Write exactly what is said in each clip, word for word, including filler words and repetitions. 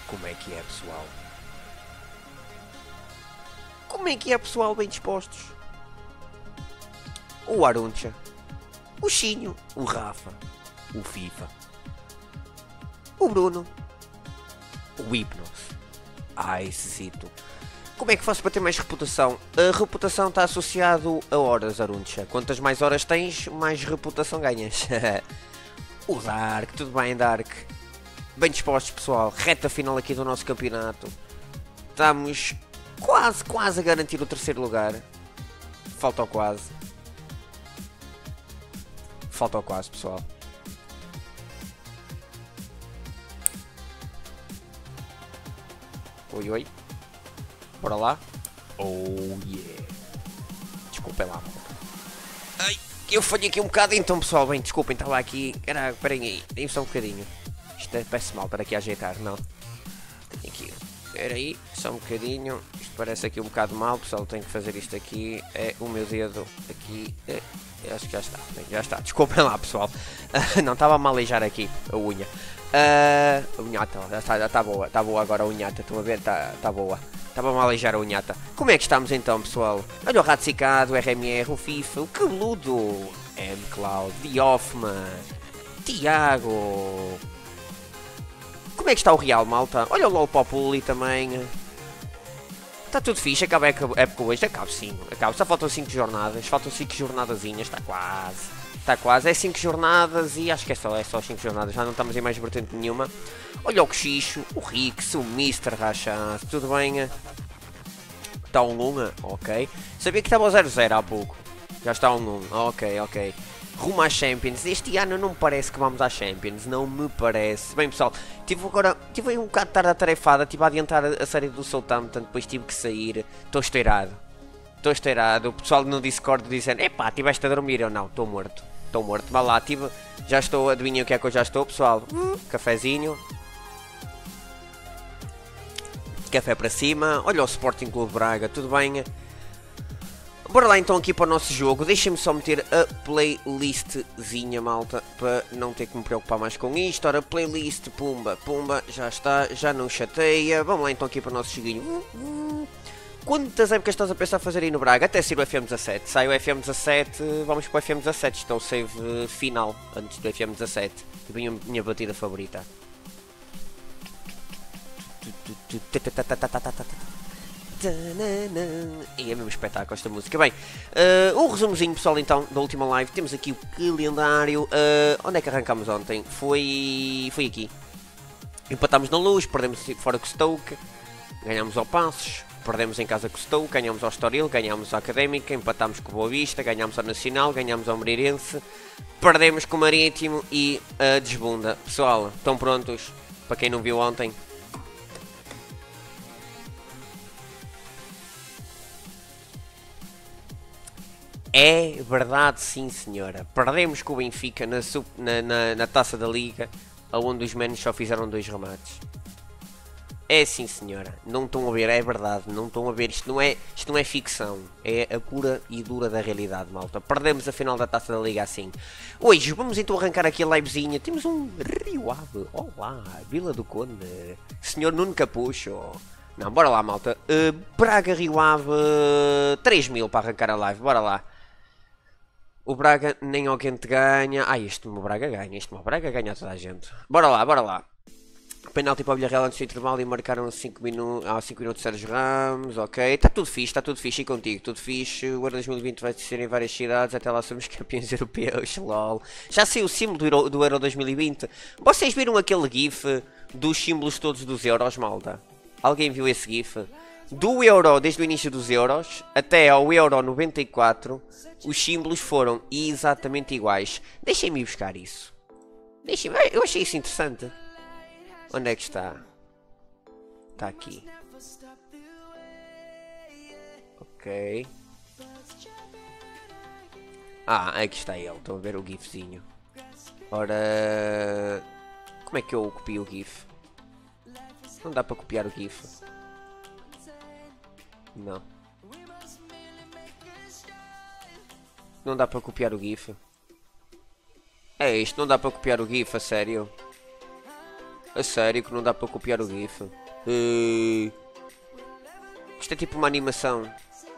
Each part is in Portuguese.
Como é que é, pessoal? Como é que é, pessoal, bem dispostos? O Aruncha, o Chinho, o Rafa, o FIFA, o Bruno, o Hipnos. Ai, Cecito. Como é que faço para ter mais reputação? A reputação está associado a horas, Aruncha. Quantas mais horas tens, mais reputação ganhas. O Dark, tudo bem, Dark? Bem dispostos, pessoal. Reta final aqui do nosso campeonato. Estamos quase, quase a garantir o terceiro lugar. Falta o quase. Falta o quase, pessoal. Oi, oi. Bora lá. Oh, yeah. Desculpem lá. Ai, eu falhei aqui um bocado, então, pessoal. Bem, desculpem, estava aqui. Era, esperem aí. Deem só um bocadinho. Isto é parece mal para aqui a ajeitar, não. Tenho aqui. Espera aí, só um bocadinho. Isto parece aqui um bocado mal, pessoal. Tenho que fazer isto aqui. É o meu dedo aqui. É, acho que já está. Bem, já está. Desculpem lá, pessoal. Não, estava a malejar aqui a unha. Uh, a unhata, já está, já está boa. Está boa agora a unhata. Estão a ver? Está, está boa. Estava a malejar a unhata. Como é que estamos então, pessoal? Olha o Ratsicado, o R M R, o FIFA, o Cabeludo, M-Cloud, The Hoffman, Tiago. Como é que está o Real, malta? Olha o LOL Populi também. Está tudo fixe, acaba a época hoje. Acaba sim, acaba. Só faltam cinco jornadas. Faltam cinco jornadazinhas, está quase. Está quase. É cinco jornadas e acho que é só, é só cinco jornadas. Já não estamos em mais vertente nenhuma. Olha o Cochicho, o Rix, o mister Rachas. Tudo bem? Está um um, ok. Sabia que estava ao zero zero há pouco. Já está um um, ok, ok. Rumo às Champions. Este ano não me parece que vamos às Champions. Não me parece. Bem, pessoal, tive agora. Tive aí um bocado de tarde atarefada. Tive a adiantar a, a série do Southampton. Depois tive que sair. Estou esteirado. Estou esteirado. O pessoal no Discord dizendo: epá, estiveste a dormir. Eu não, estou morto. Estou morto. Vá lá, tive. Já estou. Adivinhem o que é que eu já estou, pessoal? Hum, cafezinho. Café para cima. Olha o Sporting Clube Braga. Tudo bem? Bora lá então aqui para o nosso jogo. Deixem-me só meter a playlistzinha, malta, para não ter que me preocupar mais com isto. Ora, playlist, pumba, pumba, já está, já não chateia. Vamos lá então aqui para o nosso joguinho. Quantas épocas estás a pensar fazer aí no Braga? Até sair o F M dezassete. Sai o F M dezassete, vamos para o F M dezassete. Isto é o save final antes do F M dezassete. A minha, minha batida favorita. E é mesmo espetáculo esta música. Bem, uh, um resumozinho, pessoal, então, da última live. Temos aqui o calendário. Uh, onde é que arrancámos ontem? Foi, foi aqui. Empatámos na Luz, perdemos fora com o Stoke, ganhámos ao Passos, perdemos em casa com o Stoke, ganhámos ao Estoril, ganhámos à Académica, empatámos com o Boa Vista, ganhámos ao Nacional, ganhámos ao Moreirense, perdemos com o Marítimo e a uh, Desbunda. Pessoal, estão prontos? Para quem não viu ontem. É verdade, sim, senhora. Perdemos com o Benfica na, na, na, na Taça da Liga, onde os menos só fizeram dois remates. É sim, senhora. Não estão a ver, é verdade. Não estão a ver. Isto não é, isto não é ficção. É a pura e dura da realidade, malta. Perdemos a final da Taça da Liga assim. Hoje, vamos então arrancar aqui a livezinha. Temos um Rio Ave. Olá, Vila do Conde. Senhor Nuno Capucho. Não, bora lá, malta. Uh, Braga Rio Ave. três mil para arrancar a live. Bora lá. O Braga nem ao quente ganha. Ah, este meu Braga ganha. Este meu Braga ganha a toda a gente. Bora lá, bora lá. Penalti para o Villarreal antes do intervalo e marcaram cinco minutos, ah, cinco minutos Sérgio Ramos. Ok, está tudo fixe, está tudo fixe. E contigo, tudo fixe. O Euro dois mil e vinte vai ser em várias cidades. Até lá somos campeões europeus. Lol. Já saiu o símbolo do Euro, do Euro dois mil e vinte. Vocês viram aquele gif dos símbolos todos dos euros, malta? Alguém viu esse gif? Do Euro, desde o início dos Euros até ao Euro noventa e quatro, os símbolos foram exatamente iguais. Deixem-me ir buscar isso. Deixem-me, eu achei isso interessante. Onde é que está? Está aqui. Ok. Ah, aqui está ele. Estão a ver o gifzinho. Ora... Como é que eu copio o gif? Não dá para copiar o gif. Não. Não dá para copiar o gif. É isto, não dá para copiar o gif, a sério. A sério que não dá para copiar o GIF? Uh... Isto é tipo uma animação.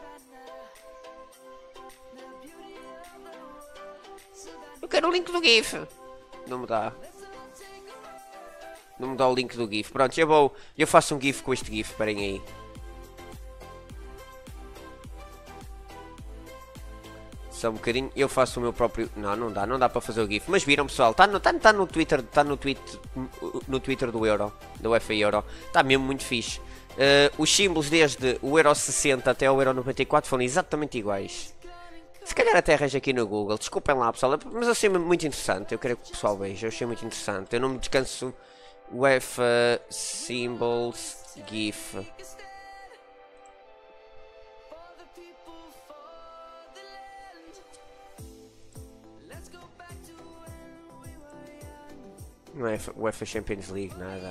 Eu quero o link do GIF. Não me dá. Não me dá o link do GIF. Pronto, eu vou. Eu faço um GIF com este GIF. Esperem aí. Só um bocadinho. Eu faço o meu próprio. Não, não dá. Não dá para fazer o GIF. Mas viram, pessoal? Está no, tá, tá no Twitter. Está no, tweet, no Twitter do Euro. Do UEFA Euro. Está mesmo muito fixe. Uh, os símbolos desde o Euro sessenta até o Euro noventa e quatro foram exatamente iguais. Se calhar até arranjo aqui no Google. Desculpem lá, pessoal. Mas eu achei muito interessante. Eu quero que o pessoal veja. Eu achei muito interessante. Eu não me descanso. UEFA Symbols GIF. Não é UEFA Champions League, nada.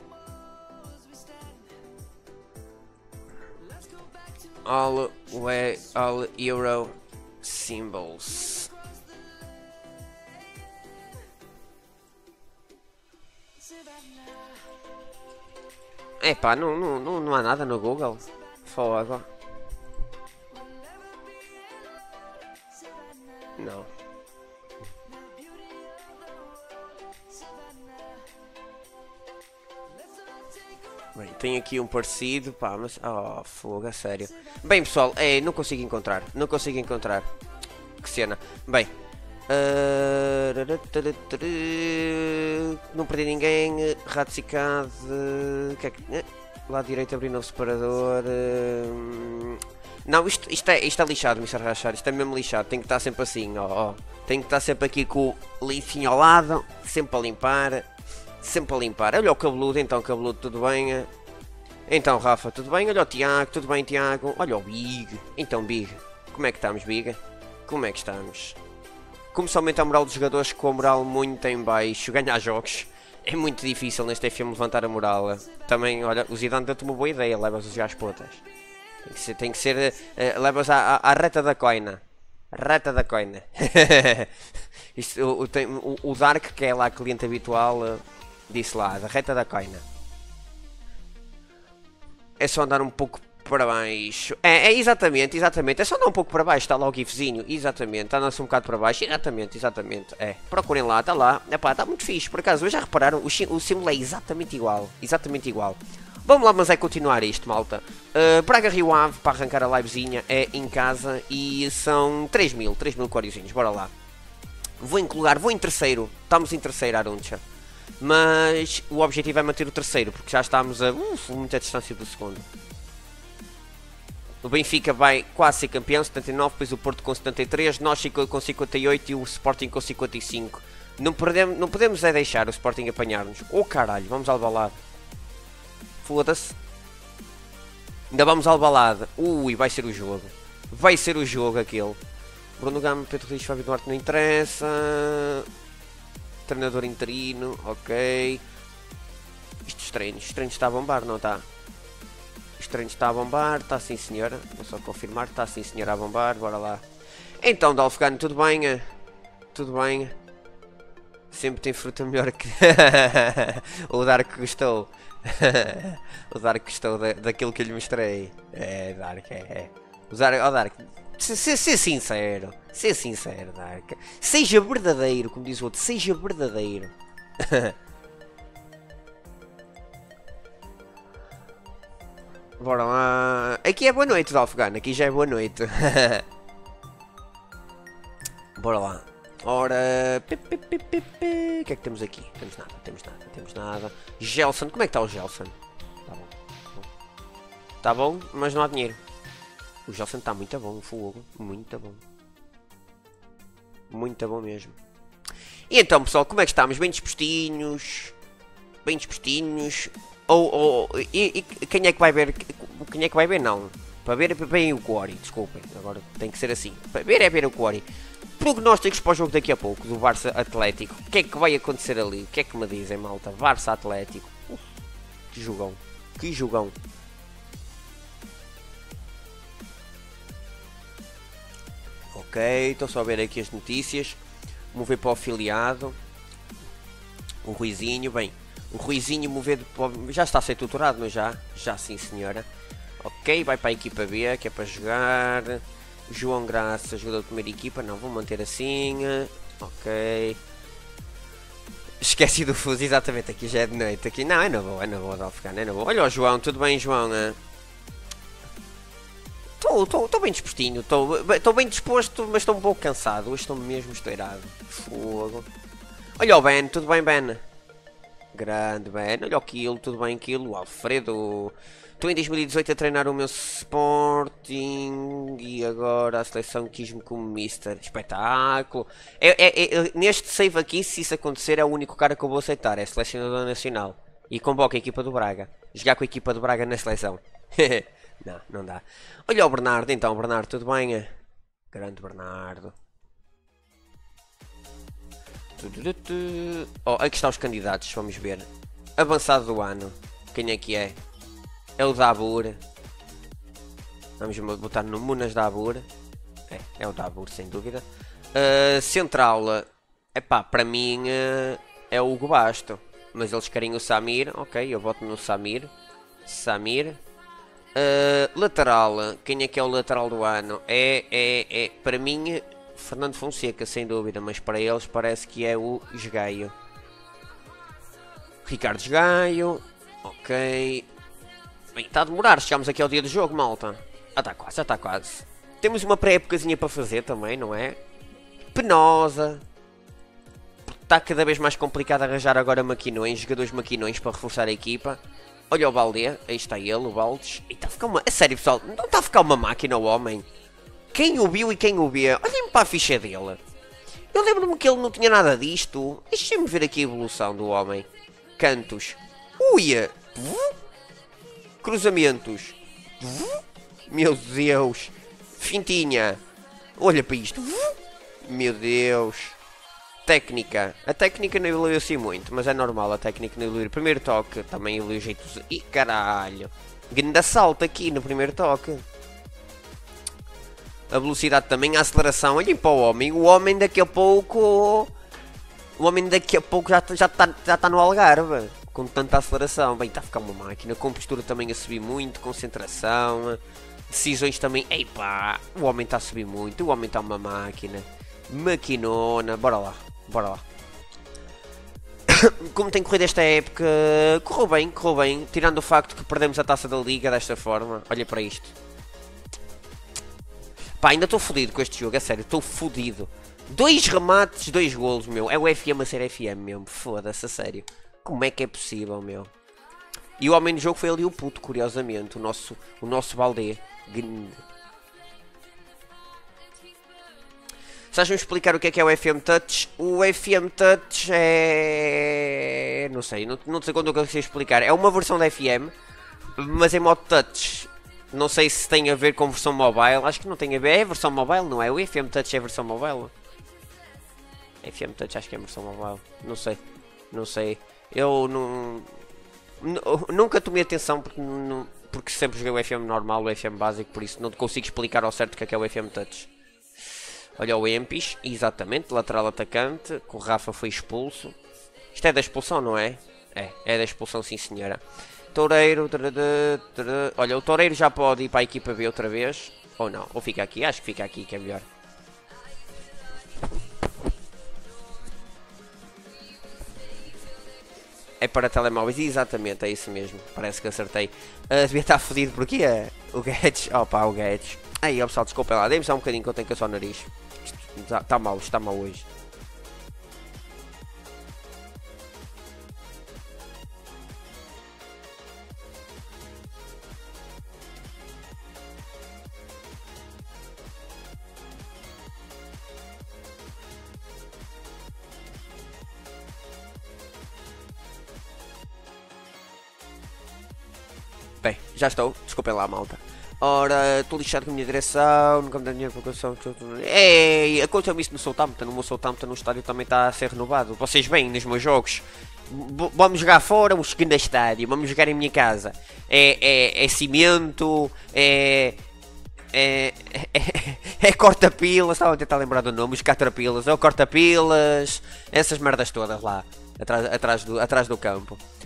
All, we, all Euro Symbols. Epá, não, não, não, não há nada no Google. Fogo. Não. Bem, tem aqui um parecido, pá, mas... Oh, fogo, a sério. Bem, pessoal, é, não consigo encontrar. Não consigo encontrar. Que cena. Bem. Uh... Não perdi ninguém. Ratsicad. Que é que... Lado direito abrir novo separador. Uh... Não, isto, isto, é, isto é lixado, mister Rachar. Isto é mesmo lixado. Tem que estar sempre assim, ó. ó. Tem que estar sempre aqui com o limpinho ao lado. Sempre a limpar. Sempre a limpar. Olha o cabeludo, então, cabeludo, tudo bem? Então, Rafa, tudo bem? Olha o Tiago, tudo bem, Tiago? Olha o Big. Então, Big, como é que estamos, Big? Como é que estamos? Como se aumenta a moral dos jogadores com a moral muito em baixo, ganhar jogos. É muito difícil neste filme levantar a moral. Também, olha, o Zidane deu-te uma boa ideia, levas-os às potas. Tem que ser, tem que ser uh, levas à, à, à reta da coina. Reta da coina. Isto, o, o, o Dark, que é lá cliente habitual... Uh, disse lá, da reta da coina. É só andar um pouco para baixo. É, é exatamente, exatamente. É só andar um pouco para baixo, está lá o gifzinho. Exatamente, anda-se um bocado para baixo. Exatamente, exatamente. É, procurem lá, está lá. Epá, está muito fixe. Por acaso, já repararam, o, o símbolo é exatamente igual. Exatamente igual. Vamos lá, mas é continuar isto, malta. Uh, Braga Rio Ave, para arrancar a livezinha, é em casa. E são três mil, três mil coriozinhos. Bora lá. Vou incluir, vou em terceiro. Estamos em terceiro, Aruncha. Mas o objetivo é manter o terceiro, porque já estamos a uf, muita distância do segundo. O Benfica vai quase ser campeão, setenta e nove, depois o Porto com setenta e três, nós com cinquenta e oito e o Sporting com cinquenta e cinco. Não podemos, não podemos é deixar o Sporting apanhar-nos. Oh caralho, vamos ao Alvalade. Foda-se. Ainda vamos ao Alvalade. Ui, vai ser o jogo. Vai ser o jogo aquele. Bruno Gama, Pedro Luís, Fábio Duarte não interessa. Treinador interino, ok. Isto os treinos, os treinos está a bombar, não está? Os treinos está a bombar, está sim senhora. Vou só confirmar, está sim senhora a bombar, bora lá. Então, Dalfgano, tudo bem? Tudo bem? Sempre tem fruta melhor que... o Dark gostou. O Dark gostou da, daquilo que eu lhe mostrei. É, Dark, é, é. O Dark, oh, Dark, ser, ser, ser sincero. Ser sincero, Dark. Seja verdadeiro, como diz o outro. Seja verdadeiro. Bora lá. Aqui é boa noite, Dalfgano. Aqui já é boa noite. Bora lá. Ora. Pi, pi, pi, pi, pi. O que é que temos aqui? Temos nada, temos nada, temos nada. Gelson, como é que está o Gelson? Está bom. Está bom, mas não há dinheiro. O Gelson está muito bom, o fogo. Muito bom. Muito bom mesmo. E então, pessoal, como é que estamos? Bem dispostinhos? Bem dispostinhos? Ou, ou e, e quem é que vai ver? Quem é que vai ver? Não. Para ver é bem o Quarry, desculpem. Agora tem que ser assim. Para ver é ver o Quarry. Prognósticos para o jogo daqui a pouco, do Barça Atlético. O que é que vai acontecer ali? O que é que me dizem, malta? Barça Atlético. Uf, que jogão. Que jogão. Ok, estou só a ver aqui as notícias. Vamos ver para o afiliado. O Ruizinho, bem. O Ruizinho movido já está a ser tutorado, não já? Já sim, senhora. Ok, vai para a equipa B, que é para jogar. João Graça, jogador da primeira equipa. Não, vou manter assim. Ok. Esqueci do fuso, exatamente. Aqui já é de noite. Aqui não, é na boa, é na boa de Alfegano, é na boa. Olha o João, tudo bem, João? Estou bem dispostinho, estou bem disposto, mas estou um pouco cansado. Hoje estou mesmo estourado. Fogo. Olha o Ben, tudo bem, Ben? Grande Ben, olha o Kilo, tudo bem, Kilo? Alfredo. Estou em dois mil e dezoito a treinar o meu Sporting e agora a seleção quis-me como Mister. Espetáculo. É, é, é, neste save aqui, se isso acontecer, é o único cara que eu vou aceitar. É selecionador nacional. E convoca a equipa do Braga. Jogar com a equipa do Braga na seleção. Não, não dá. Olha o Bernardo então, Bernardo, tudo bem? Grande Bernardo. Oh, aqui estão os candidatos, vamos ver. Avançado do ano. Quem é que é? É o Dabur. Vamos botar no Munas Dabur. É, é o Dabur, sem dúvida. Uh, Central. Epá, para mim uh, é o Hugo Basto. Mas eles querem o Samir. Ok, eu voto no Samir. Samir. Uh, lateral. Quem é que é o lateral do ano? É, é, é, para mim, Fernando Fonseca, sem dúvida. Mas para eles parece que é o Esgaio. Ricardo Esgaio. Ok. Bem, está a demorar. Chegamos aqui ao dia do jogo, malta. Ah, está quase, já está quase. Temos uma pré-épocazinha para fazer também, não é? Penosa. Está cada vez mais complicado arranjar agora maquinões, jogadores maquinões para reforçar a equipa. Olha o Balde, aí está ele, o Baldes. E está a ficar uma... A sério, pessoal, não está a ficar uma máquina o homem? Quem o viu e quem o vê, olhem para a ficha dele. Eu lembro-me que ele não tinha nada disto. Deixem-me ver aqui a evolução do homem. Cantos. Uia. Cruzamentos. Meu Deus. Fintinha. Olha para isto. Meu Deus. Técnica. A técnica não evoluiu assim muito, mas é normal a técnica não evoluir. Primeiro toque também evoluiu jeitos. Ih, caralho. Grande salto aqui no primeiro toque. A velocidade também, a aceleração. Olhem para o homem. O homem daqui a pouco... O homem daqui a pouco já está já tá, já tá no Algarve. Com tanta aceleração. Bem, está a ficar uma máquina. Compostura também a subir muito. Concentração. Decisões também. Eipá. O homem está a subir muito. O homem está uma máquina. Maquinona. Bora lá. Bora lá. Como tem corrido esta época, correu bem, correu bem. Tirando o facto que perdemos a taça da liga desta forma. Olha para isto. Pá, ainda estou fodido com este jogo, é sério, estou fodido. Dois remates, dois golos, meu. É o F M a ser F M mesmo. Foda-se, a sério. Como é que é possível, meu? E o homem do jogo foi ali o puto, curiosamente. O nosso, o nosso Baldé. Sabes-me explicar o que é que é o F M Touch? O F M Touch é... Não sei, não, não sei quando eu consigo explicar. É uma versão da F M, mas em modo touch. Não sei se tem a ver com versão mobile. Acho que não tem a ver. É a versão mobile, não é? O F M Touch é a versão mobile. F M Touch acho que é a versão mobile. Não sei. Não sei. Eu não... Nunca tomei atenção porque, não... porque sempre joguei o F M normal, o F M básico. Por isso não consigo explicar ao certo o que é, que é o F M Touch. Olha o Empis, exatamente, lateral atacante, que o Rafa foi expulso. Isto é da expulsão, não é? É, é da expulsão, sim senhora. Toureiro, tarará, tarará. Olha, o Toureiro já pode ir para a equipa B outra vez. Ou não, ou fica aqui, acho que fica aqui que é melhor. É para telemóveis, exatamente, é isso mesmo. Parece que acertei. Uh, devia estar fodido porque é o Guedes. Opa, o Guedes. Aí, ó pessoal, desculpa lá, dê-me só um bocadinho que eu tenho que assar o nariz. Está tá mal, está mal hoje. Bem, já estou, desculpem lá, malta. Ora, estou lixado com a minha direção, nunca me dá dinheiro para a coleção. Ei, aconteceu isso no Southampton, no meu Southampton no estádio também está a ser renovado. Vocês vêm nos meus jogos, B vamos jogar fora, vamos seguir no estádio, vamos jogar em minha casa. É, é, é cimento, é... É, é, é corta-pilas, estava a tentar lembrar do nome, os catrapilas, é o corta-pilas, essas merdas todas lá, atrás, atrás, do, atrás do campo.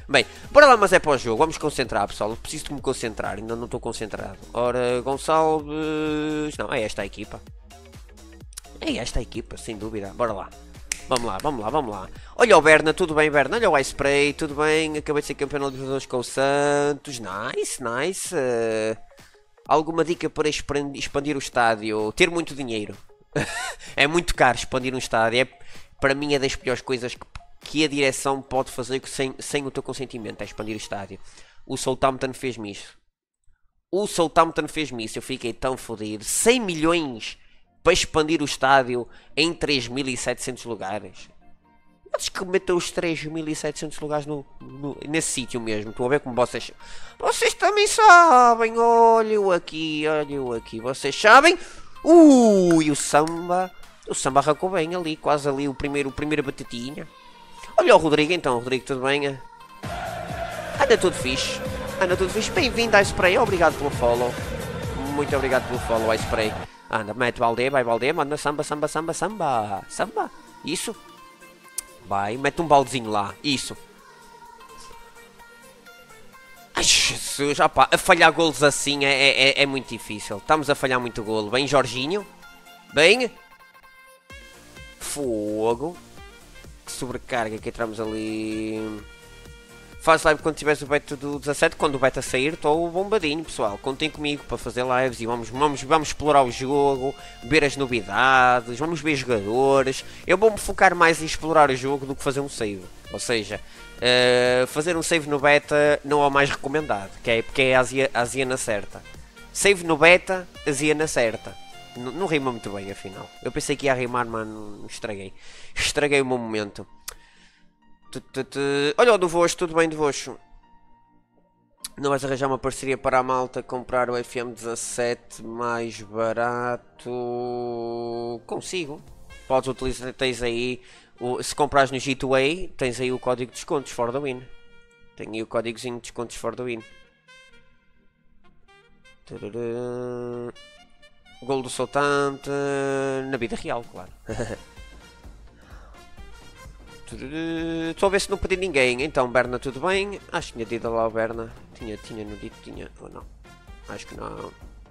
Bem, bora lá, mas é para o jogo. Vamos concentrar, pessoal. Eu preciso de me concentrar. Ainda não estou concentrado. Ora, Gonçalves... Não, é esta a equipa. É esta a equipa, sem dúvida. Bora lá. Vamos lá, vamos lá, vamos lá. Olha o Berna, tudo bem, Berna? Olha o iSpray, tudo bem? Acabei de ser campeão da Libertadores com o Santos. Nice, nice. Uh, alguma dica para expandir o estádio? Ter muito dinheiro. É muito caro expandir um estádio. É, para mim é das piores coisas que, que a direção pode fazer sem, sem o teu consentimento. É expandir o estádio. O Southampton fez-me isso. O Southampton fez-me isso. Eu fiquei tão fodido. cem milhões... para expandir o estádio em três mil e setecentos lugares. Mas que metam os três mil e setecentos lugares no, no, nesse sítio mesmo. Estou a ver como vocês... Vocês também sabem. Olha-o aqui, olha-o aqui. Vocês sabem. Ui, o Samba. O Samba arrancou bem ali. Quase ali o primeiro, o primeiro batatinha. Olha o Rodrigo então. Rodrigo, tudo bem? Anda tudo fixe. Anda tudo fixe. Bem-vindo a iSpray. Obrigado pelo follow. Muito obrigado pelo follow, iSpray. Anda, mete Balde, vai Balde, manda samba, samba, samba, samba. Samba, isso. Vai, mete um baldezinho lá, isso. Ai, Jesus, opa, a falhar golos assim é, é, é muito difícil. Estamos a falhar muito golo. Bem, Jorginho. Bem. Fogo. Que sobrecarga que entramos ali. Faz live quando tiveres o beta do dezassete, quando o beta sair, estou bombadinho, pessoal. Contem comigo para fazer lives e vamos, vamos, vamos explorar o jogo, ver as novidades, vamos ver jogadores. Eu vou-me focar mais em explorar o jogo do que fazer um save. Ou seja, uh, fazer um save no beta não é o mais recomendado, que é, porque é a Asia, a Asia na certa. Save no beta, Asia na certa. N não rima muito bem, afinal. Eu pensei que ia rimar, mas não estraguei. Estraguei o meu momento. Olha o do Voxo, tudo bem do Voxo? Não vais arranjar uma parceria para a malta comprar o F M dezassete mais barato? Consigo. Podes utilizar, tens aí, o, se comprares no G dois A, tens aí o código de descontos for the win. Tem aí o códigozinho de descontos for the win. Gol do Southampton, na vida real, claro. Estou a ver se não perdi ninguém. Então, Berna, tudo bem? Acho que tinha dito lá o Berna. Tinha, tinha, não dito, tinha. Ou não? Acho que não.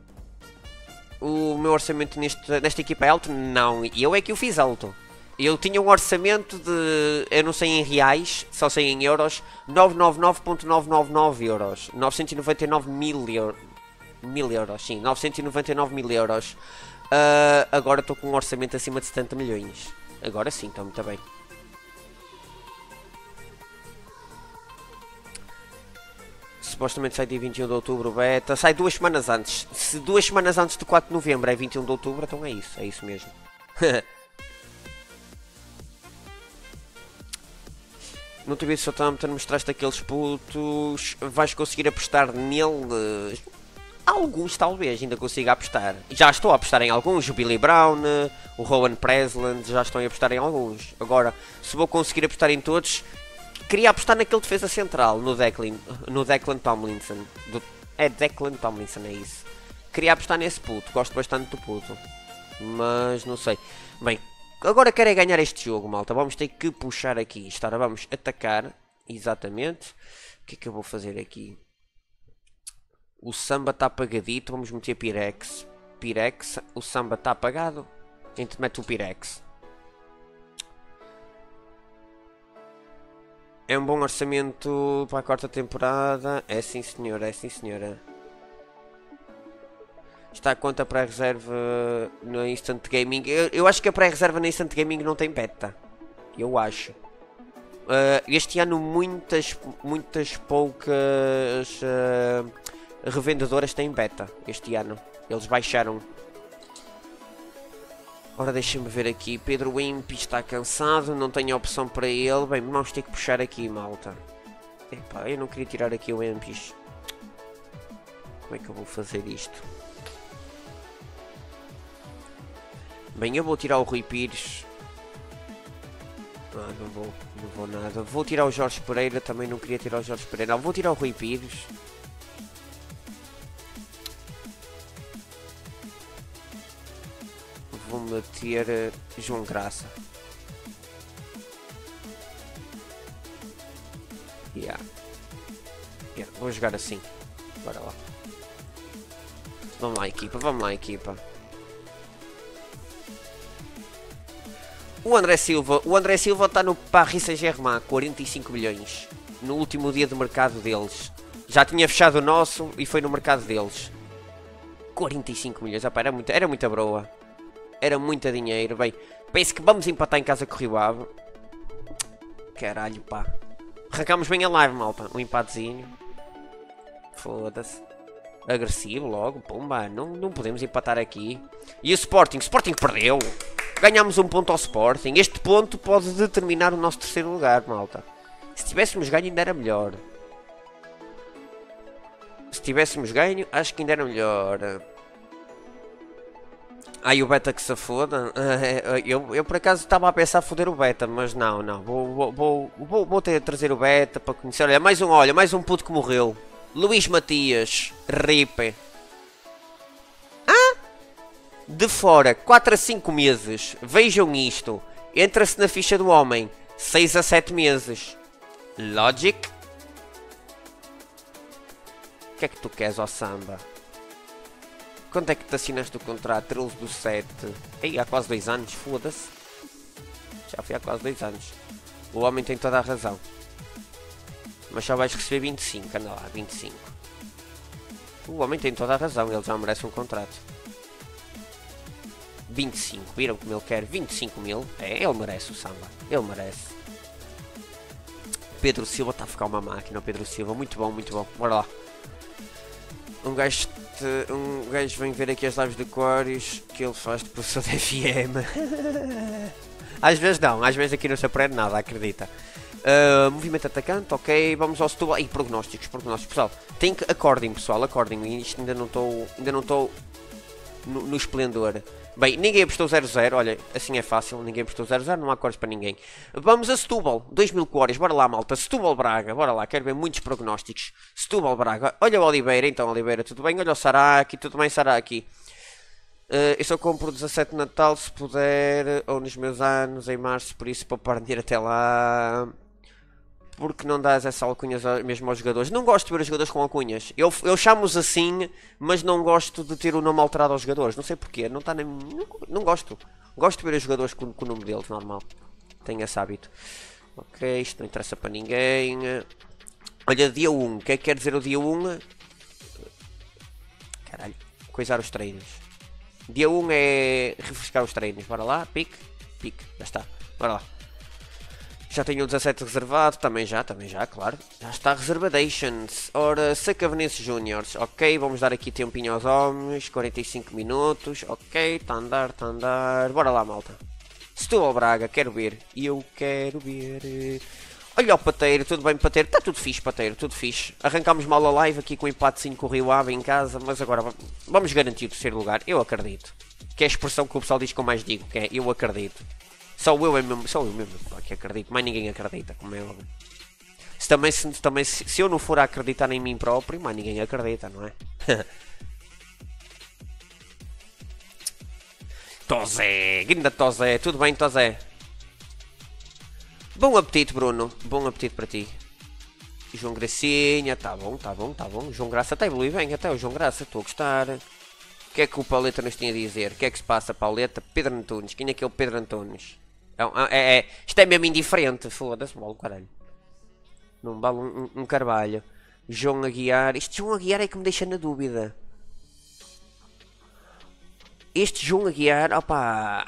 O meu orçamento neste, nesta equipa é alto? Não. E eu é que o fiz alto. Eu tinha um orçamento de... Eu não sei em reais, só sei em euros. novecentos e noventa e nove vírgula novecentos e noventa e nove euros. novecentos e noventa e nove mil euros. Mil euros, sim. novecentos e noventa e nove mil euros. Uh, agora estou com um orçamento acima de setenta milhões. Agora sim, está muito bem. Supostamente sai dia vinte e um de outubro o beta. Sai duas semanas antes. Se duas semanas antes de quatro de novembro é vinte e um de outubro, então é isso. É isso mesmo. No T V de Southampton mostraste aqueles putos. Vais conseguir apostar neles? Alguns talvez ainda consiga apostar. Já estou a apostar em alguns. O Billy Brown, o Rowan Presland. Já estou a apostar em alguns. Agora, se vou conseguir apostar em todos... Queria apostar naquele defesa central, no Declan, no Declan Tomlinson. Do, é Declan Tomlinson, é isso. Queria apostar nesse puto, gosto bastante do puto. Mas não sei. Bem, agora quero é ganhar este jogo, malta. Vamos ter que puxar aqui. Ora, vamos atacar. Exatamente. O que é que eu vou fazer aqui? O Samba está apagadito. Vamos meter Pirex. Pirex. O Samba está apagado. A gente mete o Pirex. É um bom orçamento para a quarta temporada. É sim senhora, é sim senhora. Está a conta pré-reserva no Instant Gaming. Eu, eu acho que a pré-reserva no Instant Gaming não tem beta. Eu acho. Uh, este ano muitas, muitas poucas uh, revendedoras têm beta. Este ano. Eles baixaram. Ora, deixa-me ver aqui. Pedro Impi está cansado. Não tenho opção para ele. Bem, vamos ter que puxar aqui, malta. Epá, eu não queria tirar aqui o Impis. Como é que eu vou fazer isto? Bem, eu vou tirar o Rui Pires. Ah, não vou. Não vou nada. Vou tirar o Jorge Pereira. Também não queria tirar o Jorge Pereira. Não, vou tirar o Rui Pires. Vou meter uh, João Graça. Yeah. vou jogar assim. Bora lá. Vamos lá, equipa, vamos lá, equipa. O André Silva, o André Silva está no Paris Saint-Germain, quarenta e cinco milhões. No último dia de mercado deles. Já tinha fechado o nosso e foi no mercado deles. quarenta e cinco milhões, opa, era muita, era muita broa. Era muito dinheiro, bem. Penso que vamos empatar em casa com o Rio Ave. Caralho, pá. Arrancamos bem a live, malta. Um empatezinho. Foda-se. Agressivo logo, pumba. Não, não podemos empatar aqui. E o Sporting? O Sporting perdeu. Ganhámos um ponto ao Sporting. Este ponto pode determinar o nosso terceiro lugar, malta. Se tivéssemos ganho ainda era melhor. Se tivéssemos ganho, acho que ainda era melhor. Ai, o Beta que se foda. Eu, eu por acaso estava a pensar foder o Beta, mas não, não. Vou, vou, vou, vou, vou ter de trazer o Beta para conhecer. Olha, mais um, olha, mais um puto que morreu. Luís Matias. Ripe. Ah? De fora, quatro a cinco meses. Vejam isto. Entra-se na ficha do homem. seis a sete meses. Logic. O que é que tu queres, ó samba? Quando é que te assinaste o contrato? treze do sete. Ei, há quase dois anos, foda-se. Já foi há quase dois anos. O homem tem toda a razão. Mas só vais receber vinte e cinco, anda lá, vinte e cinco. O homem tem toda a razão, ele já merece um contrato. vinte e cinco, viram como ele quer? vinte e cinco mil? É, ele merece o samba, ele merece. Pedro Silva está a ficar uma máquina, o Pedro Silva, muito bom, muito bom, bora lá. Um gajo, te, um gajo vem ver aqui as lives de Aquarius que ele faz de professor de F M. Às vezes não, às vezes aqui não se aprende nada, acredita. Uh, movimento atacante, ok, vamos ao Setúbal. Ih, prognósticos, prognósticos, pessoal. Tem que acordem, pessoal, acordem. Isto ainda não estou, ainda não estou no, no esplendor. Bem, ninguém apostou zero zero, olha, assim é fácil, ninguém apostou zero zero, não há acordes para ninguém. Vamos a Setúbal, dois mil cores, bora lá, malta. Setúbal Braga, bora lá, quero ver muitos prognósticos. Setúbal Braga, olha o Oliveira, então Oliveira, tudo bem? Olha o Saraki, tudo bem, Saraki? Uh, eu só compro dezassete de Natal se puder, ou nos meus anos, em março, por isso poupar dinheiro até lá. Porque não dás essa alcunha mesmo aos jogadores? Não gosto de ver os jogadores com alcunhas. Eu, eu chamo-os assim, mas não gosto de ter o nome alterado aos jogadores. Não sei porquê. Não, tá nem, não, não gosto. Gosto de ver os jogadores com, com o nome deles, normal. Tenho esse hábito. Ok, isto não interessa para ninguém. Olha, dia um. O que é que quer dizer o dia um? Caralho. Coisar os treinos. Dia um é refrescar os treinos. Bora lá. Pique. Pique. Já está. Bora lá. Já tenho o dezassete reservado, também já, também já, claro. Já está reservations. Ora, Sacavenense Júniors, ok, vamos dar aqui tempinho aos homens, quarenta e cinco minutos, ok, está a andar, está a andar. Bora lá, malta. Setúbal Braga, quero ver, eu quero ver. Olha o Pateiro, tudo bem, Pateiro? Está tudo fixe, Pateiro, tudo fixe. Arrancámos mal a live aqui com o empatezinho com o Rio Ave em casa, mas agora vamos garantir o terceiro lugar, eu acredito. Que é a expressão que o pessoal diz que eu mais digo, que é eu acredito. Só eu, é mesmo, só eu mesmo que acredito, mais ninguém acredita, como é óbvio. Se, também, se, também, se, se eu não for a acreditar em mim próprio, mais ninguém acredita, não é? Tozé, grinda Tozé, tudo bem, Tozé? Bom apetite, Bruno, bom apetite para ti. João Gracinha, tá bom, tá bom, tá bom. João Graça até evolui bem, até o João Graça, estou a gostar. O que é que o Pauleta nos tinha a dizer? O que é que se passa, Pauleta? Pedro Antunes, quem é que é o Pedro Antunes? É, é, é, isto é mesmo indiferente, foda-se, bolo, caralho. Não vale um, um, um Carvalho. João Aguiar, este João Aguiar é que me deixa na dúvida. Este João Aguiar, opa.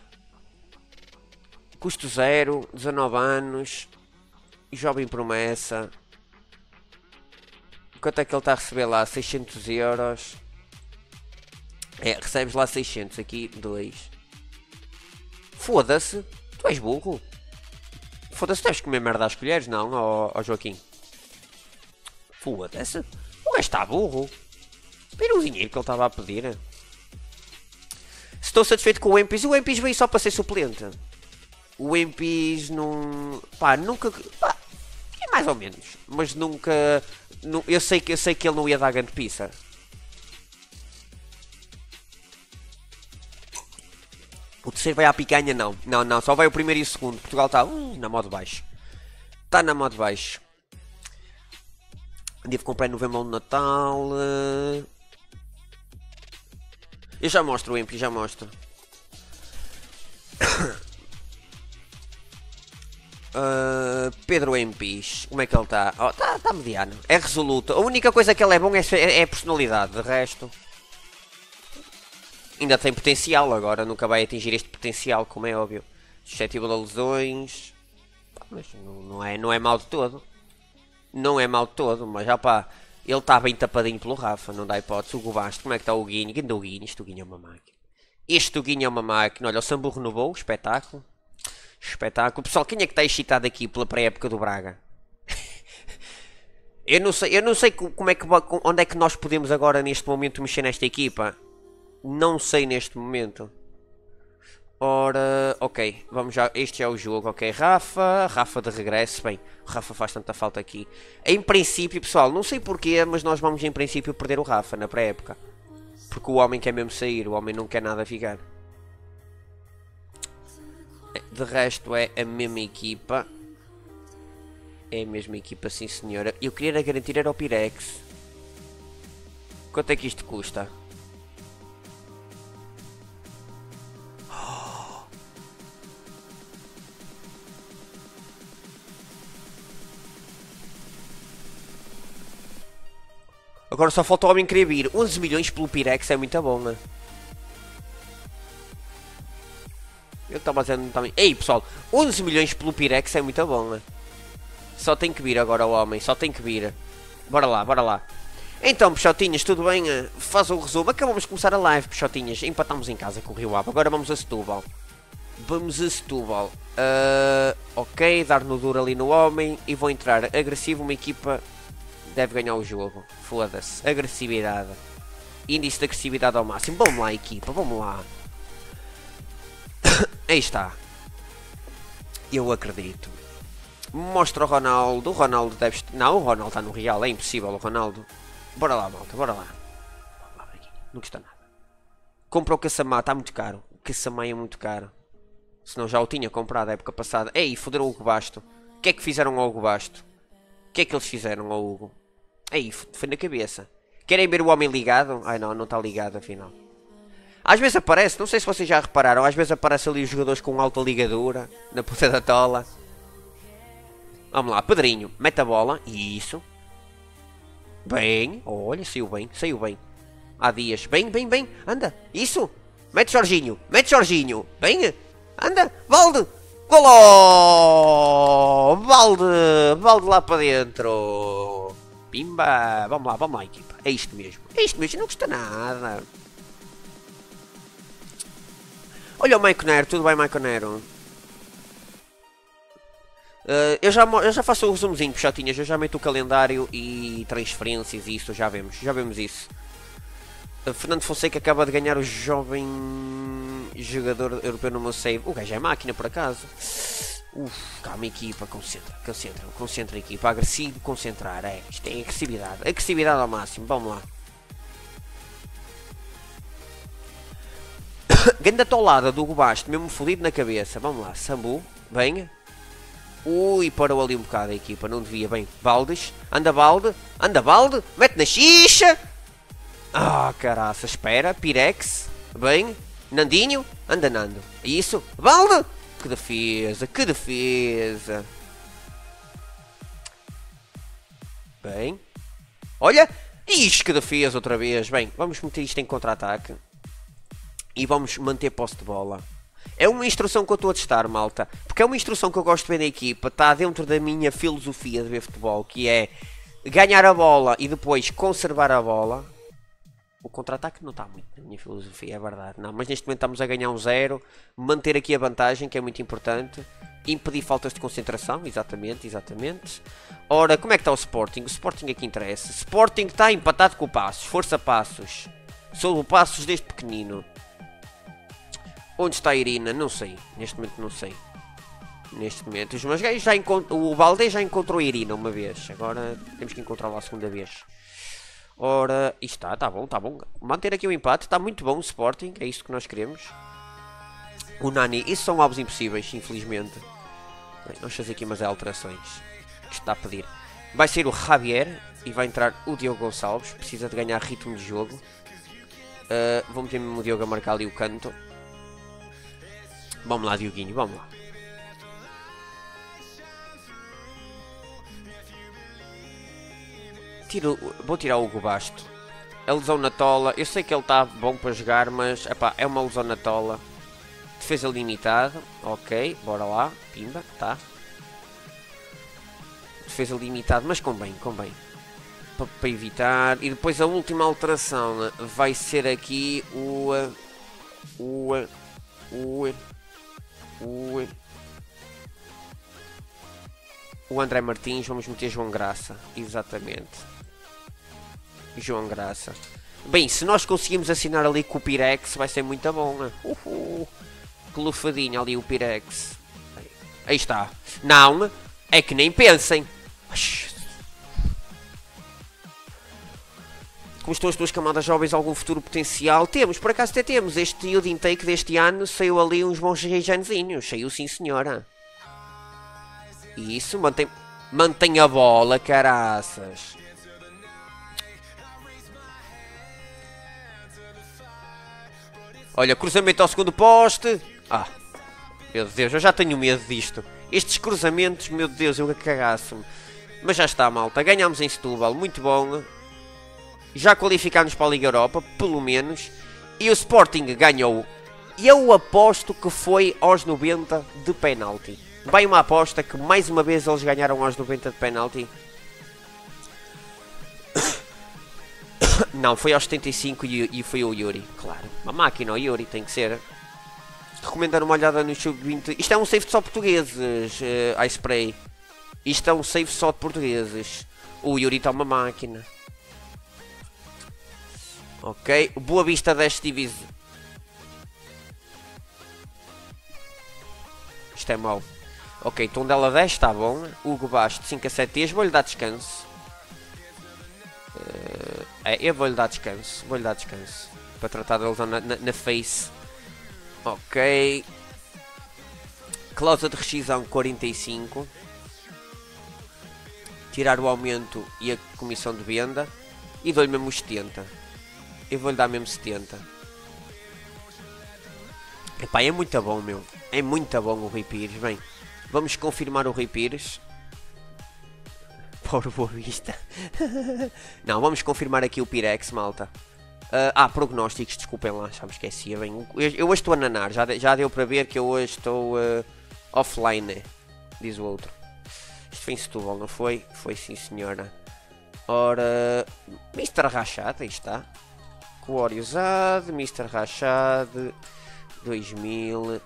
Custo zero, dezanove anos. Jovem promessa. Quanto é que ele está a receber lá? seiscentos euros. É, recebes lá seiscentos, aqui dois. Foda-se. Tu és burro. Foda-se, deves comer merda às colheres, não, ó, ó Joaquim? Foda-se. O gajo está burro. Pera o dinheiro que ele estava a pedir. Estou satisfeito com o Empis. O Empis veio só para ser suplente. O Empis não... Pá, nunca... Pá, é mais ou menos. Mas nunca... Nu... Eu, sei que, eu sei que ele não ia dar grande pizza. O terceiro vai à picanha, não. Não, não. Só vai o primeiro e o segundo. Portugal está uh, na modo baixo. Está na modo baixo. Devo comprar em novembro no Natal. Eu já mostro o Empty, já mostro. Uh, Pedro Empis, como é que ele está? Está oh, tá, tá mediano, é resoluto. A única coisa que ele é bom é, é a personalidade. De resto, ainda tem potencial. Agora nunca vai atingir este potencial, como é óbvio. Suscetível a lesões, mas não, não, é, não é mal de todo. Não é mal de todo, mas já pá, ele está bem tapadinho pelo Rafa, não dá hipótese. O Gobasto, como é que está o Guinho? Ganda o Guinho, este Guinho é uma máquina. Este Guinho é uma máquina. Olha, o Sambu renovou, espetáculo. Espetáculo. Pessoal, quem é que está excitado aqui pela pré-época do Braga? eu não sei, eu não sei como é que, onde é que nós podemos agora neste momento mexer nesta equipa. Não sei neste momento. Ora, ok, vamos já, este é o jogo, ok, Rafa, Rafa de regresso, bem, o Rafa faz tanta falta aqui. Em princípio, pessoal, não sei porquê, mas nós vamos em princípio perder o Rafa na pré-época. Porque o homem quer mesmo sair, o homem não quer nada ficar. De resto é a mesma equipa. É a mesma equipa, sim senhora. Eu queria garantir era o Pirex. Quanto é que isto custa? Agora só falta o homem querer vir. onze milhões pelo Pirex é muito bom, né? Eu estava dizendo também. Ei pessoal, onze milhões pelo Pirex é muito bom, né? Só tem que vir agora o homem, só tem que vir. Bora lá, bora lá. Então, Peixotinhas, tudo bem? Faz o resumo. Acabamos de começar a live, Peixotinhas. Empatamos em casa com o Rio Ave. Agora vamos a Setúbal. Vamos a Setúbal. Uh, ok, dar no duro ali no homem. E vou entrar agressivo. Uma equipa deve ganhar o jogo. Foda-se. Agressividade. Índice de agressividade ao máximo. Vamos lá, equipa. Vamos lá. Aí está. Eu acredito. Mostra o Ronaldo. O Ronaldo deve... Não, o Ronaldo está no Real. É impossível o Ronaldo. Bora lá, malta. Bora lá. Não custa nada. Compra o Kassamá. Está muito caro. O Kassamá é muito caro. Senão já o tinha comprado a época passada. Ei, foderam o Hugo Basto. O que é que fizeram ao Hugo Basto? O que é que eles fizeram ao Hugo? Ei, foi na cabeça. Querem ver o homem ligado? Ai não, não está ligado afinal. Às vezes aparece, não sei se vocês já repararam, às vezes aparece ali os jogadores com alta ligadura na ponta da tola. Vamos lá, Pedrinho, mete a bola, isso. Bem, olha, saiu bem, saiu bem. Há dias, bem, bem, bem, anda, isso. Mete Jorginho, mete Jorginho, bem, anda, Valde. Golo! Valde, Valde lá para dentro. Pimba, vamos lá, vamos lá equipa, é isto mesmo, é isto mesmo, não custa nada. Olha o Maico Nero, tudo bem Maico Nero? Uh, eu, já, eu já faço o resumozinho, Peixotinhas, eu já meto o calendário e transferências e isso, já vemos, já vemos isso. Uh, Fernando Fonseca acaba de ganhar o jovem jogador europeu no meu save. O gajo é máquina por acaso. Uf, calma equipa, concentra, concentra, concentra equipa, agressivo, concentrar, é, isto é agressividade, agressividade ao máximo, vamos lá. Ganda tolada do Gobasto, mesmo fodido na cabeça. Vamos lá, Sambu, bem. Ui, parou ali um bocado a equipa, não devia, bem. Baldes, anda balde, anda balde, mete na xixa. Ah, caraça, espera, Pirex, bem. Nandinho, anda Nando, isso, balde. Que defesa, que defesa. Bem. Olha, ixi, que defesa outra vez. Bem, vamos meter isto em contra-ataque. E vamos manter posse de bola. É uma instrução que eu estou a testar, malta. Porque é uma instrução que eu gosto de ver na equipa. Está dentro da minha filosofia de ver futebol. Que é ganhar a bola e depois conservar a bola. O contra-ataque não está muito na minha filosofia, é verdade. Não, mas neste momento estamos a ganhar um zero. Manter aqui a vantagem, que é muito importante. Impedir faltas de concentração, exatamente, exatamente. Ora, como é que está o Sporting? O Sporting é que interessa. Sporting está empatado com o Passos. Força Passos. Sou o Passos desde pequenino. Onde está a Irina? Não sei. Neste momento não sei. Neste momento. Os meus gajos já encontram... O Valdez já encontrou a Irina uma vez. Agora temos que encontrá-la a segunda vez. Ora, isto está, está bom, está bom. Manter aqui o empate. Está muito bom o Sporting. É isto que nós queremos. O Nani. Isso são alvos impossíveis, infelizmente. Bem, vamos fazer aqui umas alterações. Que está a pedir. Vai ser o Javier. e vai entrar o Diogo Gonçalves. Precisa de ganhar ritmo de jogo. Uh, vou meter mesmo o Diogo a marcar ali o canto. Vamos lá, Dioguinho, vamos lá. Tiro, vou tirar o Hugo Basto. A lesão na tola. Eu sei que ele está bom para jogar, mas epá, é uma lesão na tola. Defesa limitada. Ok, bora lá. Pimba, tá. Defesa limitada, mas convém, convém. Para, para evitar. E depois a última alteração vai ser aqui o... O... O... O... O André Martins. Vamos meter João Graça. Exatamente. João Graça. Bem, se nós conseguimos assinar ali com o Pirex, vai ser muito bom, né? Uhul. Que lufadinho ali o Pirex. Aí está. Não, é que nem pensem. Como estão as duas camadas jovens, algum futuro potencial? Temos, por acaso até temos. Este yield intake deste ano saiu ali uns bons rejanzinhos. Saiu sim, senhora. Isso, mantém, mantém a bola, caraças. Olha, cruzamento ao segundo poste. Ah, meu Deus, eu já tenho medo disto. Estes cruzamentos, meu Deus, eu cagaço-me. Mas já está, malta. Ganhámos em Setúbal, muito bom. Já qualificámos para a Liga Europa, pelo menos. E o Sporting ganhou. E eu aposto que foi aos noventa de penalti. Vai uma aposta que mais uma vez eles ganharam aos noventa de penalti. Não, foi aos setenta e cinco e, e foi o Yuri. Claro, uma máquina, o Yuri, tem que ser. Recomendar uma olhada no sub vinte. Isto é um save só portugueses, uh, Ice Spray. Isto é um save só de portugueses. O Yuri está uma máquina. Ok, Boa Vista dez divisão. Isto é mau. Ok, Tondela dez, está bom. Hugo Basto cinco a sete dias, vou-lhe dar descanso. Uh, é, eu vou-lhe dar descanso. Vou-lhe dar descanso. Para tratar da lesão na, na, na face. Ok. Cláusula de rescisão quarenta e cinco. Tirar o aumento e a comissão de venda. E dou-lhe mesmo os setenta. Eu vou-lhe dar mesmo setenta. Epá, é muito bom, meu. É muito bom o Rui Pires. Bem, vamos confirmar o Rui Pires. Por Boa Vista. Não, vamos confirmar aqui o Pirex, malta. Uh, ah, prognósticos, desculpem lá, já me esquecia. Bem, eu, eu hoje estou a nanar, já, já deu para ver que eu hoje estou uh, offline, diz o outro. Isto foi em Setúbal, não foi? Foi sim, senhora. Ora, mister Rachad, aí está. Coriosade, mister Rachad, dois mil.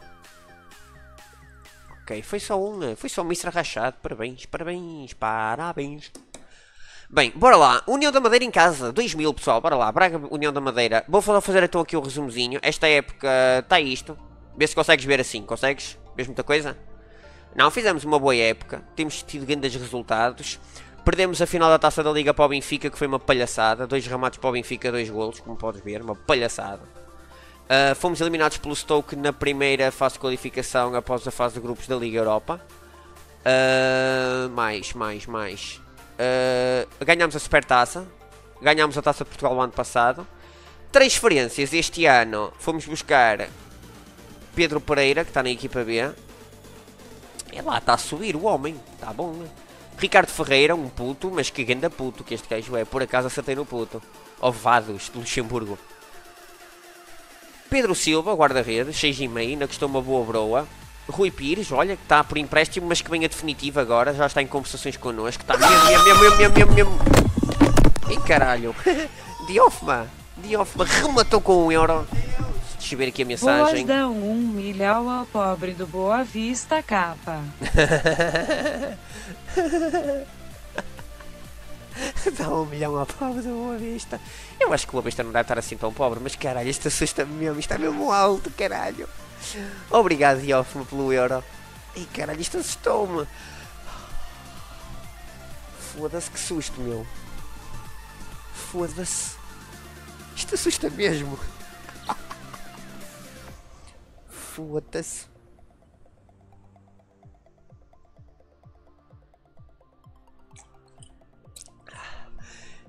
Ok, foi só um, foi só o mister Rachad, parabéns, parabéns, parabéns. Bem, bora lá, União da Madeira em casa, dois mil pessoal, bora lá, Braga, União da Madeira. Vou fazer então aqui o resumozinho, esta época está isto, vê se consegues ver assim, consegues? Vês muita coisa? Não, fizemos uma boa época, temos tido grandes resultados. Perdemos a final da Taça da Liga para o Benfica, que foi uma palhaçada, dois remates para o Benfica, dois golos, como podes ver, uma palhaçada. Uh, fomos eliminados pelo Stoke na primeira fase de qualificação após a fase de grupos da Liga Europa. Uh, mais, mais, mais. Uh, ganhámos a Supertaça. Ganhámos a Taça de Portugal o ano passado. Transferências este ano. Fomos buscar Pedro Pereira, que está na equipa B. É lá, está a subir o homem. Está bom, né? Ricardo Ferreira, um puto, mas que ganda puto que este gajo é. Por acaso acertei no puto. Ovados, de Luxemburgo. Pedro Silva, guarda-redes, seis e meio, ainda custou uma boa broa. Rui Pires, olha, que está por empréstimo, mas que vem a definitiva agora, já está em conversações connosco. Está mesmo, mesmo, mesmo, mesmo, mesmo, mesmo. Ih, caralho. Diofma, Diofma rematou com um euro. Deixa eu ver aqui a mensagem. Boas dão um milhão ao pobre do Boa Vista, capa. Dá um milhão ao pobre do Boa Vista. Eu acho que o Boa Vista não deve estar assim tão pobre, mas caralho, isto assusta-me mesmo, isto é mesmo alto, caralho. Obrigado, Diofma, pelo euro. Ih, caralho, isto assustou-me. Foda-se, que susto, meu. Foda-se. Isto assusta mesmo. Foda-se.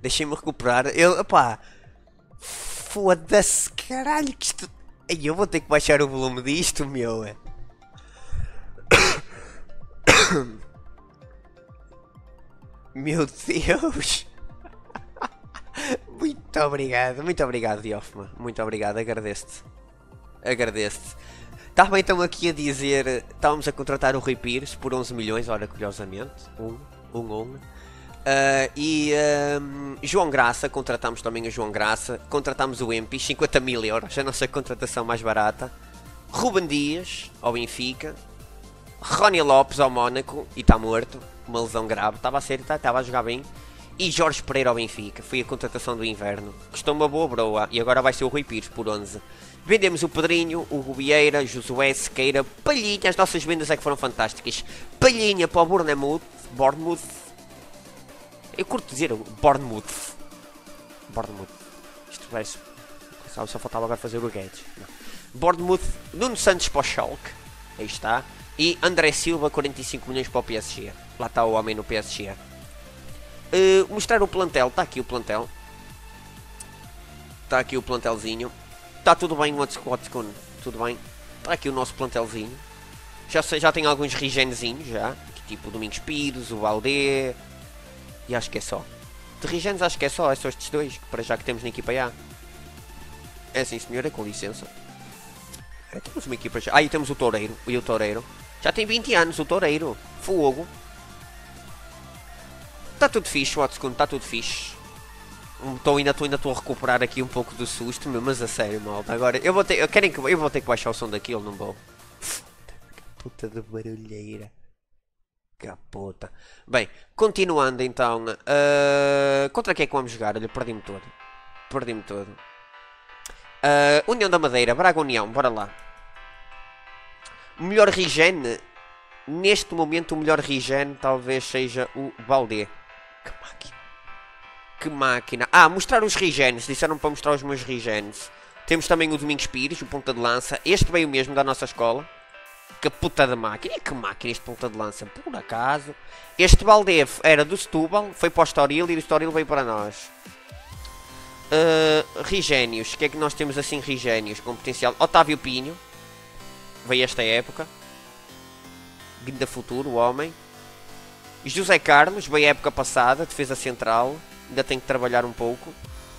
Deixem-me recuperar. Eu, opá. Foda-se, caralho, que isto... Ai, eu vou ter que baixar o volume disto, meu. Meu Deus. Muito obrigado, muito obrigado, Diofma. Muito obrigado, agradeço-te. Agradeço-te. Estava então aqui a dizer, estávamos a contratar o Rui Pires por onze milhões, ora, curiosamente. Um, um, um. Uh, e um, João Graça, contratámos também o João Graça, contratámos o Empi, cinquenta mil euros, a nossa contratação mais barata. Ruben Dias, ao Benfica. Rony Lopes, ao Mónaco, e está morto, uma lesão grave, estava a ser, estava a jogar bem. E Jorge Pereira ao Benfica, foi a contratação do inverno, custou uma boa broa, e agora vai ser o Rui Pires por onze. Vendemos o Pedrinho, o Rubieira, Josué, Sequeira, Palhinha, as nossas vendas é que foram fantásticas. Palhinha para o Bournemouth, Bournemouth. Eu curto dizer Bournemouth. Bournemouth. Isto parece. Só faltava agora fazer o Guedes. Bournemouth. Nuno Santos para o Schalke. Aí está. E André Silva, quarenta e cinco milhões para o P S G. Lá está o homem no P S G. Uh, mostrar o plantel. Está aqui o plantel. Está aqui o plantelzinho. Está tudo bem, what's what's con? Tudo bem. Está aqui o nosso plantelzinho. Já, sei, já tem alguns rigenezinhos já. Tipo o Domingos Pires, o Valdé. E acho que é só. De Rigenes acho que é só, é só estes dois, para já que temos na equipa A. É sim senhora, com licença. É, temos uma equipa já. Ah, e temos o Toureiro, e o Toureiro. Já tem vinte anos o Toureiro. Fogo. Está tudo fixe, Watson, está tudo fixe. Tô, ainda estou ainda a recuperar aqui um pouco do susto, meu, mas a sério, malta. Agora, eu vou ter, eu, querem que, eu vou ter que baixar o som daquilo, não vou. Puta de barulheira. Capota. Bem, continuando então. Uh, contra quem é que vamos jogar? Olha, perdi-me todo. Perdi-me todo. Uh, União da Madeira, Braga União, bora lá. O melhor Rigene. Neste momento, o melhor Rigene talvez seja o Valdé. Que máquina. Que máquina. Ah, mostrar os Rigenes. Disseram para mostrar os meus Rigenes. Temos também o Domingos Pires, o ponta de lança. Este veio mesmo da nossa escola. Que puta de máquina. E que máquina este ponta de lança, por acaso. Este Valdé era do Setúbal, foi para o Estoril e do Estoril veio para nós. Uh, Rigénios. O que é que nós temos assim Rigénios com potencial? Otávio Pinho. Veio esta época. Guinda futuro, o homem. José Carlos, veio a época passada, defesa central. Ainda tem que trabalhar um pouco.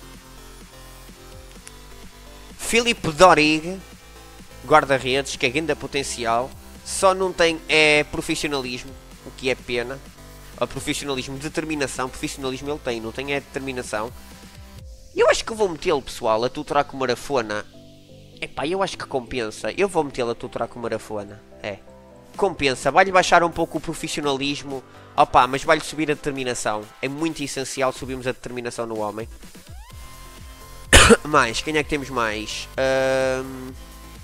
Filipe Dorig. Guarda-redes, que é grande potencial, só não tem é profissionalismo, o que é pena. O profissionalismo, determinação, profissionalismo ele tem, não tem é determinação. Eu acho que vou metê-lo, pessoal, a tutorar com Marafona. Epá, eu acho que compensa, eu vou metê-lo a tutorar com Marafona, é. Compensa, vai-lhe baixar um pouco o profissionalismo, opá, mas vai-lhe subir a determinação. É muito essencial subirmos a determinação no homem. Mais, quem é que temos mais? Um...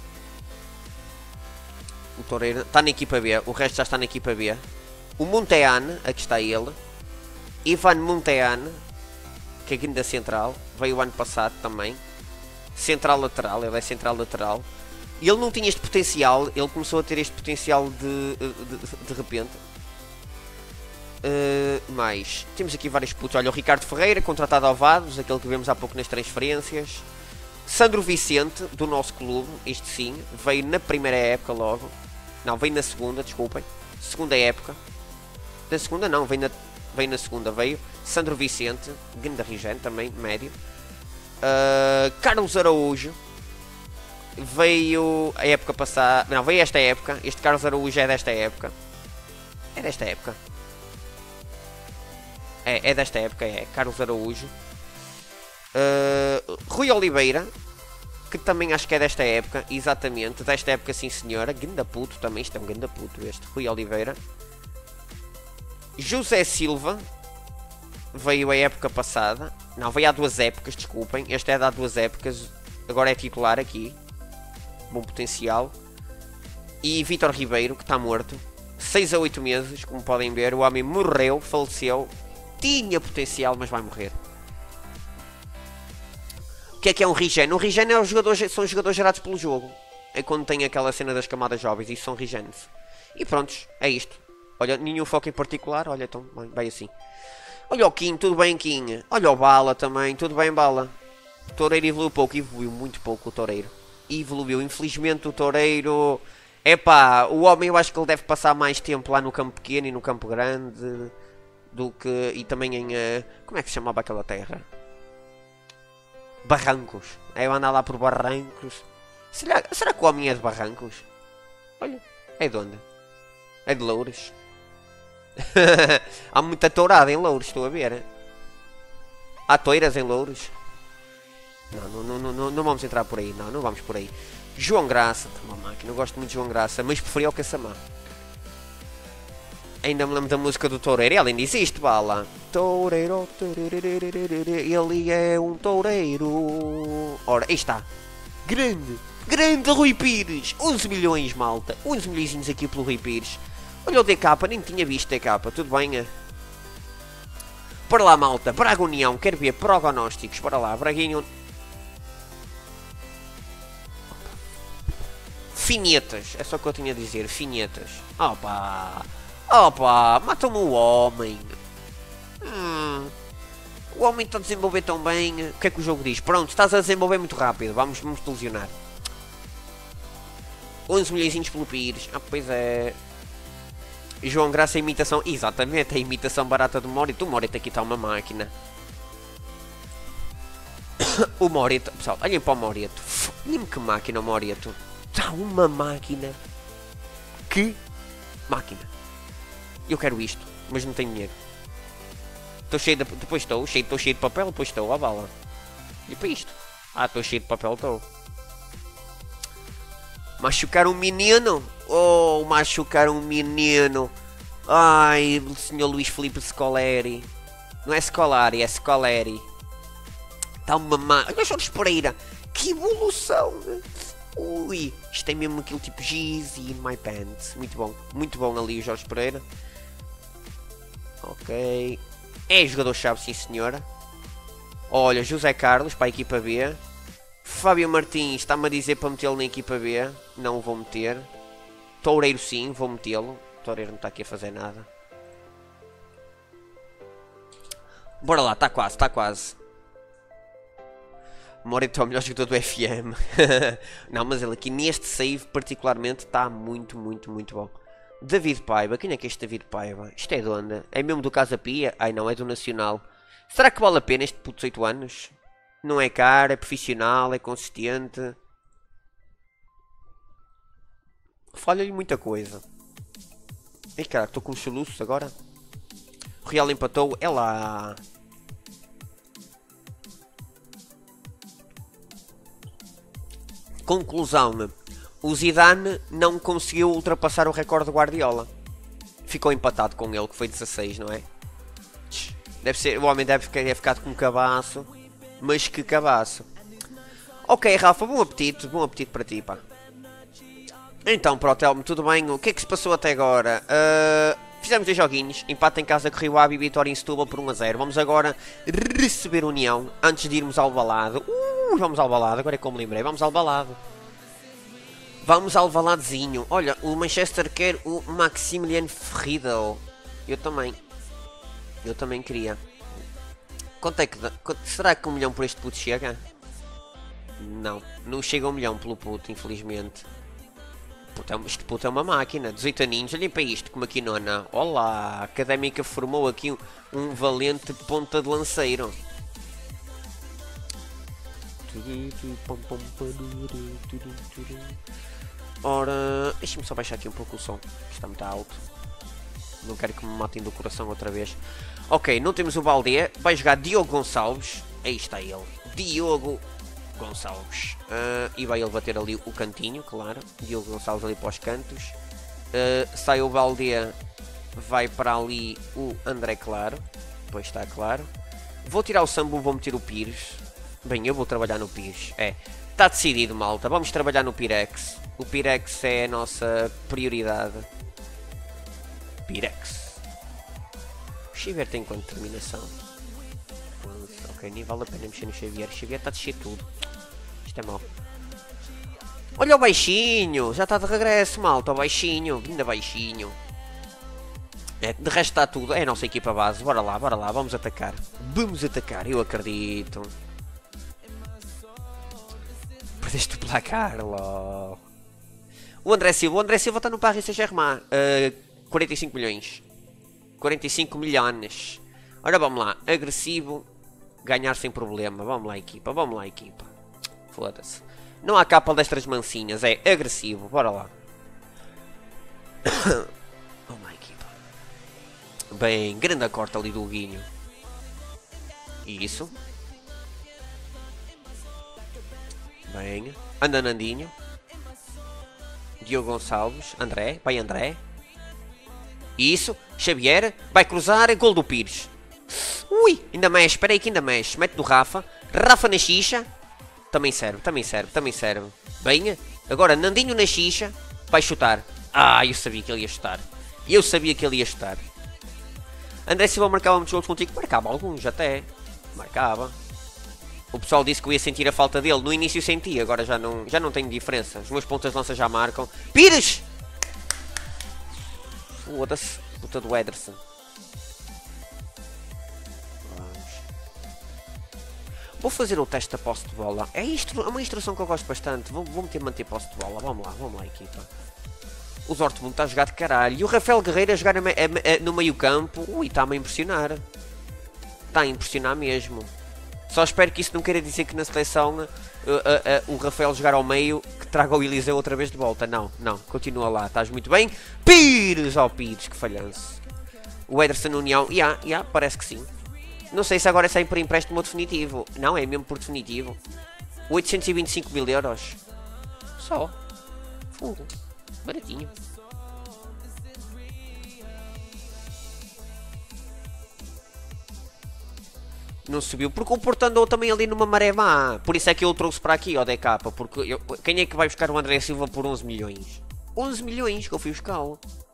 O Toureiro está na equipa B, o resto já está na equipa B. O Monteane, aqui está ele. Ivan Monteane, que é guinda central, veio o ano passado também. Central lateral, ele é central lateral. E ele não tinha este potencial, ele começou a ter este potencial de, de, de, de repente. Uh, mais, temos aqui vários putos. Olha, o Ricardo Ferreira, contratado ao Vados, aquele que vemos há pouco nas transferências. Sandro Vicente, do nosso clube, este sim, veio na primeira época logo. Não, veio na segunda, desculpem. Segunda época. Da segunda não, veio na, veio na segunda, veio. Sandro Vicente, grande Rigente também, médio. Uh, Carlos Araújo. Veio a época passada. Não, veio esta época. Este Carlos Araújo é desta época. É desta época. É, é desta época, é. Carlos Araújo. Uh, Rui Oliveira. Que também acho que é desta época. Exatamente, desta época sim senhora. Ganda puto também, isto é um ganda puto este. Rui Oliveira. José Silva. Veio a época passada. Não, veio há duas épocas, desculpem. Este é de há duas épocas. Agora é titular aqui. Bom potencial. E Vítor Ribeiro, que está morto. seis a oito meses, como podem ver. O homem morreu, faleceu. Tinha potencial, mas vai morrer. O que é que é um Rigene? Um Rigene é um jogador, são os jogadores gerados pelo jogo. É quando tem aquela cena das camadas jovens. Isso são Rigenes. E prontos, é isto. Olha, nenhum foco em particular. Olha, então, vai assim. Olha o Kim, tudo bem, Kim? Olha o Bala também, tudo bem, Bala? O Toureiro evoluiu pouco, evoluiu muito pouco o Toureiro. Evoluiu, infelizmente o Toureiro... Epá, o homem eu acho que ele deve passar mais tempo lá no campo pequeno e no campo grande do que... E também em... Uh, como é que se chamava aquela terra? Barrancos. É eu andar lá por Barrancos. Será, será que o homem é de Barrancos? Olha, é de onde? É de Loures. Há muita tourada em Loures, estou a ver. Há toiras em Loures. Não, não, não, não, não vamos entrar por aí. Não, não vamos por aí. João Graça, uma máquina, eu gosto muito de João Graça, mas preferia o Caçamã. Ainda me lembro da música do Toureiro, e além disso isto, Bala. Toureiro, ele é um toureiro. Ora, aí está. Grande, grande Rui Pires. onze milhões, malta. onze milhões aqui pelo Rui Pires. Olha o D K, nem tinha visto D K, tudo bem? Para lá, malta, Braga União, quero ver prognósticos, para lá, Braguinho. Finetas, é só o que eu tinha a dizer, finetas. Opa, opa, matam-me o homem. Hum, o homem está a desenvolver tão bem. O que é que o jogo diz? Pronto, estás a desenvolver muito rápido, vamos, vamos te lesionar. onze milhões pelo Pires, ah pois é. João Graça, a imitação, exatamente, a imitação barata do Morito. O Morito aqui está uma máquina. O Morito, pessoal, olhem para o Morito. Olhem-me que máquina o Morito. Está uma máquina. Que máquina. Eu quero isto, mas não tenho dinheiro. Estou cheio de... Depois estou, cheio, estou cheio de papel, depois estou, a bala. E para isto? Ah, estou cheio de papel, estou. Machucar um menino? Oh, machucar um menino. Ai, o senhor Luís Filipe Scolari. Não é Scolari, é Scoleri. Está uma má... Olha o Jorge Pereira. Que evolução. Ui, isto é mesmo aquele tipo Jeezy in my pants. Muito bom, muito bom ali o Jorge Pereira. Ok. É jogador-chave, sim senhora. Olha, José Carlos para a equipa B. Fábio Martins está-me a dizer para metê-lo na equipa B. Não o vou meter. Toureiro sim, vou metê-lo. Toureiro não está aqui a fazer nada. Bora lá, está quase, está quase. Morito é o melhor jogador do F M. Não, mas ele aqui neste save particularmente está muito, muito, muito bom. David Paiva, quem é que é este David Paiva? Isto é de onde? É mesmo do Casa Pia? Ai não, é do Nacional. Será que vale a pena este puto de dezoito anos? Não é caro, é profissional, é consistente. Falha-lhe muita coisa. Ei caraca, estou com os soluços agora. O Real empatou, é lá. Conclusão. O Zidane não conseguiu ultrapassar o recorde do Guardiola. Ficou empatado com ele, que foi dezasseis, não é? Deve ser, o homem deve ter ficado com um cabaço. Mas que cabaço. Ok, Rafa, bom apetite. Bom apetite para ti, pá. Então, para o Telmo, tudo bem? O que é que se passou até agora? Uh, fizemos dois joguinhos. Empate em casa com Rio Ave e vitória em Setúbal por um a zero. Vamos agora receber União antes de irmos ao Balado. Uh, vamos ao Balado, agora é como lembrei. Vamos ao Balado. Vamos ao Valadezinho. Olha, o Manchester quer o Maximilian Friedel. Eu também. Eu também queria. Quanto é que dá? Será que um milhão por este puto chega? Não. Não chega a um milhão pelo puto, infelizmente. Puto, este puto é uma máquina. dezoito aninhos. Olhem para isto, como aqui nona. Olá. A Académica formou aqui um, um valente ponta de lanceiro. Ora, deixa-me só baixar aqui um pouco o som, que está muito alto. Não quero que me matem do coração outra vez. Ok, não temos o Balde. Vai jogar Diogo Gonçalves. Aí está ele, Diogo Gonçalves. uh, E vai ele bater ali o cantinho, claro. Diogo Gonçalves ali para os cantos. uh, Sai o Balde. Vai para ali o André Claro. Pois está claro. Vou tirar o Sambu, vou meter o Pires. Bem, eu vou trabalhar no Pires. É, está decidido, malta. Vamos trabalhar no Pirex. O Pirex é a nossa prioridade. Pirex. O Xavier tem quanto terminação? Ok, nem vale a pena mexer no Xavier. O Xavier está a descer tudo. Isto é mau. Olha o baixinho. Já está de regresso, malta. O baixinho. Ainda baixinho. É, de resto está tudo. É a nossa equipa base. Bora lá, bora lá. Vamos atacar. Vamos atacar. Eu acredito. Perdeste o placar, lol. O André Silva. O André Silva está no Paris Saint-Germain. Uh, quarenta e cinco milhões. quarenta e cinco milhões. Ora, vamos lá. Agressivo. Ganhar sem problema. Vamos lá, equipa. Vamos lá, equipa. Foda-se. Não há capa destras mansinhas. É agressivo. Bora lá. Vamos lá, equipa. Bem, grande a corta ali do Guinho. Isso. Bem. Anda Nandinho. Diogo Gonçalves. André. Vai André. Isso. Xavier. Vai cruzar. Gol do Pires. Ui. Ainda mexe. Espera aí que ainda mexe. Mete no Rafa. Rafa na xixa. Também serve. Também serve. Também serve. Bem. Agora Nandinho na xixa. Vai chutar. Ah, eu sabia que ele ia chutar. Eu sabia que ele ia chutar. André Silva marcava muitos gols contigo. Marcava alguns até. Marcava. O pessoal disse que eu ia sentir a falta dele. No início senti, agora já não, já não tenho diferença. Os meus pontas de lança já marcam. Pires! Foda-se. Puta do Ederson. Vamos. Vou fazer o teste da posse de bola. É, isto, é uma instrução que eu gosto bastante. Vou, vou meter manter posse de bola. Vamos lá, vamos lá, equipa. O Dortmund está a jogar de caralho. E o Rafael Guerreiro a jogar no, no meio campo. Ui, está-me a impressionar. Está a impressionar mesmo. Só espero que isso não queira dizer que na seleção uh, uh, uh, o Rafael jogar ao meio que traga o Eliseu outra vez de volta. Não, não, continua lá, estás muito bem. Pires, ó oh, Pires, que falhanço. O Ederson União, já, yeah, já, yeah, parece que sim. Não sei se agora é sempre por empréstimo ou definitivo. Não, é mesmo por definitivo. oitocentos e vinte e cinco mil euros. Só. Fundo. Baratinho. Não subiu, porque o Porto andou também ali numa maré má. Por isso é que eu o trouxe para aqui, ó D K. Porque eu, quem é que vai buscar o André Silva por onze milhões? onze milhões que eu fui buscá-lo.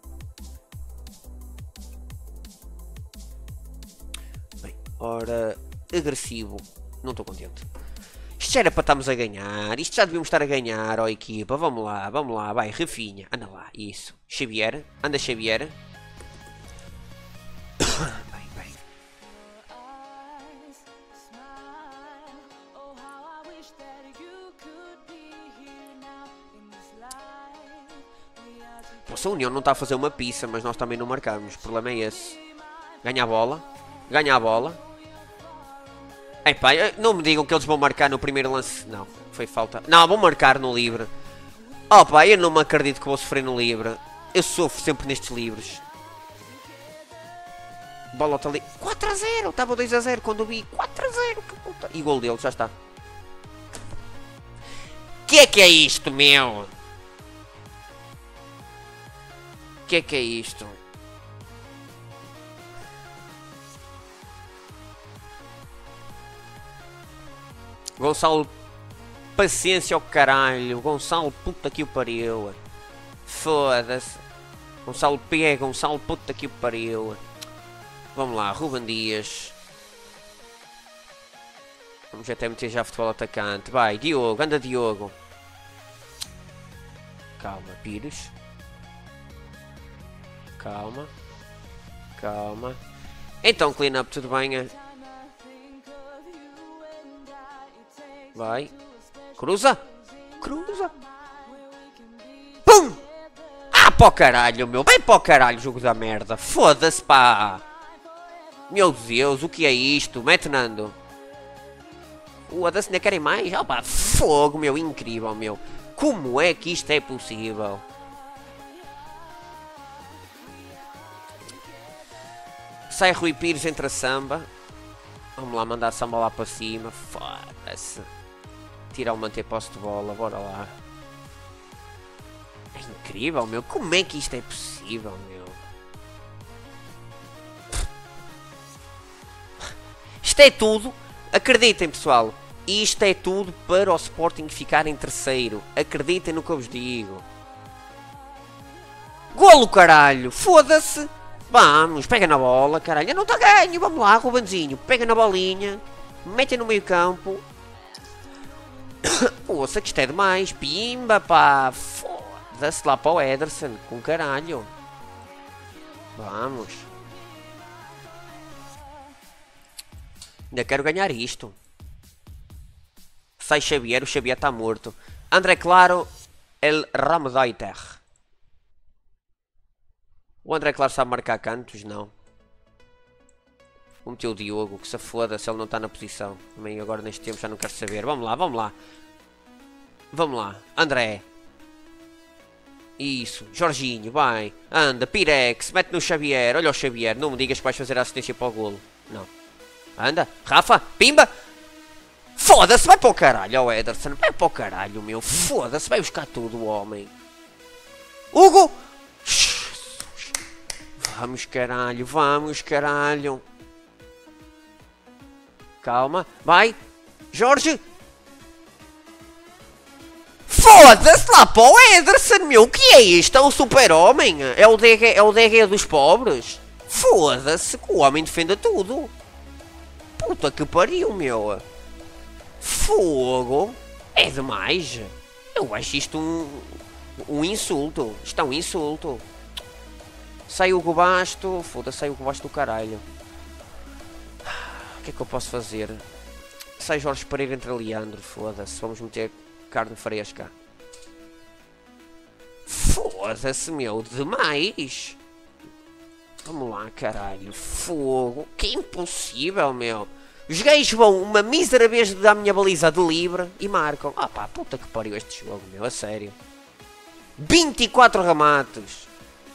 Bem, ora, agressivo. Não estou contente. Isto já era para estarmos a ganhar. Isto já devíamos estar a ganhar, ó equipa. Vamos lá, vamos lá. Vai, Rafinha. Anda lá, isso. Xavier. Anda, Xavier. Se a União não está a fazer uma pizza, mas nós também não marcamos. O problema é esse. Ganha a bola. Ganha a bola. Epá, não me digam que eles vão marcar no primeiro lance. Não, foi falta. Não, vão marcar no livre. Opa, eu não me acredito que vou sofrer no livre. Eu sofro sempre nestes livres. Bola está ali. quatro a zero. Estava dois a zero quando eu vi. quatro a zero. Que puta. E gol dele, já está. Que é que é isto, meu? Que é que é isto? Gonçalo, paciência ao caralho. Gonçalo, puta que o pariu. Foda-se. Gonçalo P, Gonçalo, puta que o pariu. Vamos lá, Ruben Dias. Vamos até meter já futebol atacante. Vai, Diogo, anda Diogo. Calma, Pires. Calma. Calma. Então, clean up, tudo bem? Vai. Cruza. Cruza. Pum! Ah, para o caralho, meu. Vai para o caralho, jogo da merda. Foda-se, pá. Meu Deus, o que é isto? Mete Nando. Foda-se, ainda querem mais? Opa, fogo, meu. Incrível, meu. Como é que isto é possível? Sai Rui Pires, entra Samba. Vamos lá mandar a Samba lá para cima. Foda-se. Tirar o manter posse de bola. Bora lá. É incrível, meu. Como é que isto é possível, meu? Isto é tudo. Acreditem, pessoal. Isto é tudo para o Sporting ficar em terceiro. Acreditem no que eu vos digo. Golo, caralho. Foda-se. Vamos, pega na bola, caralho. Não está ganho, vamos lá, Rubenzinho. Pega na bolinha, mete no meio campo. Poxa, que isto é demais. Pimba, pá. Foda-se lá para o Ederson, com caralho. Vamos. Ainda quero ganhar isto. Sai Xavier, o Xavier está morto. André Claro, El Ramdaiter. O André Claro sabe marcar cantos? Não. Vou meter o Diogo, que se foda se ele não está na posição. Também agora neste tempo já não quero saber. Vamos lá, vamos lá. Vamos lá. André. Isso. Jorginho, vai. Anda, Pirex, mete no Xavier. Olha o Xavier, não me digas que vais fazer a assistência para o golo. Não. Anda, Rafa, pimba. Foda-se, vai para o caralho, ó Ederson. Vai para o caralho, meu. Foda-se, vai buscar tudo, homem. Hugo. Vamos, caralho, vamos, caralho. Calma, vai. Jorge. Foda-se lá para o Ederson, meu. O que é isto? É o super-homem? É o D G, é o D G dos pobres? Foda-se, que o homem defenda tudo. Puta que pariu, meu. Fogo. É demais. Eu acho isto um, um insulto. Isto é um insulto. Sai o Gobasto. Foda-se, sai o Gobasto do caralho. O que é que eu posso fazer? Sai Jorge Pereira entre Leandro. Foda-se, vamos meter carne fresca. Foda-se, meu. Demais. Vamos lá, caralho. Fogo. Que impossível, meu. Os gays vão uma mísera vez da minha baliza de livre e marcam. Ah pá, puta que pariu este jogo, meu. A sério. vinte e quatro remates.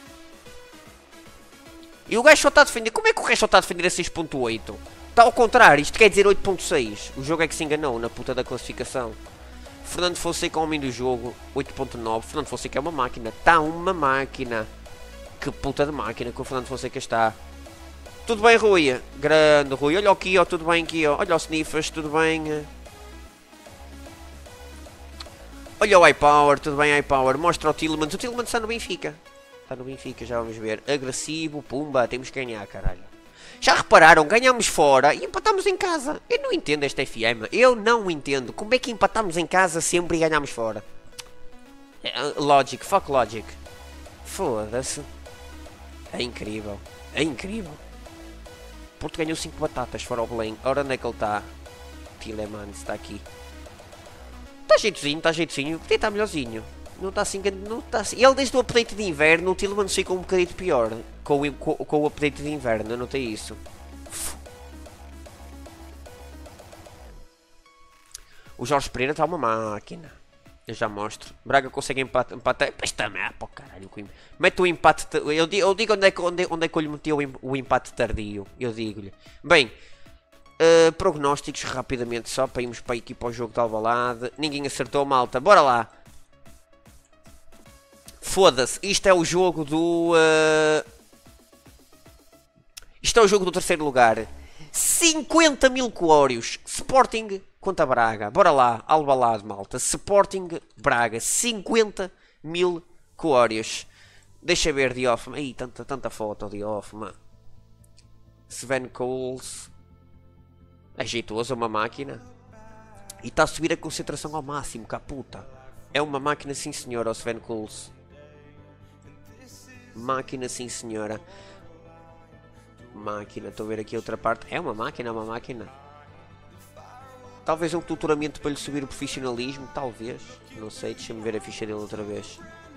E o gajo só está a defender. Como é que o gajo só está a defender a seis ponto oito? Está ao contrário. Isto quer dizer oito ponto seis. O jogo é que se enganou na puta da classificação. Fernando Fonseca, homem do jogo. oito ponto nove. Fernando Fonseca é uma máquina. Está uma máquina. Que puta de máquina que o Fernando Fonseca está. Tudo bem, Rui? Grande Rui. Olha aqui, ó. Tudo bem aqui, ó. Olha o Sniffas. Tudo bem? Olha o iPower. Tudo bem, iPower. Mostra o Tillmans. O Tillmans está no Benfica. Está no Benfica, já vamos ver. Agressivo. Pumba. Temos que ganhar, caralho. Já repararam? Ganhamos fora e empatamos em casa. Eu não entendo esta F M. Eu não entendo. Como é que empatamos em casa sempre e ganhamos fora? Logic. Fuck Logic. Foda-se. É incrível. É incrível. Porto ganhou cinco batatas fora o Belém. Ora onde é que ele está? Tielemans está aqui. Está jeitozinho, está jeitozinho. Podia estar melhorzinho. Não está assim, não está assim. Ele desde o update de inverno, o Tielemans ficou um bocadinho pior. Com o, com, com o update de inverno, eu notei isso. O Jorge Pereira está uma máquina. Eu já mostro. Braga consegue empate, empatar. Mas também, ah, pô, caralho. Mete o empate. Eu digo, eu digo onde, é que, onde, onde é que eu lhe meti o, o empate tardio. Eu digo-lhe. Bem, uh, prognósticos rapidamente só para irmos para aqui para o jogo de Alvalade. Ninguém acertou, malta. Bora lá. Foda-se. Isto é o jogo do. Uh... Isto é o jogo do terceiro lugar. cinquenta mil coórios. Sporting contra Braga. Bora lá, Alvalade, malta. Sporting, Braga. cinquenta mil coórios. Deixa ver, Dioff. Aí, tanta, tanta foto, Dioff, mano. Sven Coles. É jeitoso, é uma máquina. E está a subir a concentração ao máximo, caputa. É uma máquina, sim senhora, o Sven Coles. Máquina, sim senhora. Máquina, estou a ver aqui outra parte. É uma máquina, é uma máquina. Talvez um tutoramento para lhe subir o profissionalismo, talvez. Não sei, deixa-me ver a ficha dele outra vez.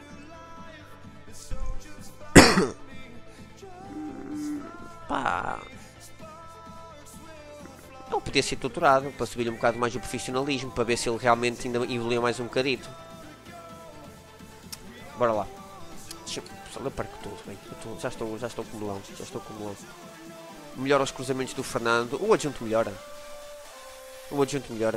Pá. Ele podia ser tutorado para subir um bocado mais o profissionalismo, para ver se ele realmente ainda evoluiu mais um bocadito. Bora lá. Deixa-me... Eu perco tudo, bem. Eu tô... já estou, já estou acumulando, já estou acumulando. Melhora os cruzamentos do Fernando. O adjunto melhora. O adjunto melhora.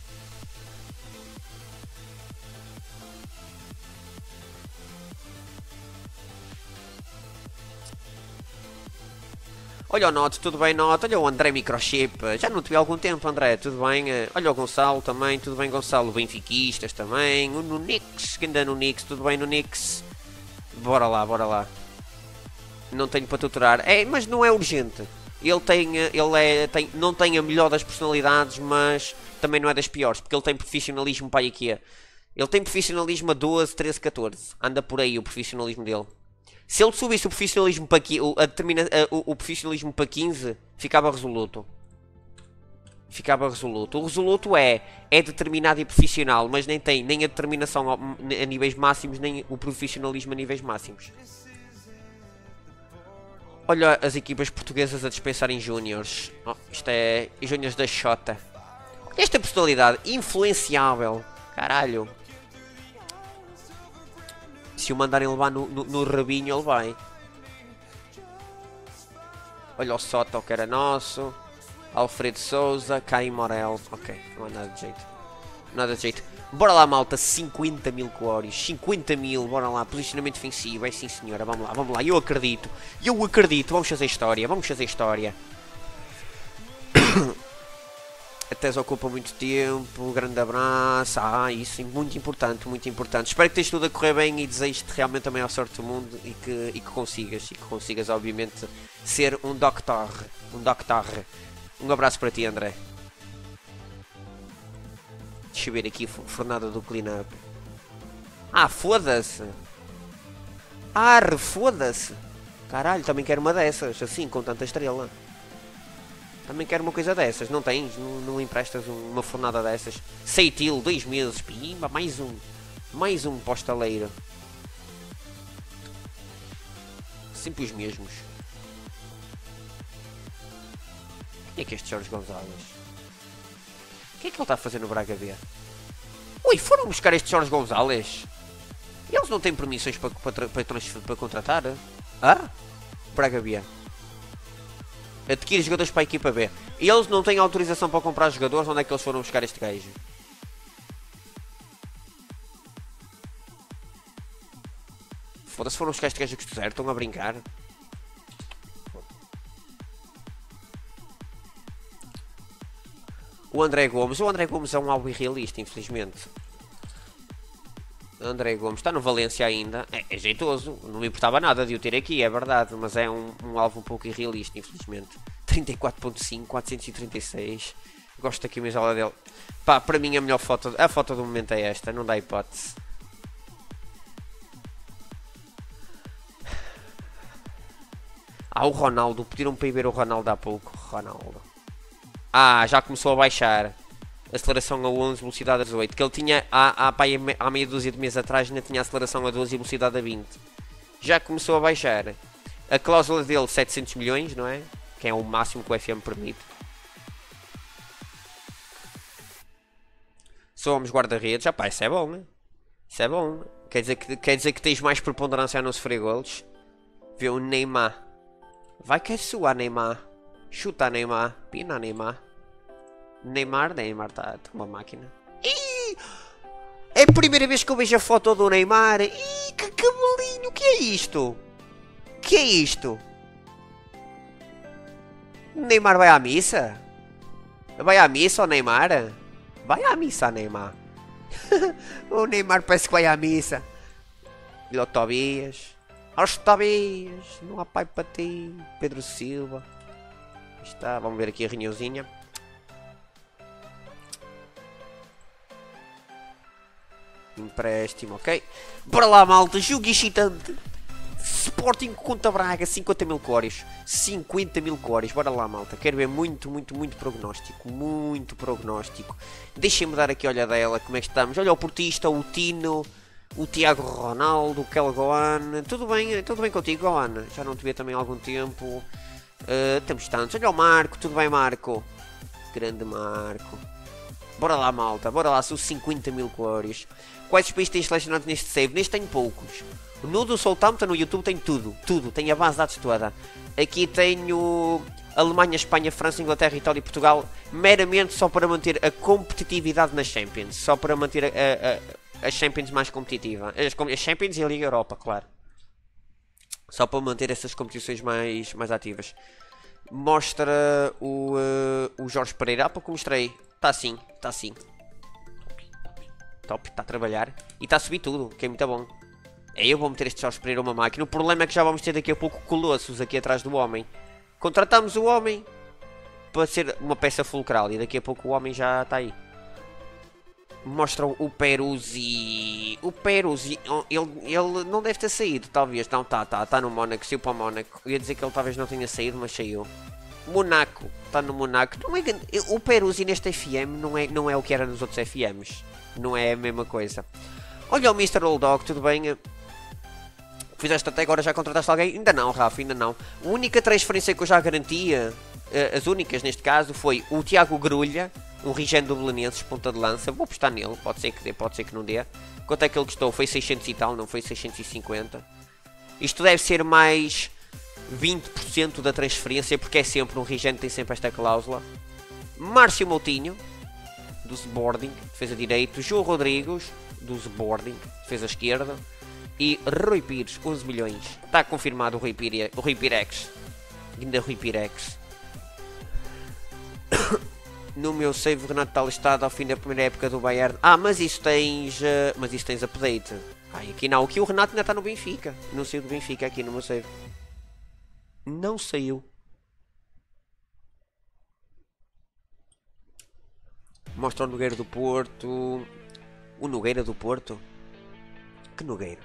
Olha o Note, tudo bem, Note? Olha o André Microchip. Já não te vi há algum tempo, André, tudo bem? Olha o Gonçalo também, tudo bem, Gonçalo? Benfiquistas também. O Nunix, que anda no Nix, tudo bem, Nunix? Bora lá, bora lá. Não tenho para tutorar. É, mas não é urgente. Ele tem, ele é, tem, não tem a melhor das personalidades, mas também não é das piores, porque ele tem profissionalismo para aqui. Ele tem profissionalismo a doze, treze, catorze. Anda por aí o profissionalismo dele. Se ele subisse o profissionalismo para quinze, o, a determina, a, o, o profissionalismo para quinze, ficava resoluto. Ficava resoluto. O resoluto é, é determinado e profissional, mas nem tem nem a determinação a, a níveis máximos, nem o profissionalismo a níveis máximos. Olha as equipas portuguesas a dispensarem júniores. Oh, isto é júniores da Xota. Esta personalidade influenciável. Caralho. Se o mandarem levar no, no, no rabinho, ele vai. Olha o Soto, que era nosso. Alfredo Souza, Caio Morel. Ok, não há nada de jeito. Nada de jeito. Bora lá, malta. cinquenta mil cores. cinquenta mil, bora lá. Posicionamento defensivo. É sim, senhora. Vamos lá, vamos lá. Eu acredito. Eu acredito. Vamos fazer história. Vamos fazer história. A tese ocupa muito tempo, grande abraço, ah, isso é muito importante, muito importante. Espero que esteja tudo a correr bem e desejo-te realmente a maior sorte do mundo e que, e que consigas, e que consigas obviamente ser um doctor, um doctor. Um abraço para ti, André. Deixa eu ver aqui, fornada do clean-up. Ah, foda-se. Ah, foda-se. Caralho, também quero uma dessas, assim, com tanta estrela. Também quero uma coisa dessas, não tens? Não, não emprestas uma fornada dessas? Seitil, dois meses, pimba, mais um. Mais um postaleiro. Sempre os mesmos. Quem é que é este Jorge Gonzalez? O que é que ele está a fazer no Braga B? Ui, foram buscar este Jorge Gonzalez? Eles não têm permissões para, para, para, para contratar? Ah? Braga B. Adquire jogadores para a equipa B. E eles não têm autorização para comprar jogadores. Onde é que eles foram buscar este gajo? Foda-se, foram buscar este gajo que fizeram. Estão a brincar. O André Gomes. O André Gomes é um alvo irrealista, infelizmente. André Gomes está no Valência ainda. É, é jeitoso. Não me importava nada de o ter aqui, é verdade. Mas é um, um alvo um pouco irrealista, infelizmente. trinta e quatro ponto cinco, quatrocentos e trinta e seis. Gosto da camisola dele. Pá, para mim a melhor foto. A foto do momento é esta. Não dá hipótese. Ah, o Ronaldo. Pediram para ir ver o Ronaldo há pouco. Ronaldo. Ah, já começou a baixar. Aceleração a onze, velocidade a dezoito. Que ele tinha há, há, há meia dúzia de meses atrás, ainda tinha aceleração a doze e velocidade a vinte. Já começou a baixar. A cláusula dele, setecentos milhões, não é? Que é o máximo que o F M permite. Somos guarda-redes. Ah pá, isso é bom, né? Isso é bom. Quer dizer que, quer dizer que tens mais preponderância a não sofrer golos. Vê o Neymar. Vai que é sua, Neymar. Chuta, Neymar. Pina, Neymar. Neymar, Neymar está tá uma máquina. Ih, é a primeira vez que eu vejo a foto do Neymar. Ih, que cabelinho. O que é isto? O que é isto? Neymar vai à missa? Vai à missa, o Neymar? Vai à missa, Neymar. O Neymar parece que vai à missa. E o Tobias. Aos Tobias. Não há pai para ti. Pedro Silva. Está, vamos ver aqui a reuniãozinha. Empréstimo, ok. Bora lá, malta. Jogo excitante. Sporting contra Braga, cinquenta mil cores. cinquenta mil cores, bora lá, malta. Quero ver muito, muito, muito prognóstico. Muito prognóstico. Deixem-me dar aqui olha dela, como é que estamos. Olha o Portista, o Tino, o Tiago Ronaldo, o Kel Goan. Tudo bem, tudo bem contigo, Goan? Já não te vi também há algum tempo. Uh, temos tantos. Olha o Marco, tudo bem, Marco? Grande Marco. Bora lá, malta, bora lá, são cinquenta mil cores. Quais os países tens selecionados neste save? Neste tenho poucos. No do Southampton, no YouTube, tem tudo. Tudo. Tem a base de dados toda. Aqui tenho Alemanha, Espanha, França, Inglaterra, Itália e Portugal. Meramente só para manter a competitividade nas Champions. Só para manter a, a, a Champions mais competitiva. As, as Champions e a Liga Europa, claro. Só para manter essas competições mais, mais ativas. Mostra o, uh, o Jorge Pereira. Ah, pouco mostrei. Está assim. Está assim. Top. Está a trabalhar. E está a subir tudo. Que é muito bom. É, eu vou meter este Jorge Pereira uma máquina. O problema é que já vamos ter daqui a pouco colossos aqui atrás do homem. Contratamos o homem para ser uma peça fulcral. E daqui a pouco o homem já está aí. Mostra o Peruzzi. O Peruzzi, ele, ele não deve ter saído, talvez. Não, tá, tá, tá no Mónaco, saiu para o Mónaco. Eu ia dizer que ele talvez não tenha saído, mas saiu. Monaco, está no Monaco. Não é, o Peruzzi neste F M não é, não é o que era nos outros F Ms. Não é a mesma coisa. Olha o mister Old Dog, tudo bem? Fizeste até agora, já contrataste alguém? Ainda não, Rafa, ainda não. A única transferência que eu já garantia, as únicas neste caso, foi o Tiago Grulha, um Rigendo do Belenenses, ponta de lança. Vou apostar nele, pode ser que dê, pode ser que não dê. Quanto é que ele custou? Foi seiscentos e tal, não foi seiscentos e cinquenta. Isto deve ser mais vinte por cento da transferência, porque é sempre um Rigendo, tem sempre esta cláusula. Márcio Moutinho, do Sporting, defesa direito. João Rodrigues, do Sporting, defesa esquerda. E Rui Pires, onze milhões. Está confirmado o Rui, Pire, o Rui Pirex. Ainda Rui Pirex. No meu save, Renato está listado ao fim da primeira época do Bayern. Ah, mas isso tens. Uh, mas isso tens update. Ai, aqui não. Aqui o Renato ainda está no Benfica. Não saiu do Benfica aqui no meu save. Não saiu. Mostra o Nogueira do Porto. O Nogueira do Porto? Que Nogueira?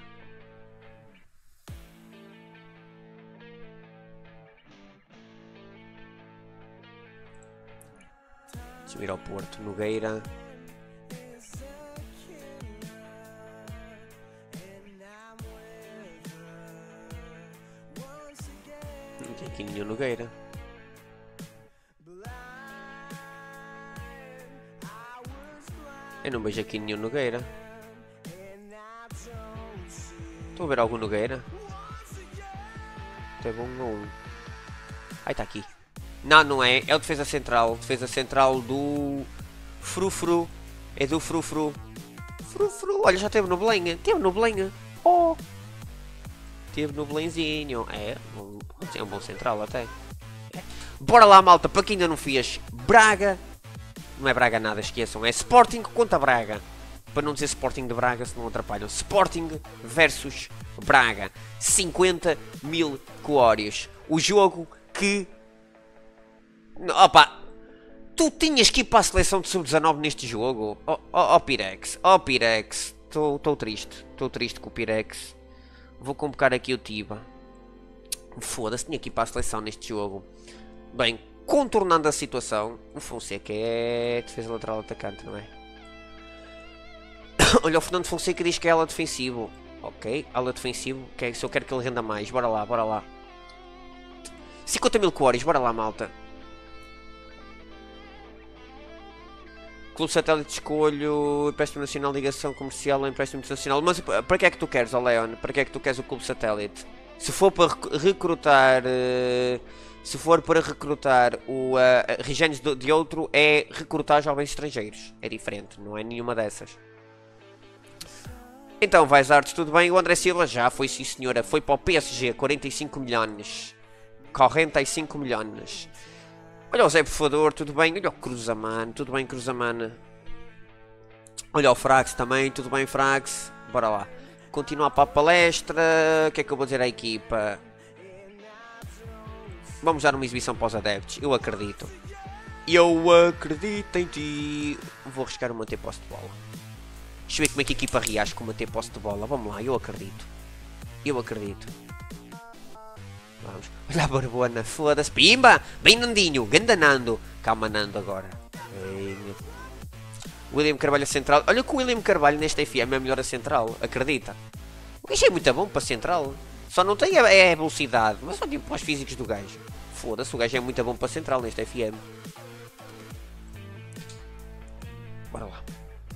Deixa eu ir ao Porto. Nogueira. Não tem aqui nenhum Nogueira. Eu não vejo aqui nenhum Nogueira. Estou a ver algum Nogueira? Tem bom ou um? Ai, está aqui. Não, não é. É o defesa central. Defesa central do Frufru. É do Frufru. Frufru. Olha, já teve no Belém. Teve no Belém. Oh. Teve no Belémzinho. É. É um bom central até. É. Bora lá, malta. Para quem ainda não fez. Braga. Não é Braga nada, esqueçam. É Sporting contra Braga. Para não dizer Sporting de Braga, se não atrapalham. Sporting versus Braga. cinquenta mil coórios. O jogo que... Opa! Tu tinhas que ir para a seleção de sub dezanove neste jogo? Oh, oh, oh Pirex. Oh Pirex. Estou triste. Estou triste com o Pirex. Vou convocar aqui o Tiba. Foda-se, tinha que ir para a seleção neste jogo. Bem, contornando a situação, o Fonseca é defesa lateral atacante, não é? Olha, o Fernando Fonseca diz que é ala defensivo. Ok, ala defensivo. Que é, se eu quero que ele renda mais, bora lá, bora lá. cinquenta mil coórios, bora lá, malta. Clube Satélite escolho empréstimo nacional, ligação comercial ou empréstimo internacional. Mas para que é que tu queres, oh Leon? Para que é que tu queres o Clube Satélite? Se for para recrutar... Uh, se for para recrutar o uh, Rigénios de, de outro, é recrutar jovens estrangeiros. É diferente, não é nenhuma dessas. Então, vais artes, tudo bem? O André Silva já foi, sim senhora. Foi para o P S G, quarenta e cinco milhões. quarenta e cinco milhões. Olha o Zé Bufador, tudo bem? Olha o Cruzamano, tudo bem, Cruzamano? Olha o Frax também, tudo bem, Frax? Bora lá. Continuar para a palestra. O que é que eu vou dizer à equipa? Vamos dar uma exibição para os adeptos. Eu acredito. Eu acredito em ti. Vou arriscar o manter posse de bola. Deixa eu ver como é que a equipa reage com o manter posse de bola. Vamos lá, eu acredito. Eu acredito. Vamos. Olha a Barbona, foda-se. Pimba! Bem Nandinho, ganda Nando. Calma Nando agora. Bem. William Carvalho a central. Olha que o William Carvalho neste F M é melhor a central. Acredita? O gajo é muito bom para a central. Só não tem a, é a velocidade. Mas olha para os físicos do gajo. Foda-se, o gajo é muito bom para a central neste F M. Bora lá.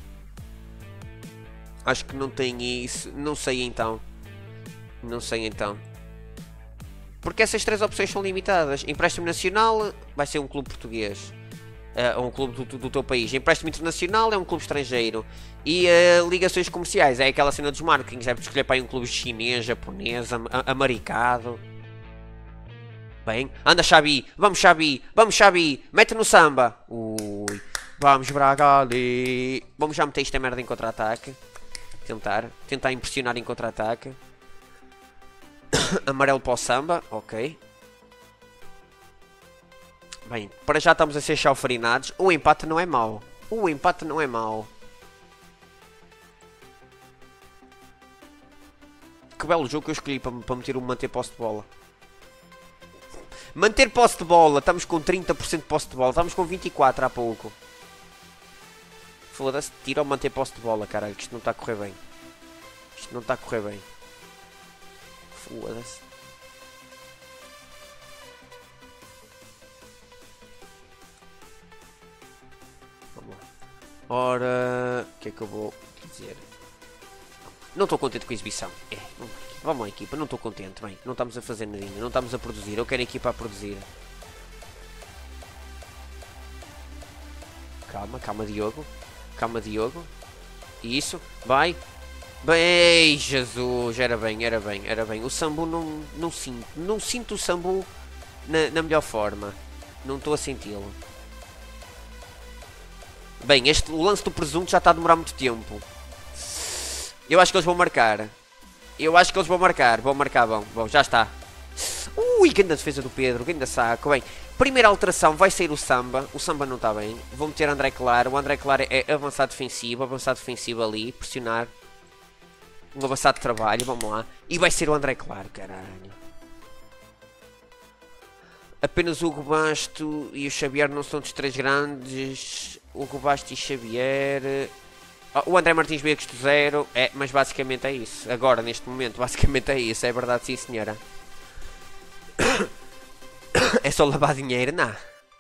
Acho que não tem isso. Não sei então. Não sei então. Porque essas três opções são limitadas. Empréstimo nacional vai ser um clube português. Uh, um clube do, do, do teu país. Empréstimo internacional é um clube estrangeiro. E uh, ligações comerciais é aquela cena dos marketing. Deve escolher para aí um clube chinês, japonês, am americano. Bem, anda Xabi, vamos Xabi, vamos Xabi, mete no samba. Ui, vamos Braga ali. Vamos já meter esta merda em contra-ataque. Tentar, tentar impressionar em contra-ataque. Amarelo para o samba, ok. Bem, para já estamos a ser chalfarinados. O empate não é mau. O empate não é mau. belo jogo que eu escolhi para, para meter o manter posse de bola. Manter posse de bola. Estamos com trinta por cento de posse de bola. Estamos com vinte e quatro há pouco. Foda-se. Tira o manter posse de bola, caralho. Que isto não está a correr bem. Isto não está a correr bem. Foda-se. Vamos lá. Ora... O que é que eu vou dizer? Não estou contente com a exibição. É, vamos lá, equipa. Não estou contente. Bem, não estamos a fazer nadinha. Não estamos a produzir. Eu quero a equipa a produzir. Calma, calma, Diogo. Calma, Diogo. Isso. Vai. Bem, Jesus. Era bem, era bem, era bem. O Sambu não, não sinto. Não sinto o Sambu na, na melhor forma. Não estou a senti-lo. Bem, este, o lance do presunto já está a demorar muito tempo. Eu acho que eles vão marcar. Eu acho que eles vão marcar. Vão marcar, bom. Bom, já está. Ui, grande defesa do Pedro. Grande saco. Bem, primeira alteração vai sair o Samba. O Samba não está bem. Vou meter André Claro. O André Claro é avançado defensivo. Avançado defensivo ali. Pressionar. Um avançado de trabalho. Vamos lá. E vai ser o André Claro, caralho. Apenas o Hugo Basto e o Xavier não são dos três grandes. Hugo Basto e Xavier... O André Martins veio custo zero, é, mas basicamente é isso. Agora, neste momento, basicamente é isso. É verdade, sim, senhora. É só lavar dinheiro, não.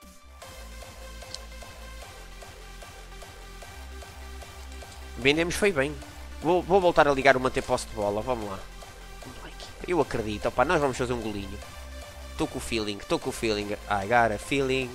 Vendemos foi bem. Vou, vou voltar a ligar o manter posse de bola. Vamos lá. Eu acredito. Opa, nós vamos fazer um golinho. Estou com o feeling, estou com o feeling. I got a feeling.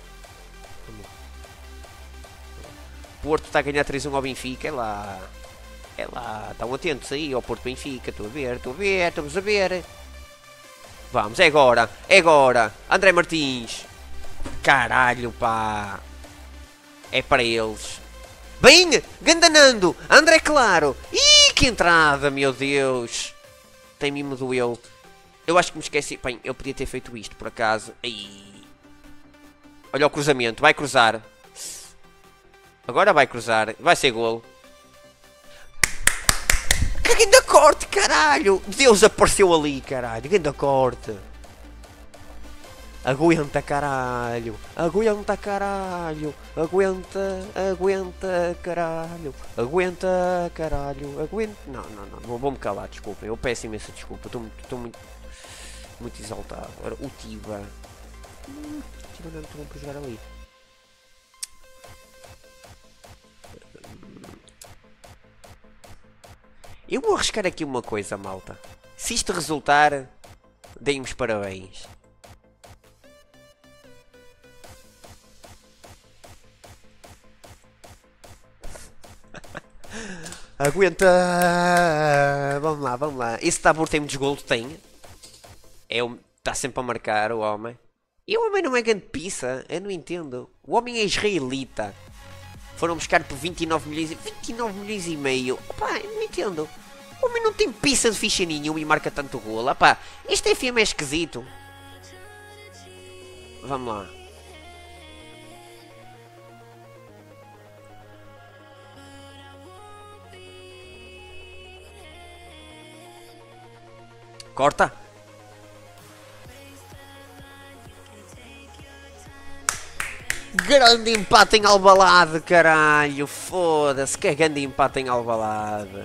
Porto está a ganhar três a um ao Benfica, é lá. É lá, estão atentos aí ao Porto Benfica, estou a ver, estou a ver, estamos a ver. Vamos, é agora, é agora. André Martins. Caralho, pá. É para eles. Bem, Gandanando, André Claro. Ih, que entrada, meu Deus. Tem mimo do eu. Eu acho que me esqueci, bem, eu podia ter feito isto, por acaso. Ai. Olha o cruzamento, vai cruzar. Agora vai cruzar. Vai ser golo. Que grande corte, caralho. Deus apareceu ali, caralho. Grande corte. Aguenta, caralho. Aguenta, caralho. Aguenta, aguenta, caralho. Aguenta, caralho. Aguenta. Não, não, não. Vou-me calar, desculpa. Eu peço imensa desculpa. Estou muito, muito exaltado. Agora, o Tiba. Hum, o Tiba não é muito bom para jogar ali. Eu vou arriscar aqui uma coisa, malta. Se isto resultar, deem-me os parabéns. Aguenta! Vamos lá, vamos lá. Esse Tabor tem muitos golos? Tem. É o... Está sempre a marcar o homem. E o homem não é grande pizza? Eu não entendo. O homem é israelita. Foram buscar por vinte e nove milhões, vinte e nove milhões e meio. Opá, eu não entendo. O homem não tem pizza de ficha nenhuma e marca tanto golo. Opá, este F M é esquisito. Vamos lá. Corta. Grande empate em Alvalade, caralho. Foda-se, que é grande empate em Alvalade.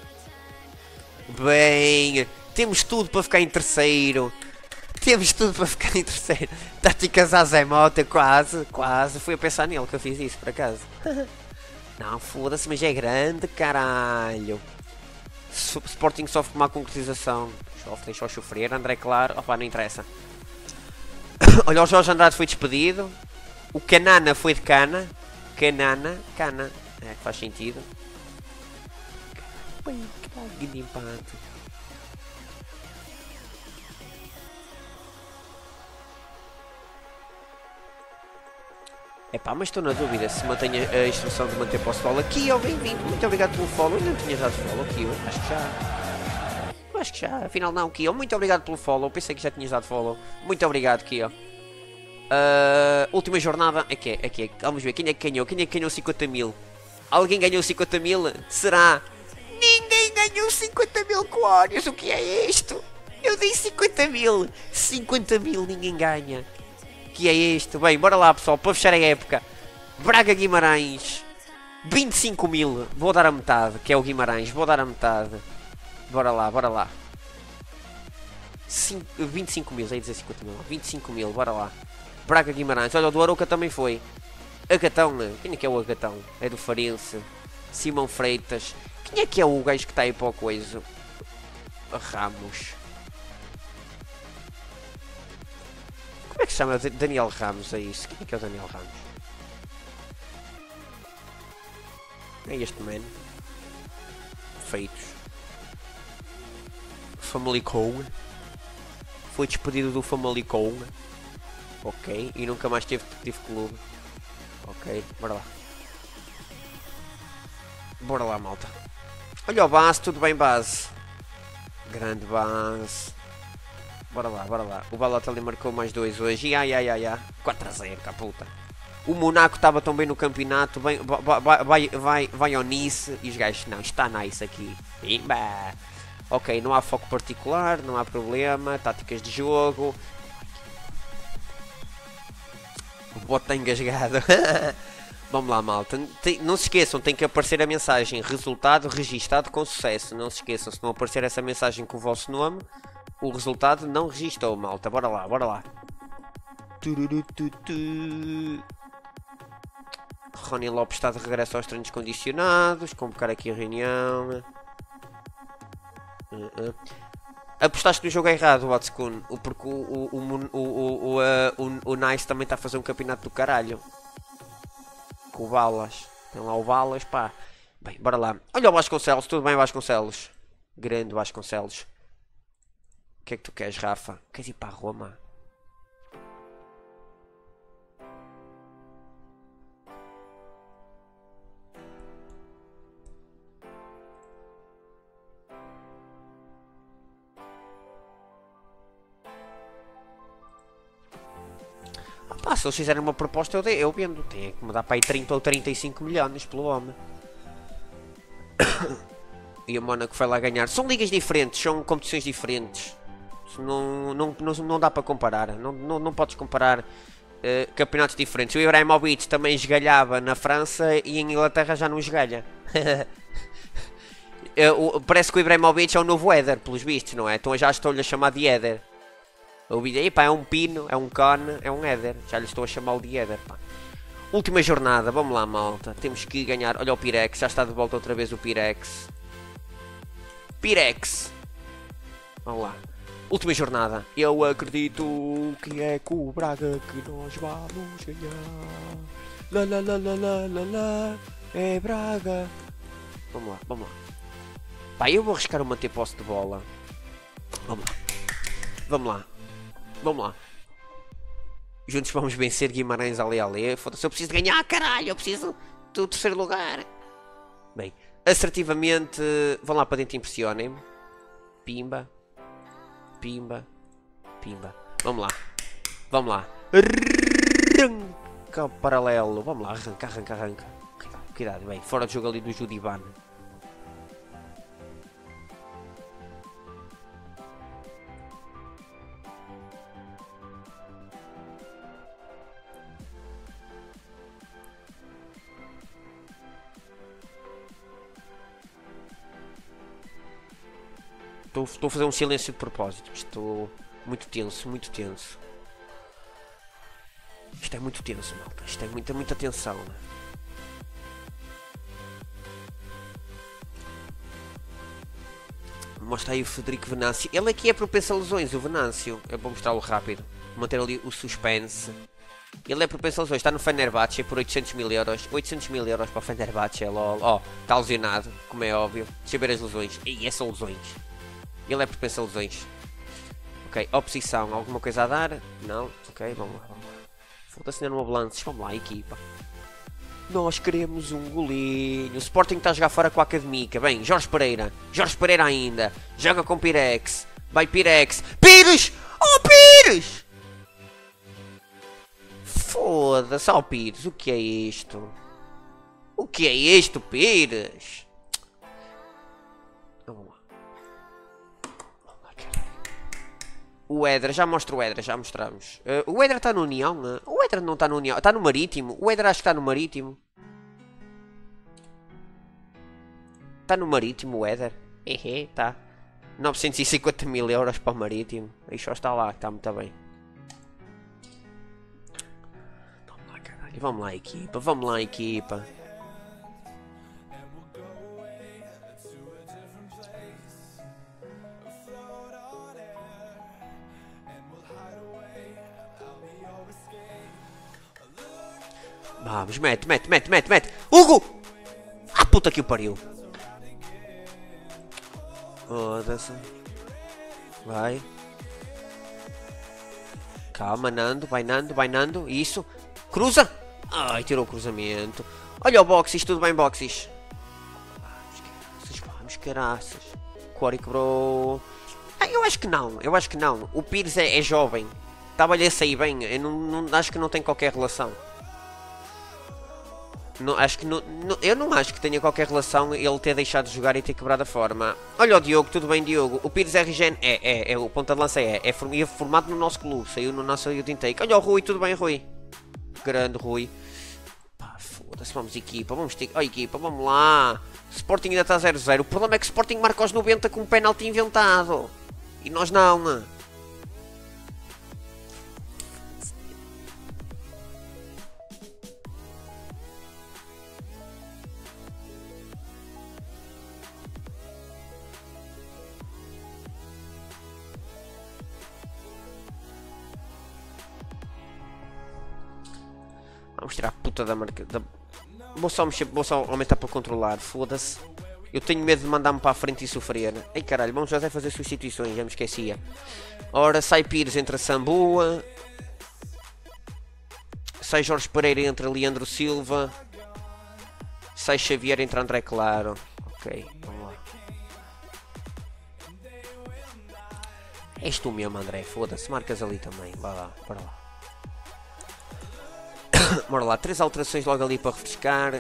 Bem, temos tudo para ficar em terceiro. Temos tudo para ficar em terceiro. Táticas a Zé Mota, quase, quase. Fui a pensar nele que eu fiz isso, por acaso. Não, foda-se, mas é grande, caralho. Sporting sofre com má concretização. Sofre, deixou sofrer. André Claro, opá, não interessa. Olha, o Jorge Andrade foi despedido. O Canana foi de cana. Canana, cana. É, faz sentido. Bem, que grande empate. Epá, mas estou na dúvida se mantenho a instrução de manter posse de bola. Aqui, ó, bem-vindo. Muito obrigado pelo follow. Eu não tinha dado follow aqui, eu acho que já. Eu acho que já. Afinal não, Kio. Muito obrigado pelo follow. Pensei que já tinhas dado follow. Muito obrigado, Kio. Uh, última jornada. Aqui é, aqui é. Vamos ver. Quem é que ganhou? Quem é que ganhou cinquenta mil? Alguém ganhou cinquenta mil? Será? Ninguém ganhou cinquenta mil coónios. O que é isto? Eu dei cinquenta mil. cinquenta mil ninguém ganha. O que é isto? Bem, bora lá pessoal, para fechar a época. Braga Guimarães. vinte e cinco mil. Vou dar a metade, que é o Guimarães. Vou dar a metade. Bora lá, bora lá. cinco, vinte e cinco mil, ia dizer cinquenta mil. vinte e cinco mil, bora lá. Braga Guimarães. Olha, o do Arouca também foi. Agatão, quem é que é o Agatão? É do Farense. Simão Freitas. Quem é que é o gajo que está aí para o coisa? Ramos. Como é que se chama? Daniel Ramos, é isso? Quem é que é o Daniel Ramos? É este man. Feitos. Famalicão. Foi despedido do Famalicão. Ok. E nunca mais teve, teve clube. Ok. Bora lá. Bora lá, malta. Olha o base. Tudo bem, base? Grande base. Bora lá, bora lá. O Balotelli marcou mais dois hoje. E ai, ai, ai, ai. quatro a zero, caputa. O Monaco estava tão bem no campeonato. Bem, vai, vai, vai, vai ao Nice. E os gajos, não, está nice aqui. Pimba. Ok, não há foco particular. Não há problema. Táticas de jogo. O bot está engasgado. Vamos lá, malta. Tem, não se esqueçam, tem que aparecer a mensagem resultado registado com sucesso. Não se esqueçam, se não aparecer essa mensagem com o vosso nome, o resultado não registou, malta. Bora lá, bora lá. Rony Lopes está de regresso aos treinos condicionados. Convocar aqui a reunião. Uh -uh. Apostaste no jogo errado, Watskun. Porque o, o, o, o, o, o, o, o Nice também está a fazer um campeonato do caralho. Com o Balas. Tem lá o Balas, pá. Bem, bora lá. Olha o Vasconcelos. Tudo bem, Vasconcelos? Grande Vasconcelos. O que é que tu queres, Rafa? Queres ir para a Roma? Pá, se eles fizerem uma proposta eu, eu vendo. Tem que me dar para aí trinta ou trinta e cinco milhões pelo homem. E o Mónaco foi lá ganhar. São ligas diferentes, são competições diferentes. Não, não, não, não dá para comparar. Não, não, não podes comparar uh, campeonatos diferentes. O Ibrahimovic também esgalhava na França e em Inglaterra já não esgalha. uh, parece que o Ibrahimovic é o novo Éder, pelos vistos, não é? Então já estou-lhe a chamar de Éder. O vídeo, pá, é um pino, é um cone, é um Éder. Já lhe estou a chamá-lo de Éder, pá. Última jornada, vamos lá, malta. Temos que ganhar. Olha o Pirex, já está de volta outra vez o Pirex. Pirex. Vamos lá. Última jornada. Eu acredito que é com o Braga que nós vamos ganhar. Lá, lá, lá, lá, lá, lá, lá. É Braga. Vamos lá, vamos lá. Pá, eu vou arriscar o manter posse de bola. Vamos lá. Vamos lá. Vamos lá. Juntos vamos vencer Guimarães ali ali. Foda-se, eu preciso de ganhar, caralho. Eu preciso do terceiro lugar. Bem, assertivamente. Vão lá para dentro e impressionem-me. Pimba. Pimba. Pimba. Vamos lá. Vamos lá. Arranca o paralelo. Vamos lá, arranca, arranca, arranca. Cuidado, bem. Fora de jogo ali do Judiban. Estou, estou a fazer um silêncio de propósito. Estou muito tenso, muito tenso. Isto é muito tenso, malta. Isto é muita, muita tensão. Né? Mostra aí o Federico Venâncio. Ele aqui é propenso a lesões, o Venâncio. Eu vou mostrá-lo rápido. Manter ali o suspense. Ele é propenso a lesões. Está no Fenerbahçe por oitocentos mil euros. oitocentos mil euros para o Fenerbahçe. Ó, oh, está lesionado, como é óbvio. Deixa eu ver as lesões. E essas lesões. Ele é propenso a lesões. Ok, oposição. Alguma coisa a dar? Não? Ok, vamos lá. Vamos lá. Foda-se no Ablances. Vamos lá, equipa. Nós queremos um golinho. O Sporting está a jogar fora com a Académica. Bem, Jorge Pereira. Jorge Pereira ainda. Joga com Pirex. Vai Pirex. Pires! Oh, Pires! Foda-se, ó, oh, Pires. O que é isto? O que é isto, Pires? Vamos O Éder, já mostro o Éder, já mostramos. Uh, o Éder está no União? Né? O Éder não está no União, está no Marítimo. O Éder acho que está no Marítimo. Está no Marítimo o Éder. Hehe, tá. novecentos e cinquenta mil euros para o Marítimo. Aí só está lá, está muito bem. Vamos lá, caralho. Vamos lá, equipa. Vamos lá, equipa. Vamos, mete, mete, mete, mete, mete. Hugo! Ah, puta que o pariu. Foda-se. Vai. Calma, Nando. Vai, Nando. Vai, Nando. Isso. Cruza. Ai, tirou o cruzamento. Olha o boxes. Tudo bem, boxes. Vamos, caraças. Vamos, caraças. Corey quebrou. Ah, eu acho que não. Eu acho que não. O Pires é, é jovem. Estava-lhe a sair bem. Eu não, não, acho que não tem qualquer relação. Não, acho que não, não, eu não acho que tenha qualquer relação ele ter deixado de jogar e ter quebrado a forma. Olha o Diogo, tudo bem, Diogo? O Pires R G N é, é, é, o ponta de lança é, é formado no nosso clube, saiu no nosso youth intake. Olha o Rui, tudo bem, Rui? Grande Rui. Pá, foda-se, vamos equipa, vamos ter. Oh, equipa, vamos lá. Sporting ainda está zero zero. O problema é que o Sporting marca aos noventa com um penalti inventado. E nós não. Vamos tirar a puta da marca. Da... Vou, só mexer, vou só aumentar para controlar. Foda-se. Eu tenho medo de mandar-me para a frente e sofrer. Ei caralho, vamos já até fazer substituições. Já me esquecia. Ora, sai Pires, entra Sambua. Sai Jorge Pereira, entra Leandro Silva. Sai Xavier, entra André Claro. Ok, vamos lá. És tu mesmo, André. Foda-se. Marcas ali também. Vá lá, para lá. Bora lá, três alterações logo ali para refrescar.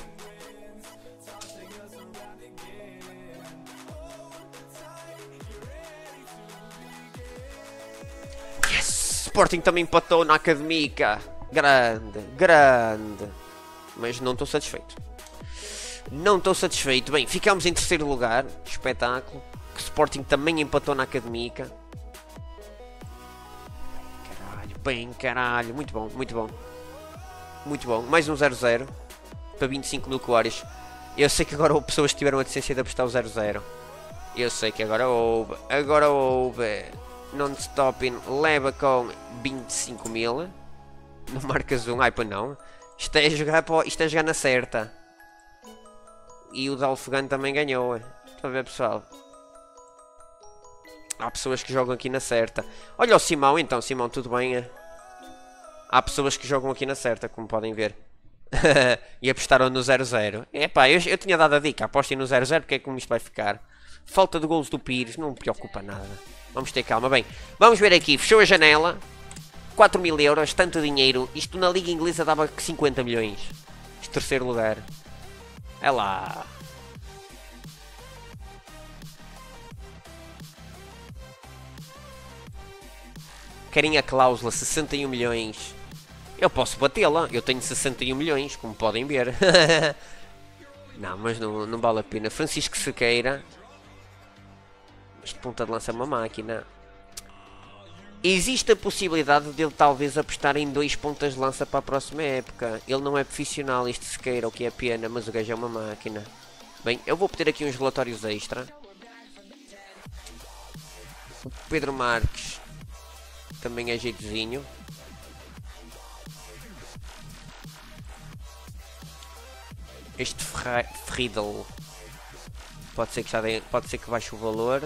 Yes! Sporting também empatou na Académica. Grande, grande. Mas não estou satisfeito. Não estou satisfeito. Bem, ficamos em terceiro lugar. Espetáculo. Que Sporting também empatou na Académica. Caralho, bem, caralho. Muito bom, muito bom. Muito bom, mais um zero zero para vinte e cinco mil coários. Eu sei que agora houve pessoas que tiveram a decência de apostar o zero zero. Eu sei que agora houve. Agora houve. Non-stopping leva com vinte e cinco mil. Não marcas um. Ai, pá, não. Isto é jogar, pô, isto é jogar na certa. E o Dalfegano também ganhou. Estão a ver, pessoal? Há pessoas que jogam aqui na certa. Olha o Simão, então, Simão, tudo bem? Há pessoas que jogam aqui na certa, como podem ver. E apostaram no zero zero. Epá, eu, eu tinha dado a dica. Apostem no zero zero, porque é como isto vai ficar. Falta de golos do Pires, não me preocupa nada. Vamos ter calma. Bem, vamos ver aqui. Fechou a janela. quatro mil euros, tanto dinheiro. Isto na Liga Inglesa dava cinquenta milhões. Este terceiro lugar. É lá. Querem a cláusula sessenta e um milhões. Eu posso batê-la. Eu tenho sessenta e um milhões, como podem ver. Não, mas não, não vale a pena. Francisco Sequeira. Este ponta de lança é uma máquina. Existe a possibilidade de ele talvez apostar em dois pontas de lança para a próxima época. Ele não é profissional, este Sequeira, o que é pena, mas o gajo é uma máquina. Bem, eu vou pedir aqui uns relatórios extra. O Pedro Marques também é jeitozinho. Este Friedel pode ser que já dê, pode ser que baixe o valor.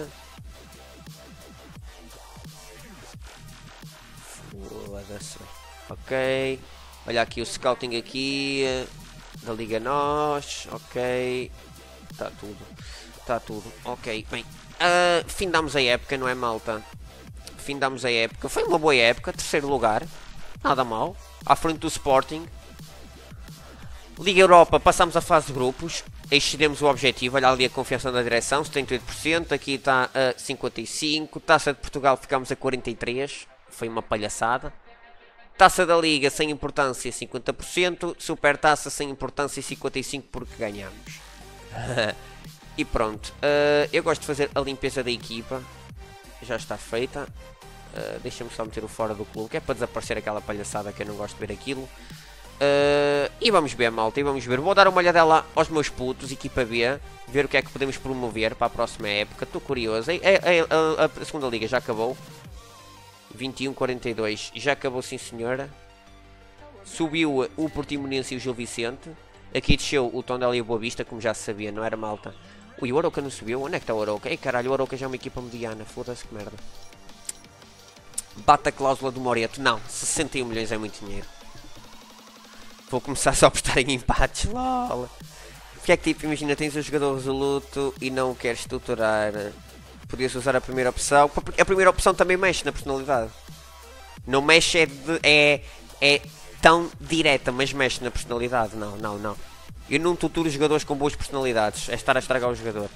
Foda-se. Ok. Olha aqui o scouting aqui da Liga Nós. Ok. Está tudo. Está tudo. Ok. Bem. Uh, findamos a época, não é, malta? Findamos a época. Foi uma boa época. Terceiro lugar. Nada mal. À frente do Sporting. Liga Europa, passamos a fase de grupos. excedemos o objetivo. Olha ali a confiança da direção, setenta e oito por cento. Aqui está a cinquenta e cinco por cento. Taça de Portugal ficamos a quarenta e três por cento. Foi uma palhaçada. Taça da Liga sem importância cinquenta por cento. Super Taça sem importância cinquenta e cinco por cento porque ganhamos. E pronto. Uh, eu gosto de fazer a limpeza da equipa. Já está feita. Uh, Deixa-me só meter o fora do clube, que é para desaparecer aquela palhaçada que eu não gosto de ver aquilo. Uh, e vamos ver, malta, e vamos ver. Vou dar uma olhadela aos meus putos, equipa B, ver o que é que podemos promover para a próxima época. Estou curioso. A, a, a, a segunda liga já acabou. vinte e um a quarenta e dois. Já acabou, sim senhora. Subiu o Portimonense e o Gil Vicente. Aqui desceu o Tondela e o Boa Vista, como já se sabia, não era, malta? Ui, o Arouca não subiu? Onde é que está o Arouca? Ei, caralho, o Arouca já é uma equipa mediana. Foda-se, que merda. Bate a cláusula do Moreto. Não, sessenta e um milhões é muito dinheiro. Vou começar só a apostar em empates. Lol. Porque é que, tipo, imagina, tens um jogador resoluto e não o queres tutorar. Podias usar a primeira opção. Porque a primeira opção também mexe na personalidade. Não mexe é, de, é, é tão direta, mas mexe na personalidade. Não, não, não. Eu não tuturo jogadores com boas personalidades. É estar a estragar o jogador.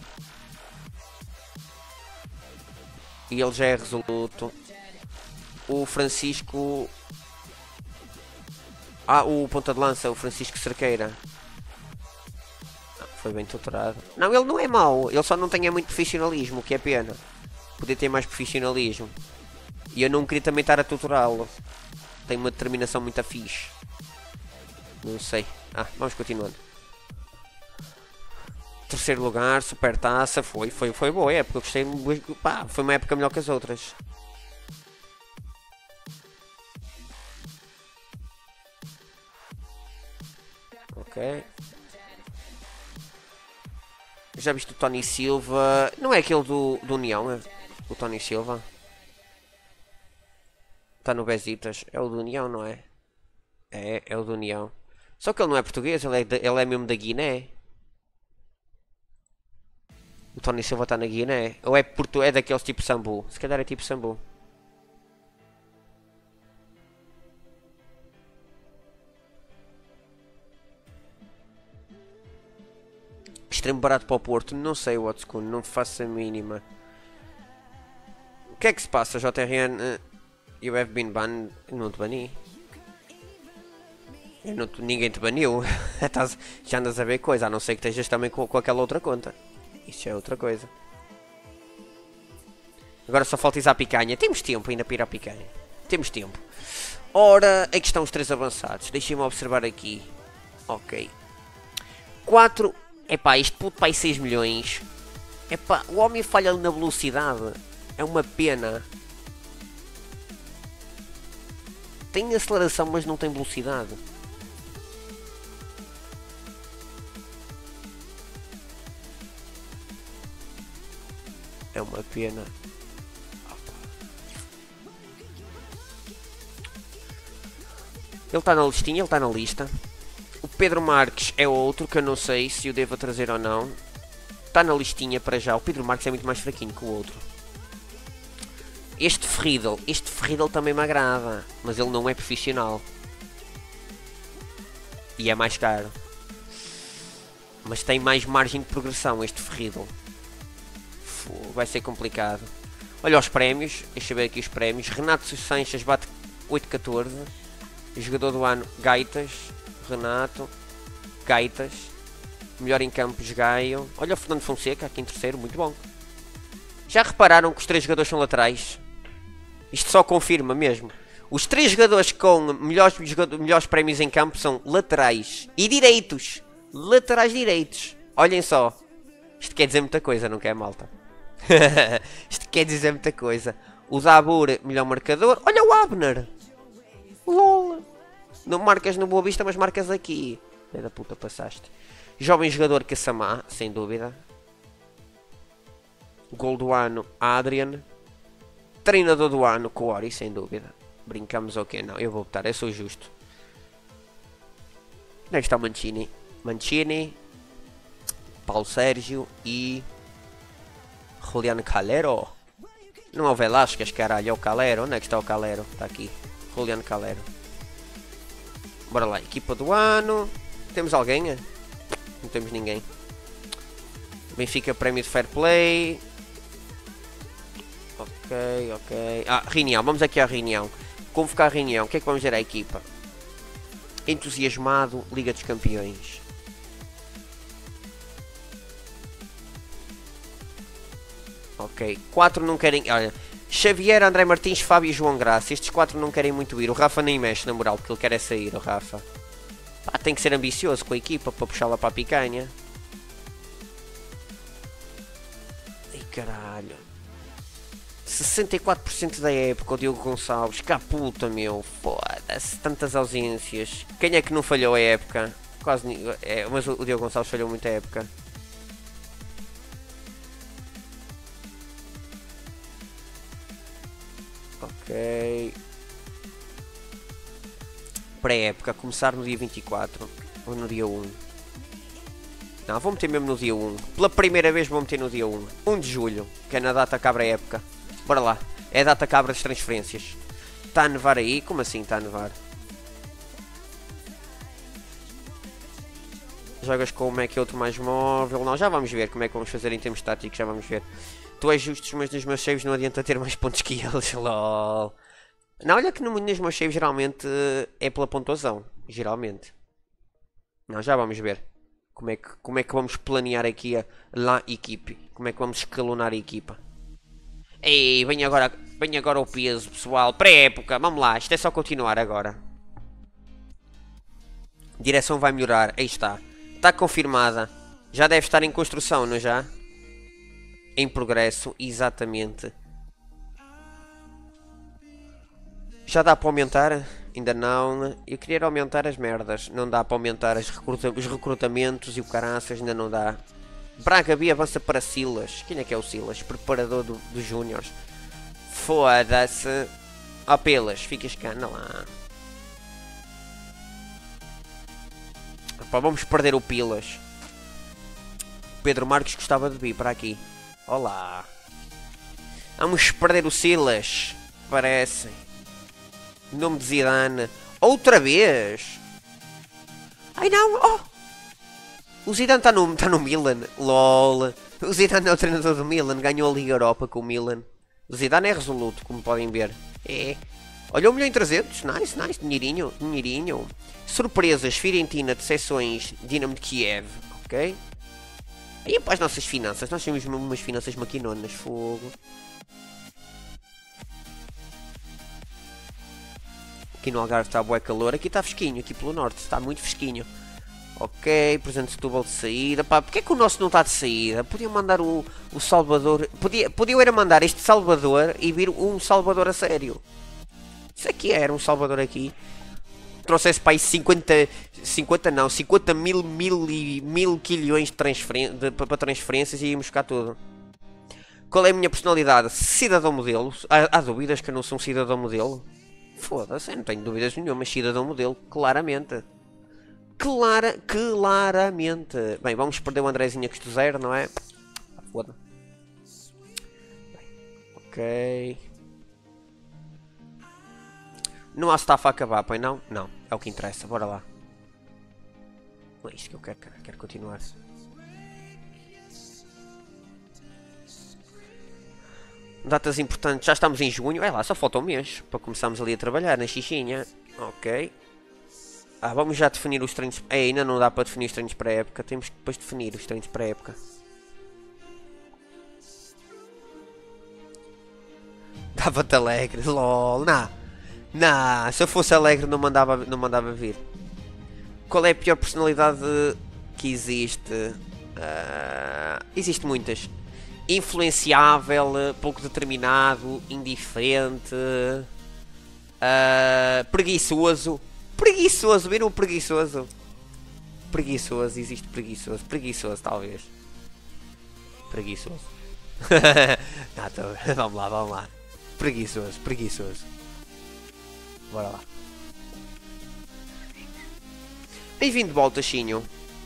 E ele já é resoluto. O Francisco... Ah, o ponta de lança, o Francisco Cerqueira. Não, foi bem tutorado. Não, ele não é mau. Ele só não tem muito profissionalismo, o que é pena. Podia ter mais profissionalismo. E eu não queria também estar a tutorá-lo. Tem uma determinação muito fixe. Não sei. Ah, vamos continuando. Terceiro lugar, super taça. Foi, foi, foi boa época. Eu gostei. Pá, foi uma época melhor que as outras. Ok. Já viste o Tony Silva? Não é aquele do, do União, é? O Tony Silva. Está no Besiktas. É o do União, não é? É, é o do União. Só que ele não é português, ele é, de, ele é mesmo da Guiné. O Tony Silva está na Guiné. Ou é, portu, é daqueles tipo Sambu? Se calhar é tipo Sambu. Extremo barato para o Porto. Não sei, Watson. Não faço a mínima. O que é que se passa, J R N? Uh, you have been banned. Não te bani. Eu não te, ninguém te baniu. Já andas a ver coisa. A não ser que estejas também com, com aquela outra conta. Isso é outra coisa. Agora só falta ir à picanha. Temos tempo ainda para ir à picanha. Temos tempo. Ora, aqui estão os três avançados. Deixem-me observar aqui. Ok. quatro. Epá, isto puto para aí seis milhões. Epá, o homem falha na velocidade. É uma pena. Tem aceleração, mas não tem velocidade. É uma pena. Ele está na listinha, ele está na lista. O Pedro Marques é outro que eu não sei se o devo trazer ou não. Está na listinha para já. O Pedro Marques é muito mais fraquinho que o outro. Este Friedel, este Friedel também me agrada, mas ele não é profissional. E é mais caro. Mas tem mais margem de progressão este Friedel. Vai ser complicado. Olha os prémios. Deixa eu ver aqui os prémios. Renato Sanches bate oito a catorze. Jogador do ano, Gaitas. Renato. Gaitas. Melhor em campos, Gaio. Olha o Fernando Fonseca aqui em terceiro. Muito bom. Já repararam que os três jogadores são laterais? Isto só confirma mesmo. Os três jogadores com melhores, melhores prémios em campo são laterais. E direitos. Laterais direitos. Olhem só. Isto quer dizer muita coisa, não quer, malta? Isto quer dizer muita coisa. O Zabur, melhor marcador. Olha o Abner. LOL. Não marcas no Boa Vista, mas marcas aqui. Filha da puta, passaste. Jovem jogador, Kassamá, sem dúvida. Gol do ano, Adrian. Treinador do ano, Coori, sem dúvida. Brincamos ou okay, não? Eu vou botar, eu sou justo. Onde é que está o Mancini? Mancini. Paulo Sérgio e... Juliano Calero. Não é o Velasquez, caralho, é o Calero. Onde é que está o Calero? Está aqui. Juliano Calero. Bora lá, equipa do ano. Temos alguém? Não temos ninguém. Benfica Prémio de Fair Play. Ok, ok. Ah, reunião. Vamos aqui à reunião. Convocar a reunião. O que é que vamos dizer à equipa? Entusiasmado, Liga dos Campeões. Ok. Quatro não querem... Olha, Xavier, André Martins, Fábio e João Graça. Estes quatro não querem muito ir. O Rafa nem mexe, na moral, porque ele quer é sair, o Rafa. Pá, tem que ser ambicioso com a equipa para puxá-la para a picanha. Ai, caralho. sessenta e quatro por cento da época, o Diogo Gonçalves. Que puta, meu. Foda-se. Tantas ausências. Quem é que não falhou a época? Quase ninguém. É, mas o Diogo Gonçalves falhou muito a época. Ok. Pré-época. Começar no dia vinte e quatro. Ou no dia um. Não, vou meter mesmo no dia um. Pela primeira vez vou meter no dia um. um de julho. Que é na data cabra época. Bora lá. É a data cabra das transferências. Está a nevar aí? Como assim está a nevar? Jogas com como é que é outro mais móvel? Não, já vamos ver como é que vamos fazer em termos táticos. Já vamos ver. Tu és justos, mas nos meus saves não adianta ter mais pontos que eles. Lol. Não, olha que no, nos meus saves geralmente é pela pontuação. Geralmente. Não, já vamos ver. Como é que, como é que vamos planear aqui a lá equipe? Como é que vamos escalonar a equipa? Ei, vem agora, vem agora o peso, pessoal. Pré-época, vamos lá. Isto é só continuar agora. Direção vai melhorar. Aí está. Está confirmada. Já deve estar em construção, não é já? Em progresso, exatamente. Já dá para aumentar? Ainda não. Eu queria aumentar as merdas. Não dá para aumentar as recruta os recrutamentos e o caraças, ainda não dá. Braga B avança para Silas. Quem é que é o Silas? Preparador dos do Júniors. Foda-se. Apelas, ficas cá, não lá. Opa, vamos perder o Pilas. Pedro Marques gostava de vir para aqui. Olá. Vamos perder o Silas. Parece. Nome de Zidane. Outra vez. Ai não. Oh. O Zidane está no, tá no Milan. LOL. O Zidane é o treinador do Milan. Ganhou a Liga Europa com o Milan. O Zidane é resoluto, como podem ver. É. Olha, um milhão e trezentos. Nice, nice. Dinheirinho. Dinheirinho. Surpresas. Fiorentina, decepções. Dinamo de Kiev. Ok. Aí para as nossas finanças. Nós temos umas finanças maquinonas. Fogo. Aqui no Algarve está bué calor. Aqui está fresquinho. Aqui pelo norte está muito fresquinho. Ok, presente de Setúbal de saída. Pá, porque é que o nosso não está de saída? Podiam mandar o, o Salvador. Podia, podiam era mandar este Salvador e vir um Salvador a sério. Isso aqui era um Salvador aqui. Trouxesse para aí cinquenta. cinquenta não, cinquenta mil, mil e mil quilhões de transferen de, para transferências e íamos buscar tudo. Qual é a minha personalidade? Cidadão modelo. Há, há dúvidas que eu não sou um cidadão modelo? Foda-se, não tenho dúvidas nenhuma. Cidadão modelo, claramente. Clara, claramente. Bem, vamos perder o Andrezinho a custo zero, não é? Ah, foda. Ok. Não há staff a acabar, pois não? Não, é o que interessa, bora lá. Não é isto que eu quero, cara. Quero continuar. Datas importantes, já estamos em junho. É lá, só falta um mês para começarmos ali a trabalhar na xixinha. Ok. Ah, vamos já definir os treinos. É, ainda não dá para definir os treinos para a época. Temos que depois definir os treinos para a época. Dava-te alegre, lol. Não, não. Se eu fosse alegre não mandava, não mandava vir. Qual é a pior personalidade que existe? Uh, existe muitas. Influenciável, pouco determinado, indiferente, uh, preguiçoso. Preguiçoso, viram o preguiçoso? Preguiçoso, existe preguiçoso. Preguiçoso, talvez. Preguiçoso. Não, tô... Vamos lá, vamos lá. Preguiçoso, preguiçoso. Bora lá. Bem-vindo de volta, Chinho.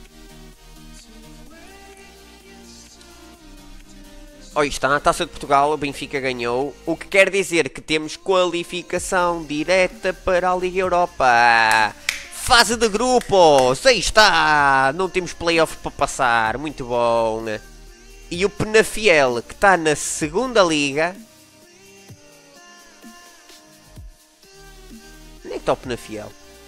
Aí está, a Taça de Portugal, o Benfica ganhou, o que quer dizer que temos qualificação direta para a Liga Europa. Fase de grupos, aí está, não temos playoff para passar, muito bom. E o Penafiel, que está na segunda liga. Onde é que está o Penafiel?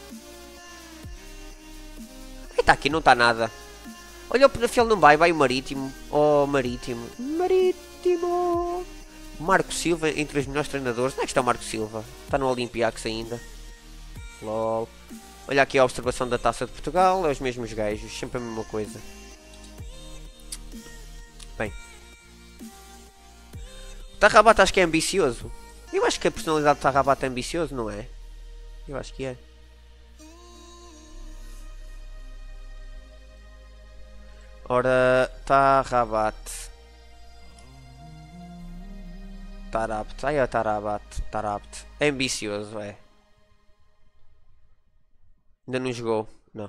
Está aqui, não está nada. Olha, o Penafiel não vai, vai o Marítimo. Oh, Marítimo. Marítimo. Marco Silva, entre os melhores treinadores. Onde é que está o Marco Silva? Está no Olympiacos ainda. Lol. Olha aqui a observação da Taça de Portugal. É os mesmos gajos, sempre a mesma coisa. Bem. O Tarrabat acho que é ambicioso. Eu acho que a personalidade do Tarrabat é ambicioso, não é? Eu acho que é. Ora, Tarrabat. Tarabt. Ai, é Tarabat. Tarabt. É ambicioso, é. Ainda não jogou. Não.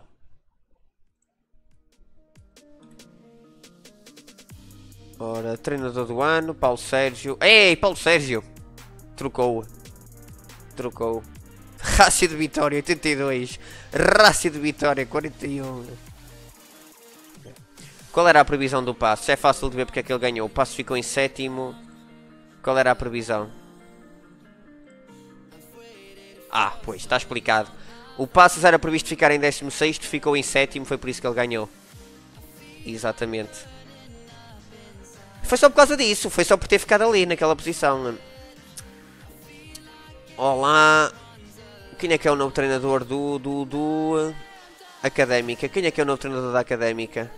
Ora, treinador do ano. Paulo Sérgio. Ei, Paulo Sérgio. Trocou. Trocou. Rácio de Vitória, oitenta e dois. Rácio de Vitória, quarenta e um. Qual era a previsão do Passo? É fácil de ver porque é que ele ganhou. O Passo ficou em sétimo. Qual era a previsão? Ah, pois, está explicado. O Passos era previsto ficar em décimo sexto, ficou em sétimo, foi por isso que ele ganhou. Exatamente. Foi só por causa disso, foi só por ter ficado ali, naquela posição. Olá. Quem é que é o novo treinador do... do... do... Académica? Quem é que é o novo treinador da Académica?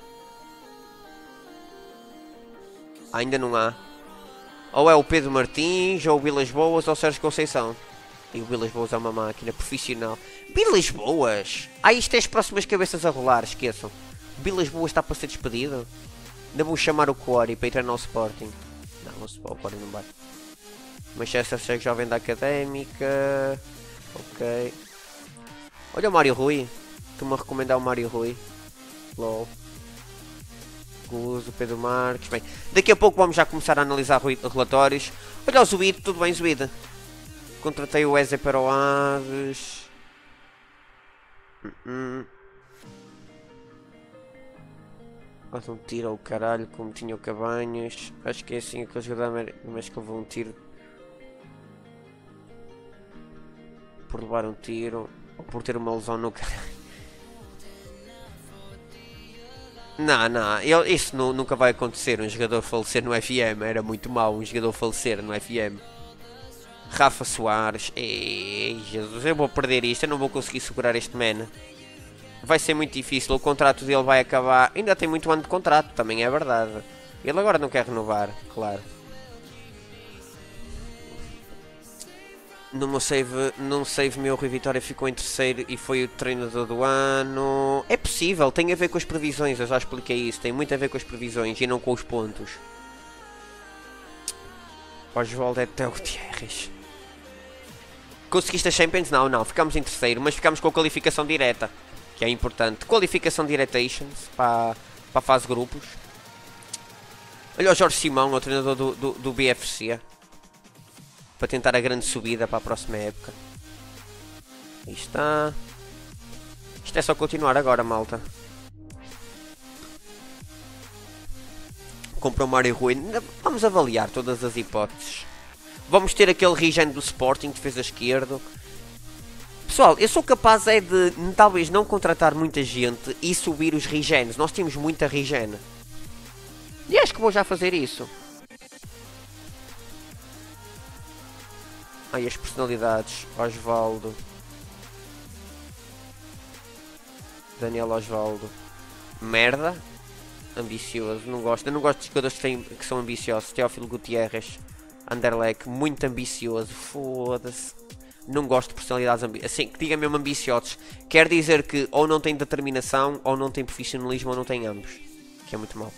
Ainda não há. Ou é o Pedro Martins, ou o Vilas Boas, ou o Sérgio Conceição. E o Vilas Boas é uma máquina profissional. Vilas Boas! Ah, isto é as próximas cabeças a rolar, esqueçam. Vilas Boas está para ser despedido? Ainda vou chamar o Quarry para entrar no Sporting. Não, o Quarry não vai. Manchester chega jovem da Académica. Ok. Olha o Mário Rui. Estou-me a recomendar o Mário Rui. LOL. Guzo, Pedro Marques. Bem, daqui a pouco vamos já começar a analisar relatórios. Olha o Zubido, tudo bem, Zubido? Contratei o Eze para o Aves. Uh -uh. Mas um tiro ao caralho, como tinha o Cabanhas. Acho que é assim aquele jogador, mas que levou um tiro. Por levar um tiro. Ou por ter uma lesão no caralho. Não, não, ele, isso não, nunca vai acontecer. Um jogador falecer no F M era muito mau. Um jogador falecer no F M. Rafa Soares. Ei, Jesus, eu vou perder isto. Eu não vou conseguir segurar este man. Vai ser muito difícil. O contrato dele vai acabar. Ainda tem muito ano de contrato, também é verdade. Ele agora não quer renovar, claro. No meu save, num save meu, Rui Vitória ficou em terceiro e foi o treinador do ano. É possível, tem a ver com as previsões, eu já expliquei isso. Tem muito a ver com as previsões e não com os pontos. Oswaldo Etel Gutierrez. Conseguiste a Champions? Não, não, ficámos em terceiro, mas ficámos com a qualificação direta, que é importante. Qualificação Diretations para, para a fase de grupos. Olha o Jorge Simão, o treinador do, do, do B F C. Para tentar a grande subida para a próxima época. Aí está. Isto é só continuar agora, malta. Comprou o Mário Rui. Vamos avaliar todas as hipóteses. Vamos ter aquele Rigeno do Sporting, defesa esquerdo. Pessoal, eu sou capaz é de talvez não contratar muita gente e subir os Rigenos. Nós temos muita Rigena. E acho que vou já fazer isso. Ai, as personalidades. Osvaldo. Daniel Osvaldo. Merda. Ambicioso. Não gosto. Eu não gosto de jogadores que, têm, que são ambiciosos. Teófilo Gutierrez. Anderlecht. Muito ambicioso. Foda-se. Não gosto de personalidades ambiciosas. Assim, que diga mesmo ambiciosos. Quer dizer que ou não tem determinação, ou não tem profissionalismo, ou não tem ambos. Que é muito mau.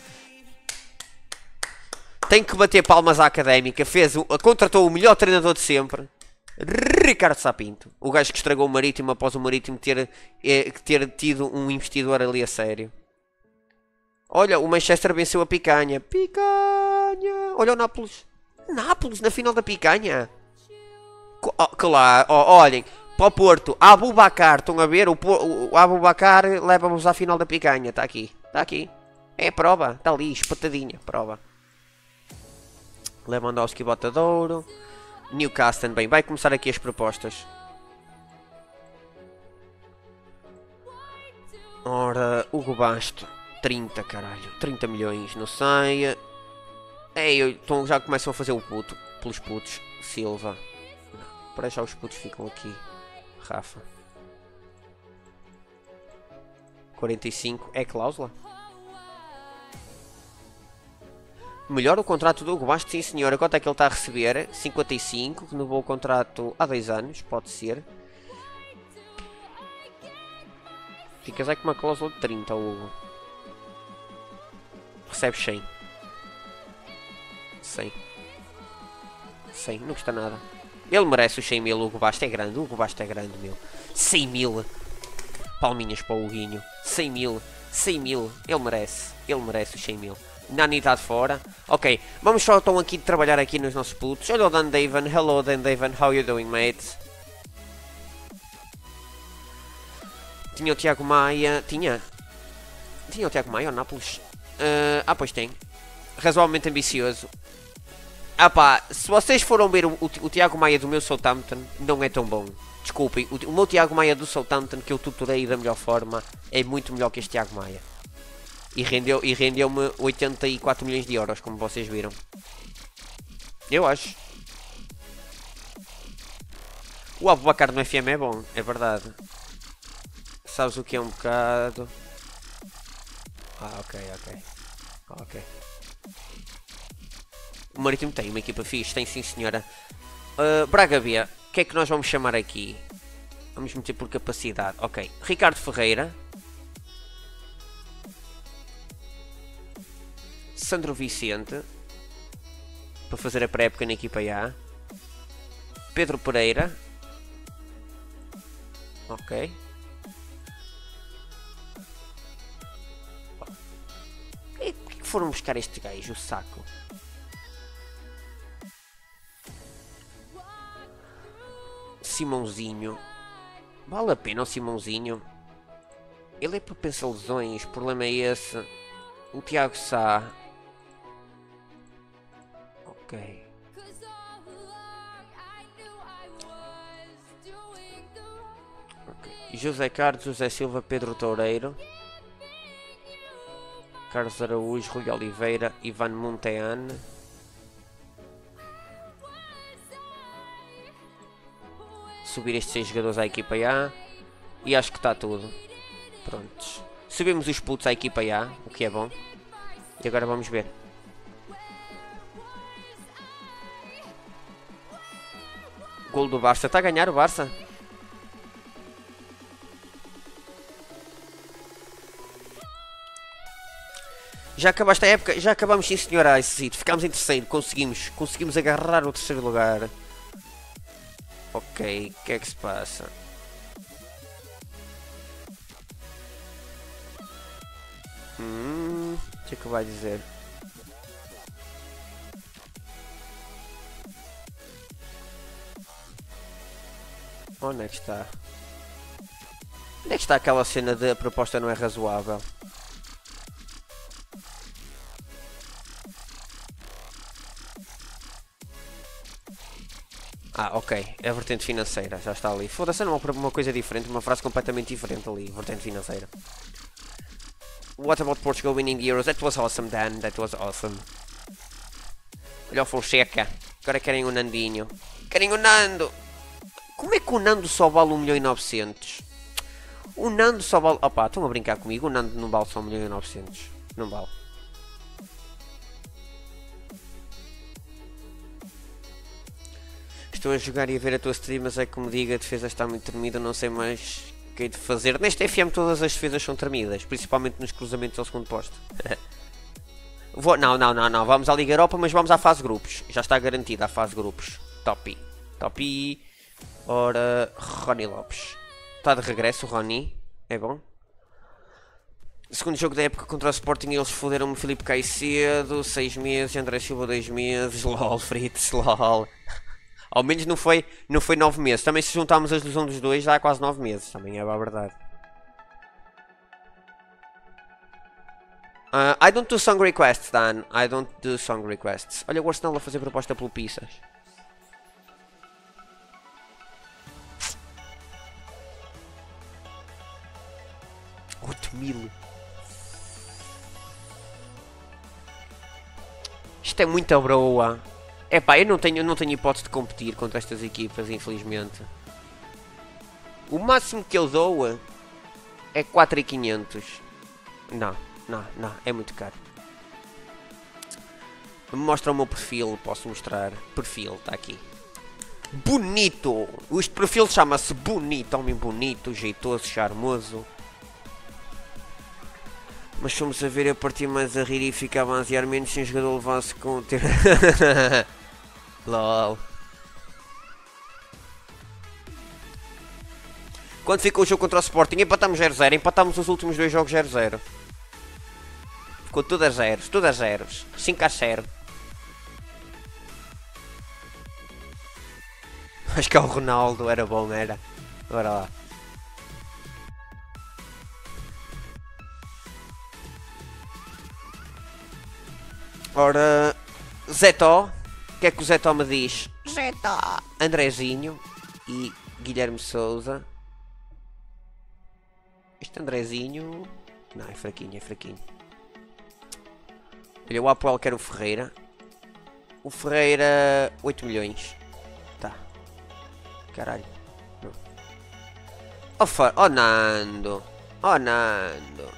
Tem que bater palmas à Académica. Fez o, contratou o melhor treinador de sempre. Ricardo Sapinto. O gajo que estragou o Marítimo após o Marítimo ter, é, ter tido um investidor ali a sério. Olha, o Manchester venceu a Picanha. Picanha. Olha o Nápoles. Nápoles na final da Picanha. Oh, claro. Oh, olhem. Para o Porto. Abu Bakar. Estão a ver? O, o, o Abu Bakar leva-nos à final da Picanha. Está aqui. Está aqui. É a prova. Está ali, espetadinha. Prova. Lewandowski bota de ouro. Newcastle, bem. Vai começar aqui as propostas. Ora, Hugo Basto. trinta, caralho. trinta milhões. Não sei. Ei, então já começam a fazer o puto. Pelos putos. Silva. Para já os putos ficam aqui. Rafa. quarenta e cinco. É cláusula? Melhor o contrato do Hugo Basto, sim senhora. Quanto é que ele está a receber? cinquenta e cinco. Renovou o contrato há dois anos. Pode ser. Ficas aí com uma cláusula de trinta, Hugo. Recebe cem. cem. cem. Não custa nada. Ele merece os cem mil. O Hugo Basto é grande. O Hugo Basto é grande, meu. cem mil. Palminhas para o Huguinho. cem mil. cem mil. Ele merece. Ele merece os cem mil. Nani está de fora. Ok. Vamos só então aqui trabalhar aqui nos nossos putos. Olha o Dan Davan. Hello Dan Davan. How you doing, mate? Tinha o Tiago Maia. Tinha? Tinha o Tiago Maia ou Nápoles? Uh, ah, pois tem. Razoavelmente ambicioso. Ah pá, se vocês foram ver o, o, o Tiago Maia do meu Southampton, não é tão bom. Desculpem, o, o meu Tiago Maia do Southampton, que eu tutorei da melhor forma, é muito melhor que este Tiago Maia. E rendeu, e rendeu-me oitenta e quatro milhões de euros, como vocês viram. Eu acho. O Abubacar no F M é bom, é verdade. Sabes o que é um bocado... Ah, ok, ok. Ok. O Marítimo tem uma equipa fixe, tem sim senhora. Uh, Braga B, o que é que nós vamos chamar aqui? Vamos meter por capacidade. Ok. Ricardo Ferreira. Sandro Vicente. Para fazer a pré-época na equipa A. Pedro Pereira. Ok. Porquê que foram buscar este gajo, o saco? Simãozinho. Vale a pena o Simãozinho? Ele é propenso a lesões, o problema é esse. O Tiago Sá. Ok. Okay. José Carlos, José Silva, Pedro Toureiro. Carlos Araújo, Rui Oliveira, Ivan Montean. Subir estes seis jogadores à equipa A. E acho que está tudo. Prontos. Subimos os putos à equipa A, o que é bom. E agora vamos ver. Gol do Barça. Está a ganhar o Barça? Já acabaste a época? Já acabamos, sim senhora. Ficámos em terceiro. Conseguimos. Conseguimos agarrar o terceiro lugar. Ok. O que é que se passa? Hum, o que é que vai dizer? Onde é que está? Onde é que está aquela cena de a proposta não é razoável? Ah, ok. É a vertente financeira. Já está ali. Foda-se, não é uma, uma coisa diferente. Uma frase completamente diferente ali. Vertente financeira. What about Portugal winning the Euros? That was awesome, Dan. That was awesome. Olha o Fonseca. Agora querem o Nandinho. Querem o Nando. Como é que o Nando só vale um milhão e novecentos? O Nando só vale... Opa, estão a brincar comigo. O Nando não vale só um milhão e novecentos. Não vale. Estou a jogar e a ver a tua stream, mas é como digo, a defesa está muito tremida, não sei mais o que é de fazer. Neste F M todas as defesas são tremidas, principalmente nos cruzamentos ao segundo posto. Vou... Não, não, não, não, vamos à Liga Europa, mas vamos à fase grupos. Já está garantida a fase grupos. Top. Top. Ora, Rony Lopes. Está de regresso o Rony, é bom. Segundo jogo da época contra o Sporting, eles foderam-me Filipe Caicedo, seis meses, André Silva, dois meses, lol, Fritz, lol. Ao menos não foi, não foi nove meses. Também se juntarmos a lesão dos dois, já há quase nove meses. Também é a verdade. Uh, I don't do song requests, Dan. I don't do song requests. Olha o Arsenal a fazer proposta pelo Pissas. oito mil. Isto é muita broa. Epá, eu não tenho, eu não tenho hipótese de competir contra estas equipas, infelizmente. O máximo que eu dou é quatro mil e quinhentos. Não, não, não, é muito caro. Mostra o meu perfil, posso mostrar. Perfil, está aqui. Bonito! Este perfil chama-se Bonito, homem bonito, jeitoso, charmoso. Mas fomos a ver a partir mais a rir e ficava a ansiar menos se um jogador levasse com o ter... LOL. Quando ficou o jogo contra o Sporting, empatamos zero zero, empatamos os últimos dois jogos zero zero. Ficou tudo a zeros, tudo a zeros. cinco a zero. Acho que é o Ronaldo, era bom, era. Bora lá. Ora, Zetó, o que é que o Zetó me diz? Zetó, Andrezinho e Guilherme Souza. Este Andrezinho, não, é fraquinho, é fraquinho. Olha, o Apoel quer o Ferreira. O Ferreira, oito milhões. Tá. Caralho. Não. Oh, for... oh Nando. Oh Nando.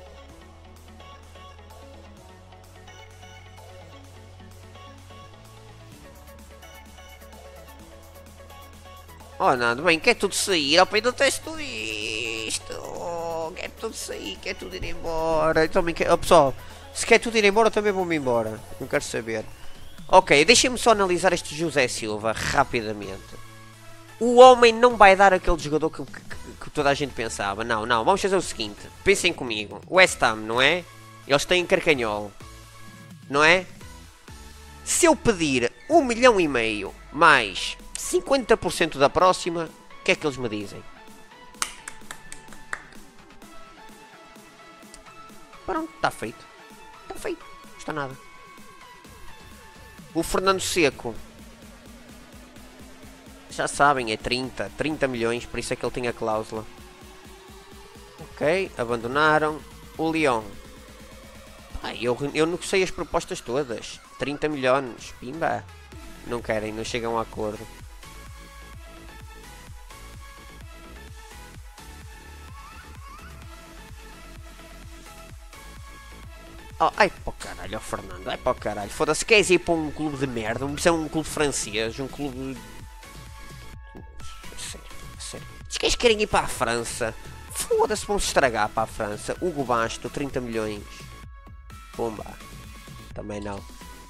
Oh Nando, bem, quer tudo sair, ao pé do texto isto. Oh, quer tudo sair, quer tudo ir embora. Eu também quero... oh, pessoal, se quer tudo ir embora, eu também vou-me embora. Não quero saber. Ok, deixem-me só analisar este José Silva rapidamente. O homem não vai dar aquele jogador que, que, que toda a gente pensava. Não, não, vamos fazer o seguinte. Pensem comigo. West Ham, não é? Eles têm Carcanhol. Não é? Se eu pedir um milhão e meio mais cinquenta por cento da próxima, o que é que eles me dizem? Pronto, está feito. Está feito. Não está nada. O Fernando Seco. Já sabem, é trinta. trinta milhões, por isso é que ele tem a cláusula. Ok, abandonaram. O Leão. Ah, eu, eu negociei as propostas todas. trinta milhões. Pimba. Não querem, não chegam a acordo. Oh, ai para o caralho, oh Fernando, ai para o caralho. Foda-se, queres ir para um clube de merda? Isso é um clube francês, um clube... Sério, sério. Os gajos querem ir para a França. Foda-se, vão-se estragar para a França. Hugo Basto, trinta milhões. Pumba. Também não.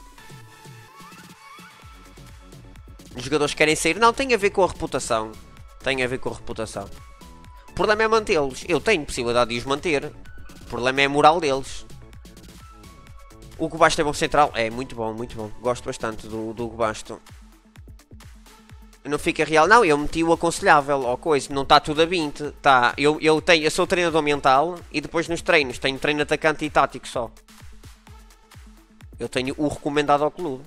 Os jogadores querem sair. Não, tem a ver com a reputação. Tem a ver com a reputação. O problema é mantê-los. Eu tenho possibilidade de os manter. O problema é a moral deles. O Hugo Basto é bom central? É, muito bom, muito bom. Gosto bastante do, do Hugo Basto. Não fica real. Não, eu meti o aconselhável ou coisa. Não está tudo a vinte. Tá. Eu, eu, tenho, eu sou treinador mental e depois nos treinos tenho treino atacante e tático só. Eu tenho o recomendado ao clube.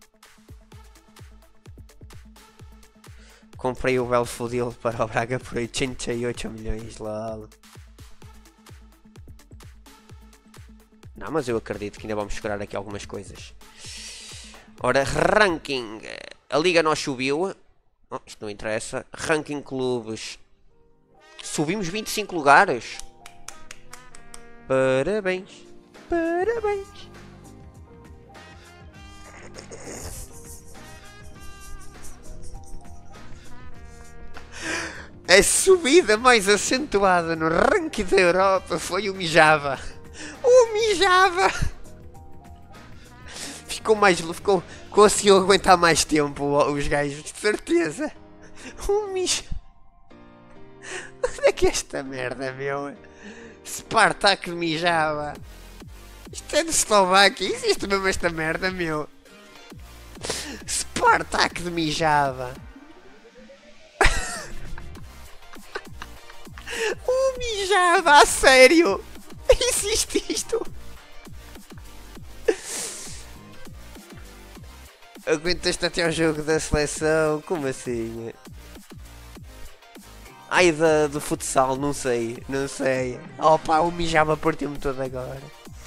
Comprei o Belfodil para o Braga por oitenta e oito milhões. Lol. Não, mas eu acredito que ainda vamos segurar aqui algumas coisas. Ora, ranking. A Liga nós subiu. Oh, isto não interessa. Ranking clubes. Subimos vinte e cinco lugares. Parabéns. Parabéns. A subida mais acentuada no ranking da Europa foi o Mijava. O Mijava! Ficou mais... Ficou, conseguiu aguentar mais tempo os gajos, de certeza. O Mijava... Onde é que é esta merda, meu? Spartak de Mijava. Isto é de Eslováquia. Existe mesmo esta merda, meu. Spartak de Mijava. O Mijava, a sério? Existe isto? Aguentaste até ao jogo da seleção? Como assim? Ai, da, do futsal, não sei, não sei. Opa, o mijava partiu-me todo agora.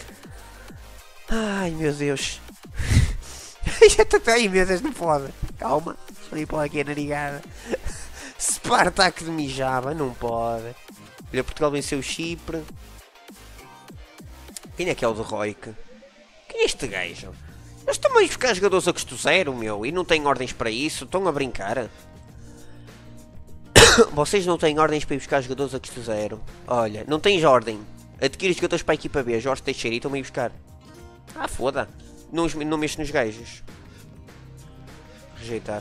Ai, meu Deus. Já estou aí, meu Deus, não pode. Calma, deixa eu ir para aqui a narigada. Spartak de mijava, não pode. Olha, Portugal venceu o Chipre. Quem é que é o de Roik? Quem é este gajo? Eles estão a buscar jogadores a custo zero, meu, e não têm ordens para isso, estão a brincar. Vocês não têm ordens para ir buscar jogadores a custo zero. Olha, não tens ordem. Adquire jogadores para a equipa B. Jorge Teixeira e estão-me a ir buscar. Ah, foda. Não, não mexo nos gajos. Rejeitar.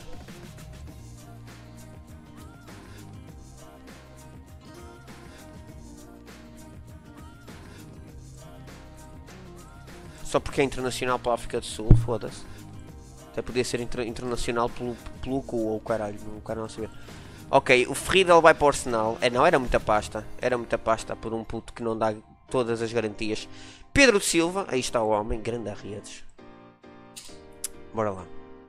Só porque é internacional para a África do Sul, foda-se. Até podia ser inter internacional pelo, pelo cu ou o caralho, o cara não saber. Ok, o Friedel vai para o Arsenal. É, não, era muita pasta. Era muita pasta por um puto que não dá todas as garantias. Pedro de Silva, aí está o homem, grande a redes. Bora lá.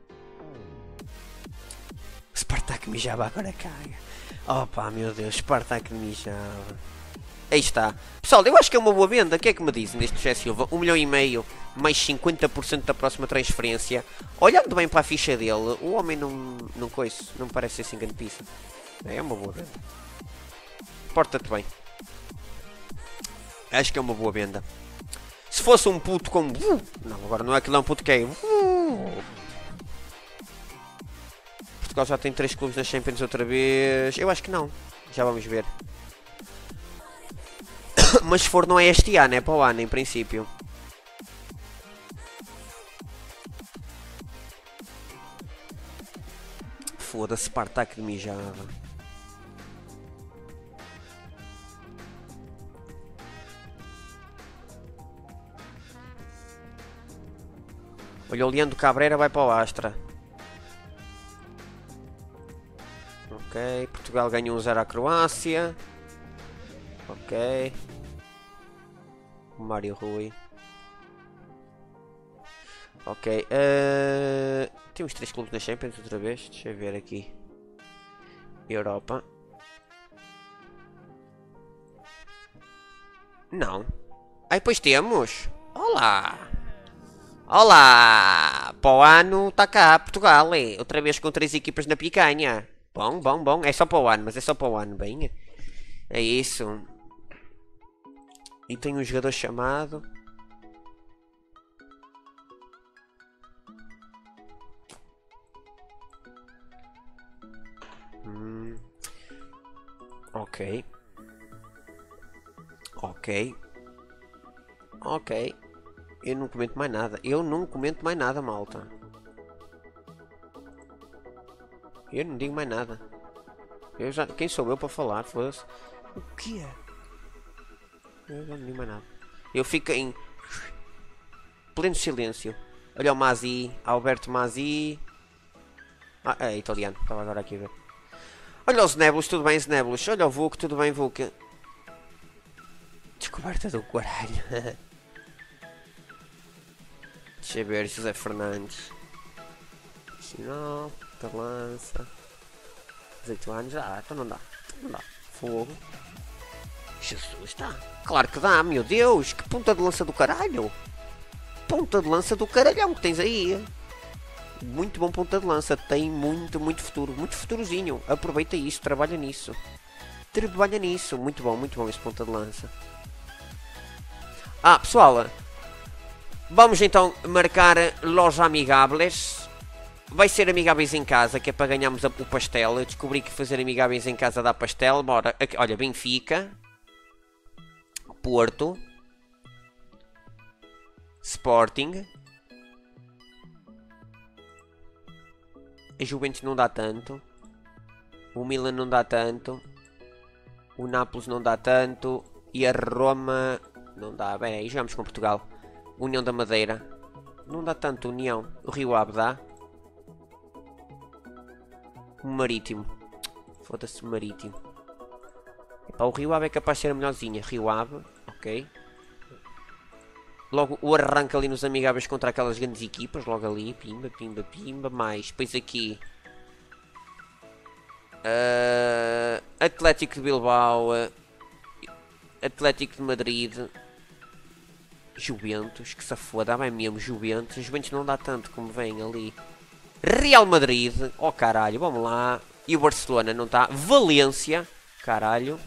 Spartak mijava, agora caga. Opa, meu Deus, Spartak mijava. Aí está. Pessoal, eu acho que é uma boa venda. O que é que me dizem deste José Silva? um milhão e meio, mais cinquenta por cento da próxima transferência. Olhando bem para a ficha dele, o homem não, não coice, não parece ser assim grande pizza. É uma boa venda. Porta-te bem. Acho que é uma boa venda. Se fosse um puto como... Não, agora não é aquilo, é um puto que é... Portugal já tem três clubes nas Champions outra vez. Eu acho que não. Já vamos ver. Mas se for não é este ano, é para o ano em princípio. Foda-se, Spartak de mijava. Olha, o Leandro Cabreira vai para o Astra. Ok, Portugal ganhou um zero à Croácia. Ok. Mário Rui. Ok. Uh... Temos três clubes na Champions outra vez. Deixa eu ver aqui. Europa. Não. Aí depois temos. Olá. Olá. Para o ano está cá Portugal. É? Outra vez com três equipas na picanha. Bom, bom, bom. É só para o ano, mas é só para o ano. Bem. É isso. E tem um jogador chamado... Hum. Ok. Ok. Ok. Eu não comento mais nada. Eu não comento mais nada, malta. Eu não digo mais nada. Eu já... Quem sou eu para falar? Foda-se. O que é? Eu já não digo mais nada. Eu fico em pleno silêncio. Olha o Mazzi, Alberto Mazzi. Ah, é italiano. Estava agora aqui a ver. Olha os Nebulos, tudo bem, Nebulos? Olha o Vuk, tudo bem, Vuk? Descoberta do caralho. Deixa eu ver, José Fernandes. Sinal, lança. dezoito anos, ah, então não dá. Não dá. Fogo. Jesus, está. Claro que dá, meu Deus. Que ponta de lança do caralho. Ponta de lança do caralhão que tens aí. Muito bom ponta de lança. Tem muito, muito futuro. Muito futurozinho. Aproveita isso, trabalha nisso. Trabalha nisso. Muito bom, muito bom esse ponta de lança. Ah, pessoal. Vamos então marcar Los Amigables. Vai ser amigáveis em casa, que é para ganharmos o pastel. Eu descobri que fazer amigáveis em casa dá pastel. Bora. Aqui, olha, Benfica. Porto. Sporting. A Juventus não dá tanto. O Milan não dá tanto. O Nápoles não dá tanto. E a Roma não dá. Bem, aí jogamos com Portugal. União da Madeira. Não dá tanto União. O Rio Ave dá. O Marítimo. Foda-se o Marítimo. Epá, o Rio Ave é capaz de ser a melhorzinha. Rio Ave. Ok. Logo o arranque ali nos amigáveis contra aquelas grandes equipas. Logo ali, pimba, pimba, pimba. Mais, depois aqui uh, Atlético de Bilbao, uh, Atlético de Madrid, Juventus, que se foda, é mesmo Juventus. Juventus não dá tanto como vem ali. Real Madrid, oh caralho, vamos lá. E o Barcelona não está. Valência, caralho.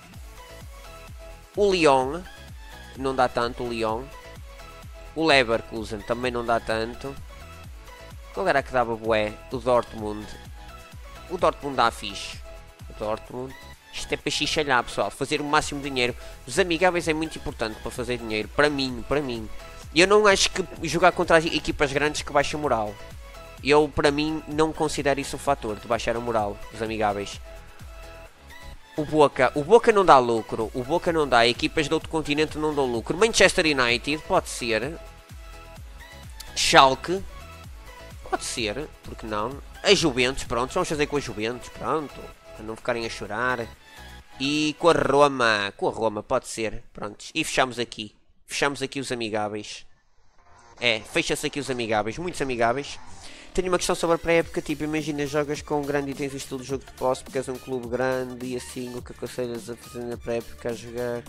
O Lyon, não dá tanto o Lyon. O Leverkusen também não dá tanto. Qual era que dava bué? O Dortmund. O Dortmund dá fixe. O Dortmund. Isto é para xixalhar, pessoal. Fazer o máximo de dinheiro. Os amigáveis é muito importante para fazer dinheiro. Para mim, para mim. E eu não acho que jogar contra as equipas grandes que baixa a moral. Eu, para mim, não considero isso um fator de baixar a moral dos amigáveis. O Boca. O Boca não dá lucro. O Boca não dá. Equipas de outro continente não dão lucro. Manchester United, pode ser. Schalke. Pode ser. Porque não? A Juventus, pronto. Vamos fazer com a Juventus, pronto. Para não ficarem a chorar. E com a Roma. Com a Roma, pode ser. Pronto. E fechamos aqui. Fechamos aqui os amigáveis. É, fecha-se aqui os amigáveis. Muitos amigáveis. Tenho uma questão sobre a pré-época, tipo, imagina jogas com um grande e tens o estilo de jogo de posse porque és um clube grande e assim, o que aconselhas a fazer na pré-época a jogar?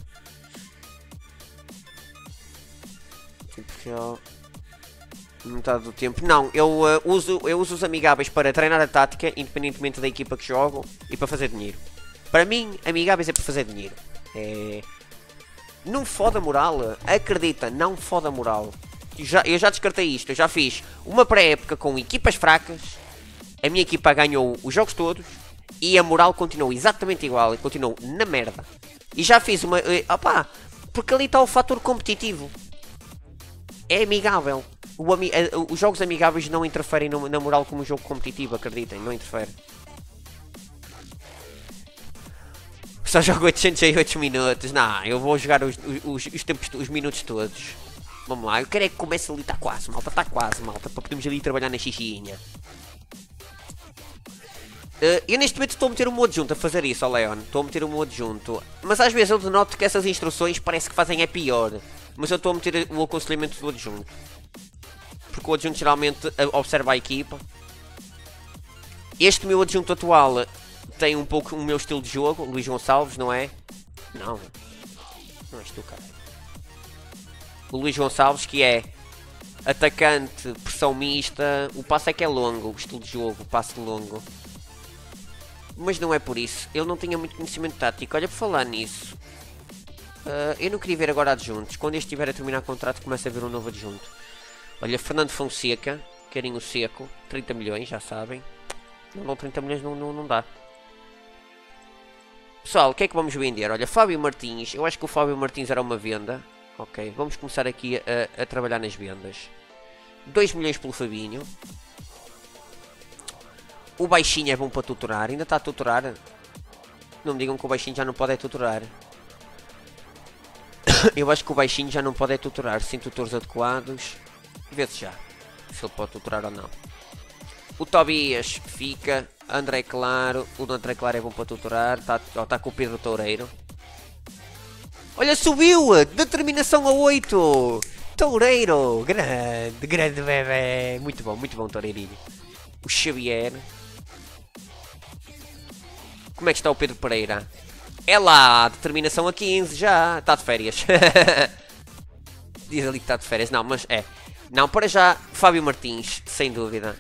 Tipo, real... metade do tempo. Não, eu, uh, uso, eu uso os amigáveis para treinar a tática, independentemente da equipa que jogo, e para fazer dinheiro. Para mim, amigáveis é para fazer dinheiro. É... Não foda a moral, acredita, não foda a moral. Já, eu já descartei isto, eu já fiz uma pré-época com equipas fracas. A minha equipa ganhou os jogos todos e a moral continuou exatamente igual, continuou na merda. E já fiz uma... Opá, porque ali está o fator competitivo. É amigável. O ami, os jogos amigáveis não interferem no, na moral como um jogo competitivo, acreditem, não interfere. Só jogo oitocentos e oito minutos. Não, eu vou jogar os, os, os, tempos, os minutos todos. Vamos lá, eu quero é que comece ali, está quase, malta, está quase, malta, para podermos ali trabalhar na xixinha. Uh, eu neste momento estou a meter o meu adjunto a fazer isso, ó Leon, estou a meter o meu adjunto. Mas às vezes eu denoto que essas instruções parece que fazem é pior. Mas eu estou a meter o aconselhamento do adjunto. Porque o adjunto geralmente observa a equipa. Este meu adjunto atual tem um pouco o meu estilo de jogo, Luís Gonçalves, não é? Não, não és tu, cara. O Luís Gonçalves, que é atacante, pressão mista, o passo é que é longo, o estilo de jogo, o passo longo. Mas não é por isso, ele não tinha muito conhecimento tático. Olha, por falar nisso, uh, eu não queria ver agora adjuntos. Quando este estiver a terminar o contrato, começa a ver um novo adjunto. Olha, Fernando Fonseca, carinho seco, trinta milhões, já sabem. Não, não trinta milhões não, não, não dá. Pessoal, o que é que vamos vender? Olha, Fábio Martins, eu acho que o Fábio Martins era uma venda. Ok, vamos começar aqui a, a trabalhar nas vendas. dois milhões pelo Fabinho. O baixinho é bom para tutorar. Ainda está a tutorar? Não me digam que o baixinho já não pode é tutorar. Eu acho que o baixinho já não pode é tutorar. Sem tutores adequados. Vê-se já se ele pode tutorar ou não. O Tobias fica. André Claro. O André Claro é bom para tutorar. Está, está com o Pedro Toureiro. Olha, subiu! Determinação a oito! Toureiro! Grande, grande bebê! Muito bom, muito bom, Toureirinho. O Xavier. Como é que está o Pedro Pereira? É lá! Determinação a quinze já! Está de férias. Diz ali que está de férias. Não, mas é. Não, para já, Fábio Martins, sem dúvida.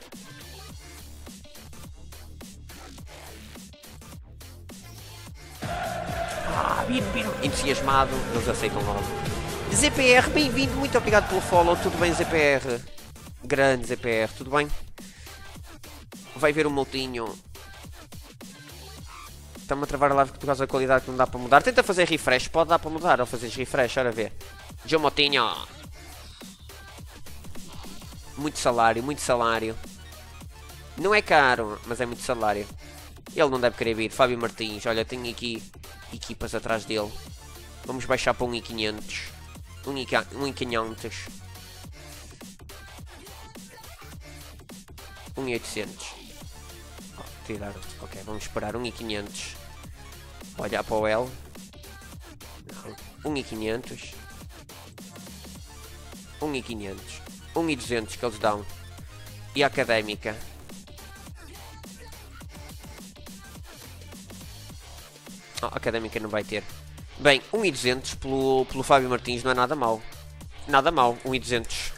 Ah, viram, viram. Entusiasmado, eles aceitam logo. Z P R, bem-vindo, muito obrigado pelo follow. Tudo bem, Z P R? Grande Z P R, tudo bem? Vai ver o Moutinho. Está-me a travar a live por causa da qualidade que não dá para mudar. Tenta fazer refresh, pode dar para mudar ou fazer refresh, ora ver. João Moutinho. Muito salário, muito salário. Não é caro, mas é muito salário. Ele não deve querer vir. Fábio Martins, olha, tenho aqui equipas atrás dele. Vamos baixar para um e quinhentos. um e quinhentos. um e oitocentos. Oh, tirar. Ok, vamos esperar um e quinhentos. Olhar para o L. Não. um e quinhentos. um mil e quinhentos. um mil e duzentos que eles dão. E a Académica. Oh, a Académica não vai ter. Bem, um mil e duzentos pelo, pelo Fábio Martins não é nada mau. Nada mau, um mil e duzentos.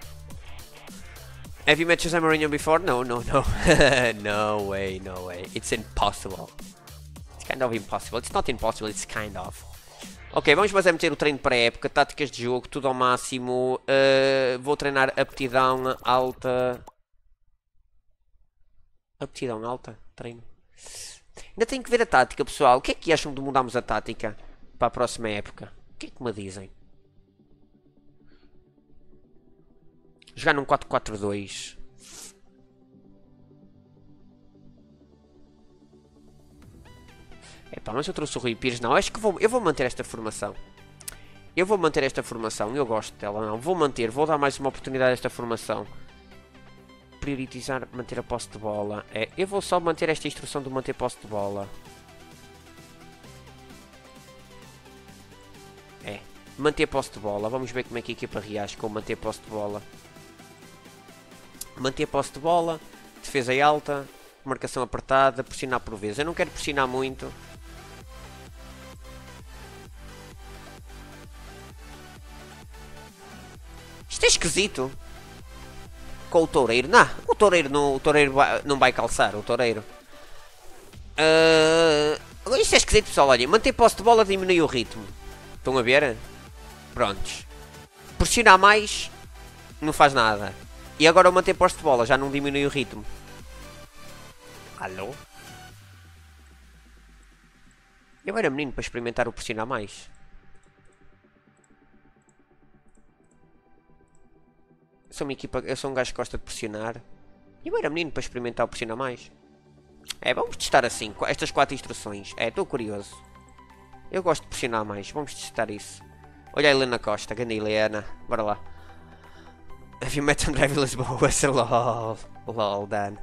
Have you met José Mourinho before? No, no, no. No way, no way. It's impossible. It's kind of impossible. It's not impossible, it's kind of. Ok, vamos mas é meter o treino pré-época, táticas de jogo, tudo ao máximo. Uh, vou treinar aptidão alta. Aptidão alta? Treino. Ainda tenho que ver a tática, pessoal. O que é que acham de mudarmos a tática para a próxima época? O que é que me dizem? Jogar num quatro quatro dois. Epá, mas eu trouxe o Rui Pires. Não, acho que vou, eu vou manter esta formação. Eu vou manter esta formação. Eu gosto dela, não. Vou manter. Vou dar mais uma oportunidade a esta formação. Priorizar, manter a posse de bola. É, eu vou só manter esta instrução de manter posse de bola. É, manter posse de bola. Vamos ver como é que a equipa reage com manter posse de bola. Manter posse de bola, defesa alta, marcação apertada, pressionar por vezes. Eu não quero pressionar muito. Isto é esquisito. Com o toureiro. Não, o toureiro não, o toureiro vai, não vai calçar. O toureiro. Uh, isto é esquisito, pessoal. Olha, manter posse de bola diminui o ritmo. Estão a ver? Prontos. Pressionar mais não faz nada. E agora eu manter posse de bola, já não diminui o ritmo. Alô? Eu era menino para experimentar o pressionar mais. Eu sou uma equipa, eu sou um gajo que gosta de pressionar. Eu era menino para experimentar o pressionar mais. É, vamos testar assim, estas quatro instruções. É, estou curioso. Eu gosto de pressionar mais, vamos testar isso. Olha a Helena Costa, grande Helena, bora lá. Have you met André Villas-Boas? LOL. LOL, Dan.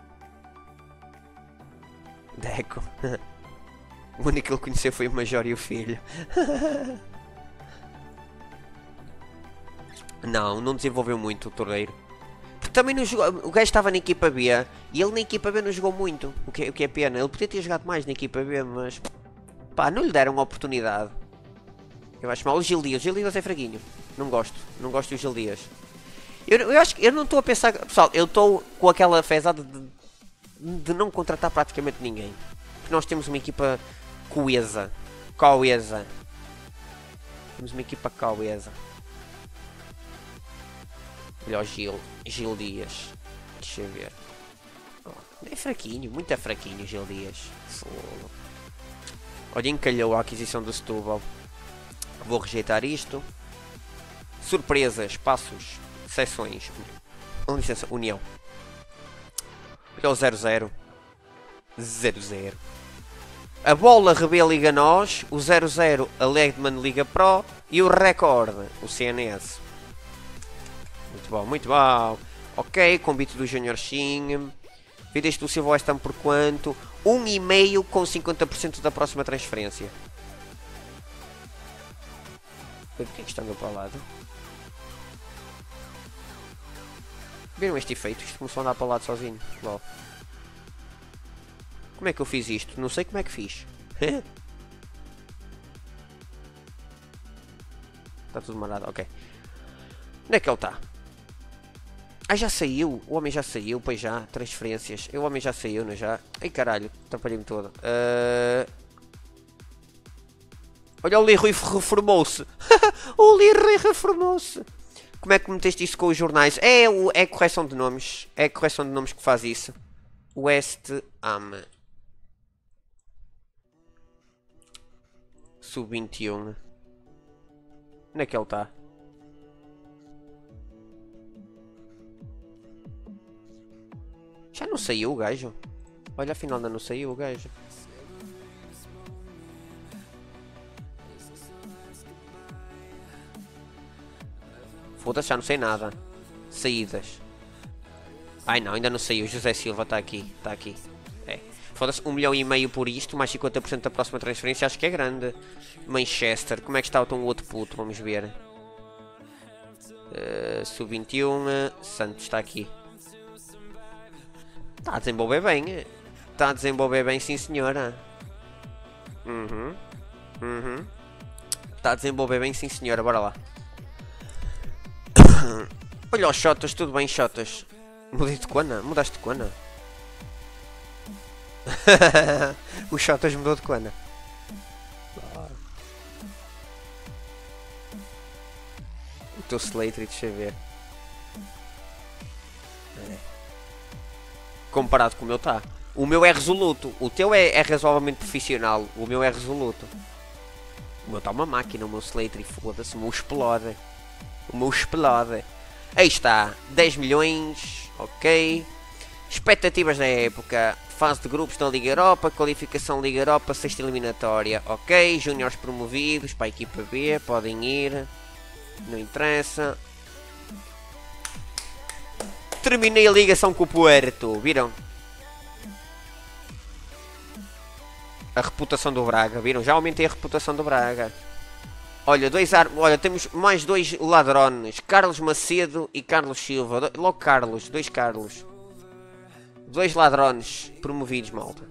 Deco. O único que ele conheceu foi o Major e o filho. Não, não desenvolveu muito o torneiro. Porque também não jogou. O gajo estava na equipa B e ele na equipa B não jogou muito. O que, o que é pena. Ele podia ter jogado mais na equipa B, mas pá, não lhe deram a oportunidade. Eu acho mal. O Gil Dias. O Gil Dias é fraguinho. Não gosto. Não gosto do Gil Dias. Eu, eu acho que eu não estou a pensar. Pessoal, eu estou com aquela fezada de, de não contratar praticamente ninguém. Porque nós temos uma equipa coesa. Coesa. Temos uma equipa coesa. Olha o Gil. Gil Dias. Deixa eu ver. Oh, é fraquinho. Muito é fraquinho o Gil Dias. Fogo. Olha, encalhou a aquisição do Setúbal. Vou rejeitar isto. Surpresas. Passos. Seções. Com licença, União. Olha o zero zero. zero zero. A bola Rebelo Liga Nós. O zero zero a Legman Liga Pro. E o Record, o C N S. Muito bom, muito bom. Ok, convite do Junior Xing. Vidas do Silva West Ham por quanto? um e meio com cinquenta por cento da próxima transferência. Por que é que está meu para o lado? Viram este efeito? Isto começou a andar para o lado sozinho. Lol. Como é que eu fiz isto? Não sei como é que fiz. Está tudo marado, ok. Onde é que ele está? Ah, já saiu. O homem já saiu, pois já. Transferências. O homem já saiu, não é já? Ai caralho, atrapalhei-me todo. Uh... Olha, o Leroy reformou-se. O Leroy reformou-se. Como é que meteste isso com os jornais? É, o, é correção de nomes. É a correção de nomes que faz isso. West Ham. Sub vinte e um. Onde é que ele está? Já não saiu o gajo? Olha, afinal ainda não saiu o gajo. Foda-se, já não sei nada. Saídas. Ai não, ainda não saiu. José Silva está aqui. Está aqui. É. Foda-se, um milhão e meio por isto, mais cinquenta por cento da próxima transferência. Acho que é grande. Manchester. Como é que está o tão outro puto? Vamos ver. Uh, sub vinte e um, uh, Santos está aqui. Está a desenvolver bem. Está a desenvolver bem, sim senhora. Uhum. Uhum. Está a desenvolver bem, sim senhora. Bora lá. Olha os Shotas, tudo bem, Shotas? Mudei de cona? Mudaste de cona? O Shotas mudou de cona. O teu Slatry, deixa eu ver. É. Comparado com o meu está. O meu é resoluto. O teu é, é razoavelmente profissional. O meu é resoluto. O meu está uma máquina. O meu Slatry, foda-se. O meu explode. O meu explode. Aí está. dez milhões. Ok. Expectativas da época. Fase de grupos da Liga Europa. Qualificação Liga Europa. Sexta eliminatória. Ok. Júniores promovidos para a equipa B. Podem ir. Não interessa. Terminei a ligação com o Puerto. Viram? A reputação do Braga. Viram? Já aumentei a reputação do Braga. Olha, dois ar... Olha, temos mais dois ladrones. Carlos Macedo e Carlos Silva. Do... Logo Carlos. Dois Carlos. Dois ladrones promovidos, malta.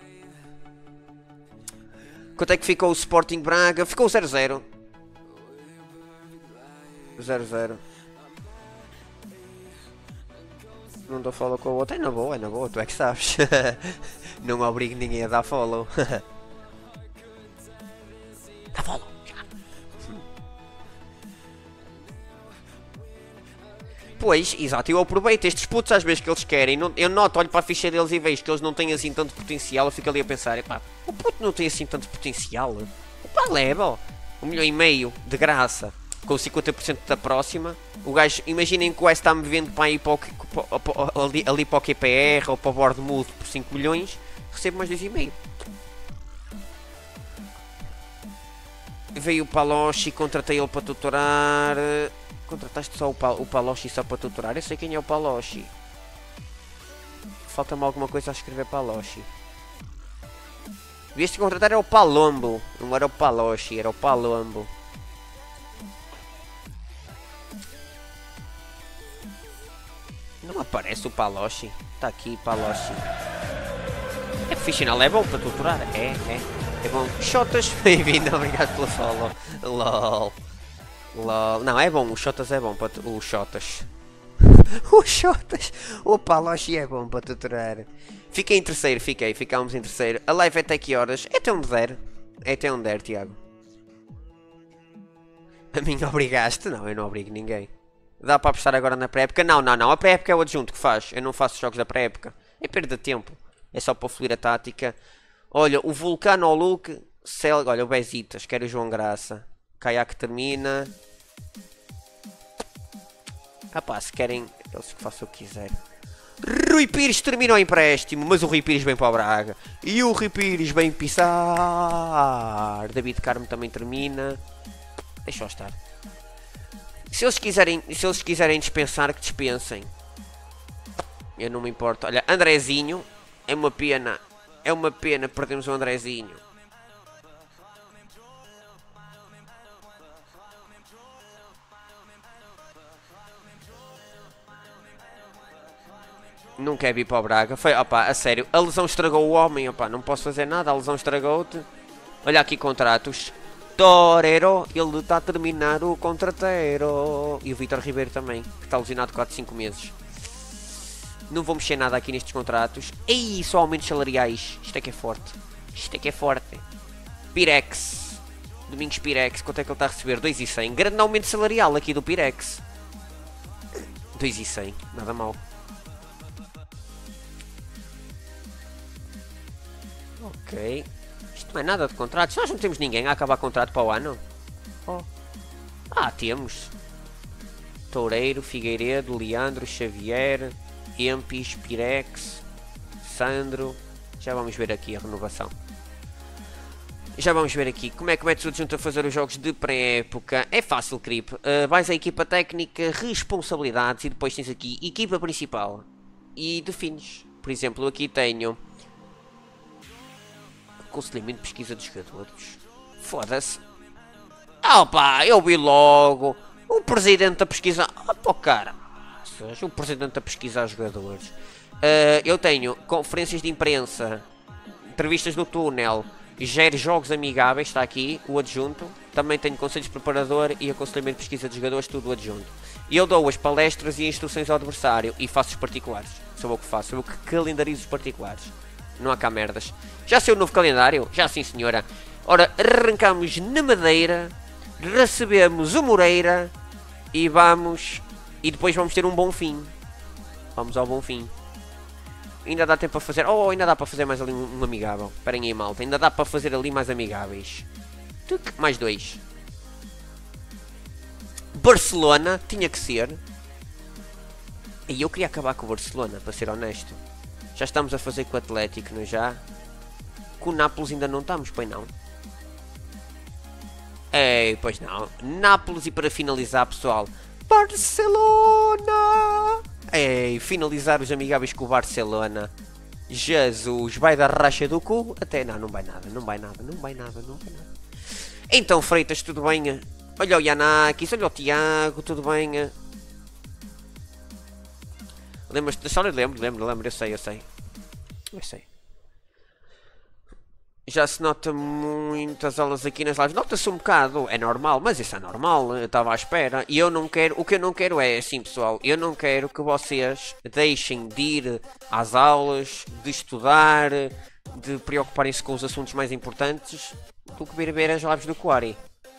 Quanto é que ficou o Sporting Braga? Ficou zero zero. zero zero. Não dou follow com o outro. É na boa, é na boa. Tu é que sabes. Não obrigo ninguém a dar follow. Dá follow. Pois, exato, eu aproveito estes putos às vezes que eles querem. Não, eu noto, olho para a ficha deles e vejo que eles não têm assim tanto potencial. Eu fico ali a pensar, epá, o puto não tem assim tanto potencial. Epá, leva um milhão e meio de graça com cinquenta por cento da próxima. O gajo, imaginem que o West está-me vendo para ir para o, para, para, ali, ali para o Q P R ou para o Bournemouth por cinco milhões. Recebo mais dois e meio. Veio o Paloschi, contratei ele para tutorar. Contrataste só o, Pal o Paloschi só para tutorar? Eu sei quem é o Paloschi. Falta-me alguma coisa a escrever Paloschi. Devias-te contratar era o Palombo. Não era o Paloschi, era o Palombo. Não aparece o Paloschi. Está aqui, Paloschi. É profissional, é bom para tutorar? É, é. É bom. Shotas, bem-vindo, obrigado pelo follow. LOL. LOL. Não, é bom, o Shotas é bom para tu... O Shotas. O Shotas. O Paloschi é bom para tutorar. Fiquei em terceiro, fiquei. Ficámos em terceiro. A live é até que horas? É até onde der. É até onde der, Tiago. A mim obrigaste? Não, eu não obrigo ninguém. Dá para apostar agora na pré-época? Não, não, não. A pré-época é o adjunto que faz. Eu não faço jogos da pré-época. É perda de tempo. É só para fluir a tática. Olha, o Vulcano ao Luke. Cel... Olha, o Bezitas. Quero o João Graça. Kayak termina. Ah pá, se querem, eles que façam o que quiserem. Rui Pires termina o empréstimo. Mas o Rui Pires vem para o Braga. E o Rui Pires vem pisar. David Carmo também termina. Deixa-o estar. Se eles quiserem, se eles quiserem dispensar, que dispensem. Eu não me importo. Olha, Andrezinho. É uma pena. É uma pena perdermos o Andrezinho. Não quer vir para o Braga. Foi, opa, a sério. A lesão estragou o homem, opa. Não posso fazer nada. A lesão estragou-te. Olha aqui contratos. Torero, ele está a terminar o contrateiro. E o Vítor Ribeiro também, que está lesionado quatro, cinco meses. Não vou mexer nada aqui nestes contratos. Ei, só aumentos salariais. Isto é que é forte. Isto é que é forte. Pirex. Domingos Pirex, quanto é que ele está a receber? dois e cem. Grande aumento salarial aqui do Pirex. dois e cem, nada mal. Ok. Isto não é nada de contratos. Nós não temos ninguém a acabar contrato para o ano. Oh. Ah, temos. Toureiro, Figueiredo, Leandro, Xavier, Empis, Pirex, Sandro. Já vamos ver aqui a renovação. Já vamos ver aqui como é que metes o adjunto a fazer os jogos de pré-época. É fácil, Crip. Uh, vais à equipa técnica, responsabilidades e depois tens aqui equipa principal. E defines. Por exemplo, aqui tenho aconselhamento de pesquisa dos jogadores. Foda-se. Ah pá, eu vi logo. O presidente a pesquisar... Ah, pô, cara. O presidente a pesquisar jogadores. Uh, eu tenho conferências de imprensa, entrevistas no túnel, gere jogos amigáveis, está aqui, o adjunto. Também tenho conselhos de preparador e aconselhamento de pesquisa de jogadores, tudo adjunto. E eu dou as palestras e instruções ao adversário e faço os particulares. Sou eu que faço, sou eu que calendarizo os particulares. Não há cá merdas. Já sei o novo calendário? Já sim, senhora. Ora, arrancamos na Madeira, recebemos o Moreira e vamos... E depois vamos ter um bom fim. Vamos ao bom fim. Ainda dá tempo para fazer... Oh, ainda dá para fazer mais ali um, um amigável. Esperem aí, malta. Ainda dá para fazer ali mais amigáveis. Tuc, mais dois. Barcelona. Tinha que ser. E eu queria acabar com o Barcelona, para ser honesto. Já estamos a fazer com o Atlético, não é já? Com o Nápoles ainda não estamos, pois não? Ei, pois não. Nápoles e para finalizar, pessoal... Barcelona! Ei, finalizar os amigáveis com o Barcelona. Jesus, vai dar racha do cu? Até não, não vai nada, não vai nada, não vai nada, não vai nada. Então, Freitas, tudo bem? Olha o Yanakis, olha o Tiago, tudo bem? Lembras-te da história? Lembro, lembro, lembro, eu sei, eu sei. Eu sei. Já se nota muitas aulas aqui nas lives. Nota-se um bocado, é normal, mas isso é normal, eu estava à espera. E eu não quero, o que eu não quero é assim, pessoal, eu não quero que vocês deixem de ir às aulas, de estudar, de preocuparem-se com os assuntos mais importantes do que vir a ver as lives do Quarry.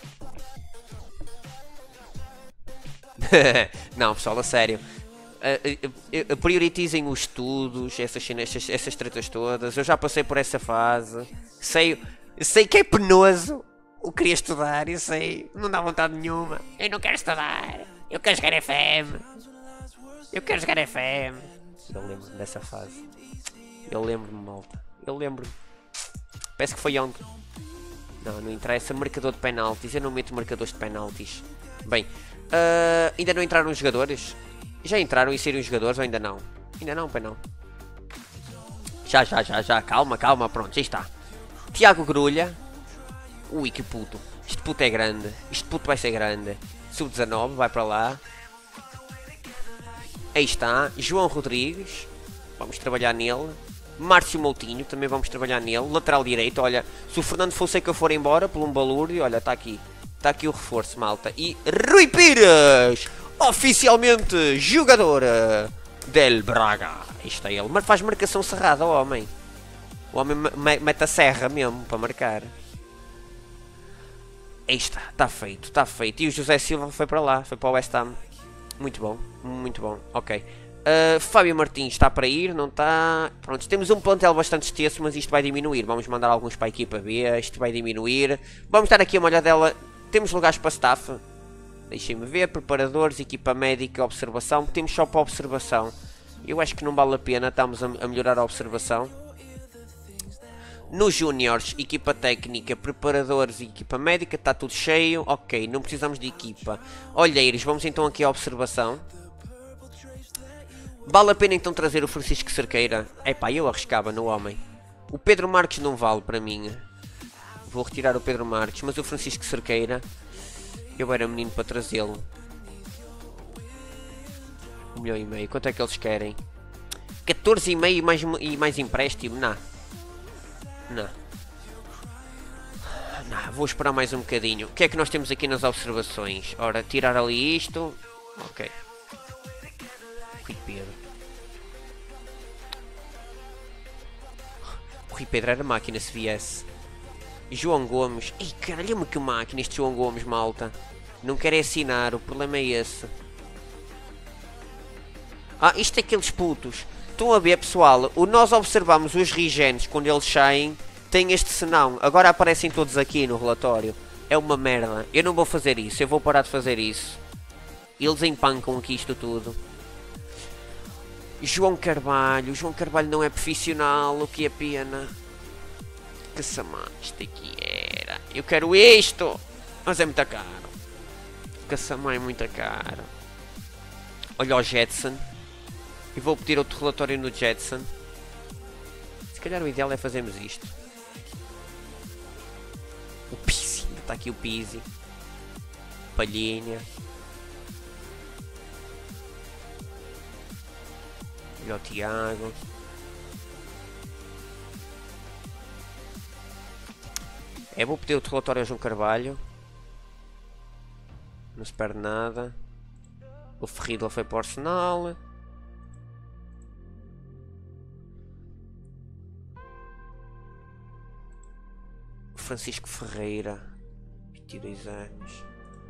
Não, pessoal, a sério. Uh, uh, uh, prioritizem os estudos, essas, essas, essas tretas todas. Eu já passei por essa fase. Sei, sei que é penoso. Eu queria estudar, eu sei. Não dá vontade nenhuma. Eu não quero estudar. Eu quero jogar F M. Eu quero jogar F M. Eu lembro-me dessa fase. Eu lembro-me, malta. Eu lembro-me. Parece que foi ontem. Não, não interessa. Marcador de penaltis. Eu não meto marcadores de penaltis. Bem, uh, ainda não entraram os jogadores? Já entraram e saíram os jogadores ou ainda não? Ainda não, pai não. Já, já, já, já. Calma, calma. Pronto, já está. Tiago Grulha. Ui, que puto. Este puto é grande. Este puto vai ser grande. sub dezanove, vai para lá. Aí está. João Rodrigues. Vamos trabalhar nele. Márcio Moutinho. Também vamos trabalhar nele. Lateral direito. Olha, se o Fernando Fonseca for embora por um balúrdio, olha, está aqui. Está aqui o reforço, malta. E Rui Pires. Oficialmente jogador del Braga. Isto é ele. Mas faz marcação cerrada, o homem. O homem mete a serra mesmo para marcar. Aí está. Está feito. Está feito. E o José Silva foi para lá. Foi para o West Ham. Muito bom. Muito bom. Ok. Uh, Fábio Martins está para ir. Não está. Pronto. Temos um plantel bastante extenso, mas isto vai diminuir. Vamos mandar alguns para a equipa B. Isto vai diminuir. Vamos dar aqui uma olhadela. Temos lugares para staff. Deixem-me ver, preparadores, equipa médica, observação. Temos só para observação. Eu acho que não vale a pena, estamos a, a melhorar a observação. Nos júniores, equipa técnica, preparadores e equipa médica, está tudo cheio. Ok, não precisamos de equipa. Olheiros, vamos então aqui à observação. Vale a pena então trazer o Francisco Cerqueira? Epá, eu arriscava no homem. O Pedro Marques não vale para mim. Vou retirar o Pedro Marques, mas o Francisco Cerqueira... Eu era menino para trazê-lo. Um milhão e meio. Quanto é que eles querem? catorze e meio e mais, e mais empréstimo? Não. Não. Não. Vou esperar mais um bocadinho. O que é que nós temos aqui nas observações? Ora, tirar ali isto. Ok. Rui Pedro. O Rui Pedro era máquina se viesse. João Gomes. Ei, caralho, que máquina este João Gomes, malta. Não quer assinar, o problema é esse. Ah, isto é aqueles putos. Estão a ver, pessoal? O nós observamos os rigentes quando eles saem. Tem este senão. Agora aparecem todos aqui no relatório. É uma merda. Eu não vou fazer isso. Eu vou parar de fazer isso. Eles empancam aqui isto tudo. João Carvalho. João Carvalho não é profissional. O que é pena. Que samã, isto aqui era. Eu quero isto. Mas é muito caro. Que samã é muito caro. Olha o Jetson. E vou pedir outro relatório no Jetson. Se calhar o ideal é fazermos isto. O Pizzi. Ainda está aqui o Pizzi. Palhinha. Olha o Tiago. É, vou pedir o relatório ao João Carvalho. Não se perde nada. O Ferrida foi para o Arsenal. O Francisco Ferreira, vinte e dois anos.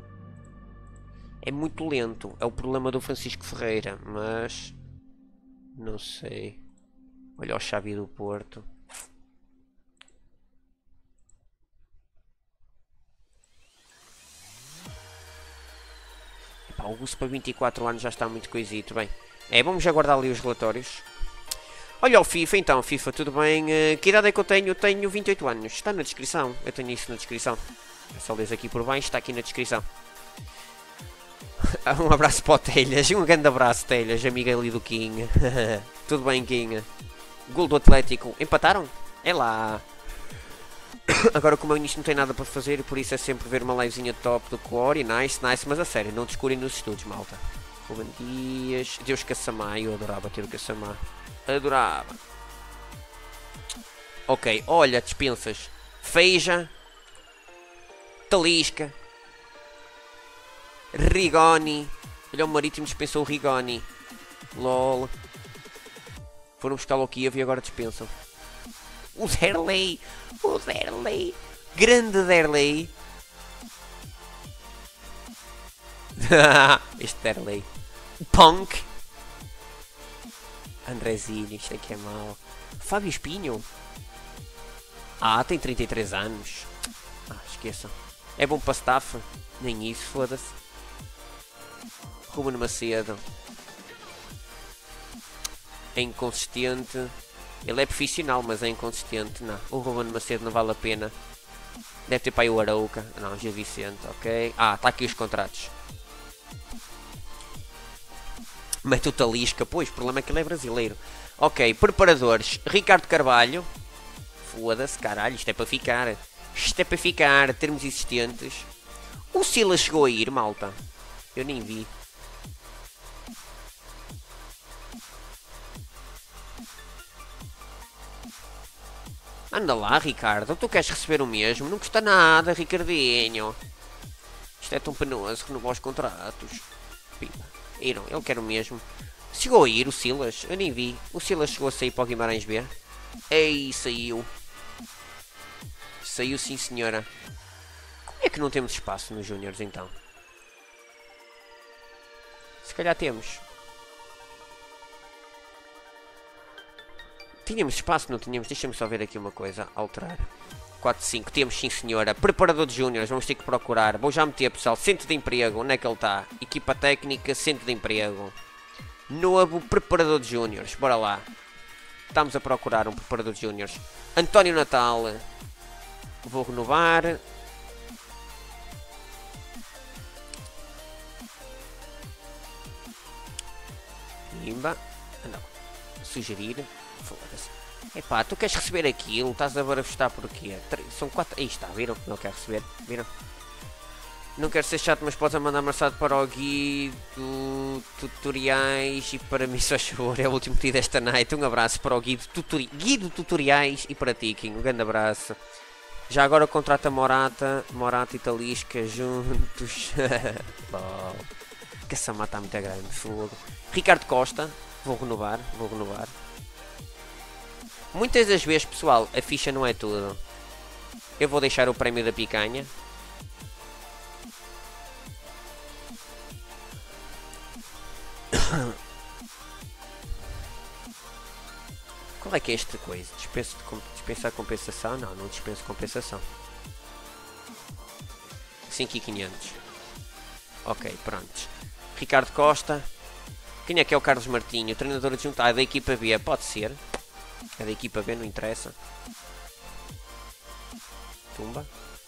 É muito lento. É o problema do Francisco Ferreira. Mas... não sei. Olha o Xavi do Porto. Epá, o Augusto para vinte e quatro anos já está muito coisito. Bem, é, vamos aguardar ali os relatórios. Olha o FIFA então. FIFA, tudo bem? Uh, que idade é que eu tenho? Eu tenho vinte e oito anos. Está na descrição. Eu tenho isso na descrição. É só ler aqui por baixo. Está aqui na descrição. Um abraço para o Telhas, um grande abraço Telhas, amiga ali do King. Tudo bem, King? Gol do Atlético, empataram? É lá. Agora como eu início não tem nada para fazer, por isso é sempre ver uma livezinha top do Core. Nice, nice, mas a sério, não descurem nos estudos, malta. Ruben Dias, Deus Cassamá, eu adorava ter o Cassamá. Adorava. Ok, olha, dispensas. Feija. Talisca. Rigoni. Olha, o Marítimo dispensou o Rigoni. Lol. Foram buscá-lo ao Kiev e agora dispensam. O Derlei. O Derlei. Grande Derlei. Este Derlei. Punk. Andrezinho, isto aqui é mau. Fábio Espinho. Ah, tem trinta e três anos. Ah, esqueçam. É bom para staff? Nem isso, foda-se. Ruben Macedo. É inconsistente. Ele é profissional, mas é inconsistente. Não, o Ruben Macedo não vale a pena. Deve ter para aí o Arauca. Não, Gil Vicente, ok. Ah, está aqui os contratos. Mete o Talisca. Pois, o problema é que ele é brasileiro. Ok, preparadores. Ricardo Carvalho. Foda-se, caralho, isto é para ficar. Isto é para ficar. Termos existentes. O Silas chegou a ir, malta. Eu nem vi. Anda lá, Ricardo. Tu queres receber o mesmo? Não custa nada, Ricardinho. Isto é tão penoso renovar os contratos. Iram, ele quer o mesmo. Chegou a ir o Silas? Eu nem vi. O Silas chegou a sair para o Guimarães B? Ei, saiu. Saiu sim, senhora. Como é que não temos espaço nos Júniors então? Se calhar temos. Tínhamos espaço, não tínhamos? Deixa-me só ver aqui uma coisa. Alterar. quatro, cinco. Temos sim, senhora. Preparador de Júniors. Vamos ter que procurar. Vou já meter, pessoal. Centro de emprego. Onde é que ele está? Equipa técnica. Centro de emprego. Novo preparador de Júniors. Bora lá. Estamos a procurar um preparador de Júniors. António Natal. Vou renovar. Pimba. Não. Sugerir. Foda-se. Epá, tu queres receber aquilo? Estás a barafustar porquê? São quatro. Aí está, viram? Não quer receber. Viram? Não quero ser chato, mas podes mandar mensagem para o Guido Tutoriais e para mim, só favor. É o último pedido desta night. Um abraço para o Guido, Tutori... Guido Tutoriais e para ti, King. Um grande abraço. Já agora contrata Morata, Morata e Talisca juntos. Bom, que essa mata está muito grande. Fogo. Ricardo Costa. Vou renovar, vou renovar. Muitas das vezes, pessoal, a ficha não é tudo. Eu vou deixar o prémio da picanha. Qual é que é esta coisa? Dispenso de dispensar compensação? Não, não dispenso compensação. cinco mil e quinhentos. Ok, pronto. Ricardo Costa. Quem é que é o Carlos Martinho? Treinador adjunto. Ah, da equipa B. Pode ser. É da equipa B, não interessa. Tumba.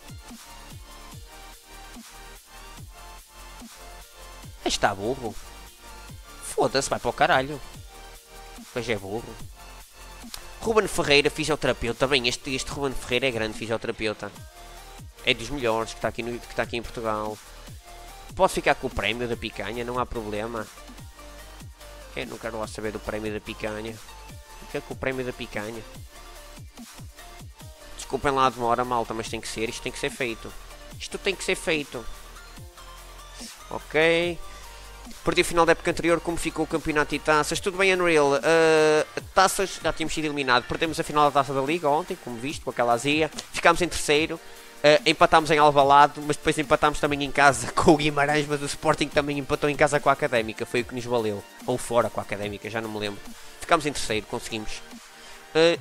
Está burro. Foda-se, vai para o caralho. Pois é burro. Ruben Ferreira, fisioterapeuta. Bem, este, este Ruben Ferreira é grande fisioterapeuta. É dos melhores que está aqui, no, que está aqui em Portugal. Posso ficar com o prémio da picanha, não há problema. Eu não quero lá saber do prémio da picanha. Fica com o prémio da picanha. Desculpem lá a demora, malta, mas tem que ser. Isto tem que ser feito. Isto tem que ser feito. Ok. Partido final da época anterior, como ficou o campeonato e taças. Tudo bem, Unreal. Uh, taças, já tínhamos sido eliminados. Perdemos a final da taça da Liga ontem, como visto, com aquela azia. Ficámos em terceiro. Uh, empatámos em Alvalade, mas depois empatámos também em casa com o Guimarães. Mas o Sporting também empatou em casa com a Académica. Foi o que nos valeu. Ou fora com a Académica, já não me lembro. Ficámos em terceiro, conseguimos. Uh...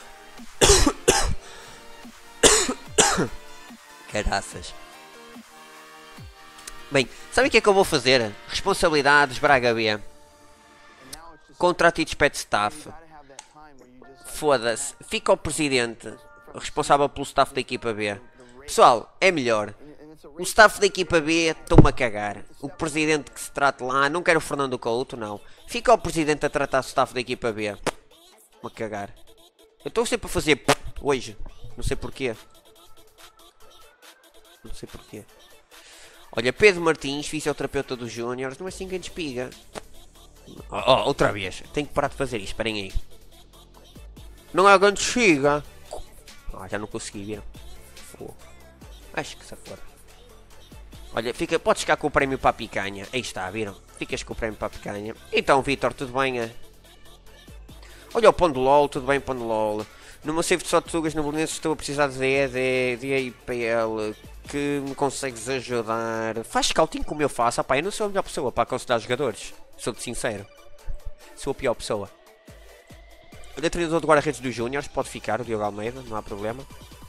Caraças. Bem, sabe o que é que eu vou fazer? Responsabilidades, Braga B. Contrato e despede staff. Foda-se. Fica o presidente responsável pelo staff da equipa B. Pessoal, é melhor. O staff da equipa B estou-me a cagar. O presidente que se trate lá, não quero o Fernando Couto, não. Fica o presidente a tratar o staff da equipa B. Me a cagar. Eu estou sempre a fazer hoje. Não sei porquê. Não sei porquê. Olha, Pedro Martins, fisioterapeuta dos Júniors. Não é assim que despiga. Oh, oh, outra vez. Tenho que parar de fazer isto. Esperem aí. Não é alguém que chega. Ah, já não consegui, viram? Oh. Acho que se for. Olha, fica, podes ficar com o prémio para a picanha. Aí está, viram? Ficas com o prémio para a picanha. Então, Vitor, tudo bem? Olha o Pão de LOL, tudo bem, Pão de LOL. No meu save de Sotugas, no Belenenses, estou a precisar de E D, de I P L, que me consegues ajudar. Faz scouting como eu faço. Ah, pá, eu não sou a melhor pessoa para aconselhar jogadores. Sou-te sincero. Sou a pior pessoa. Olha, treinador de guarda-redes dos Júniors, pode ficar, o Diogo Almeida, não há problema.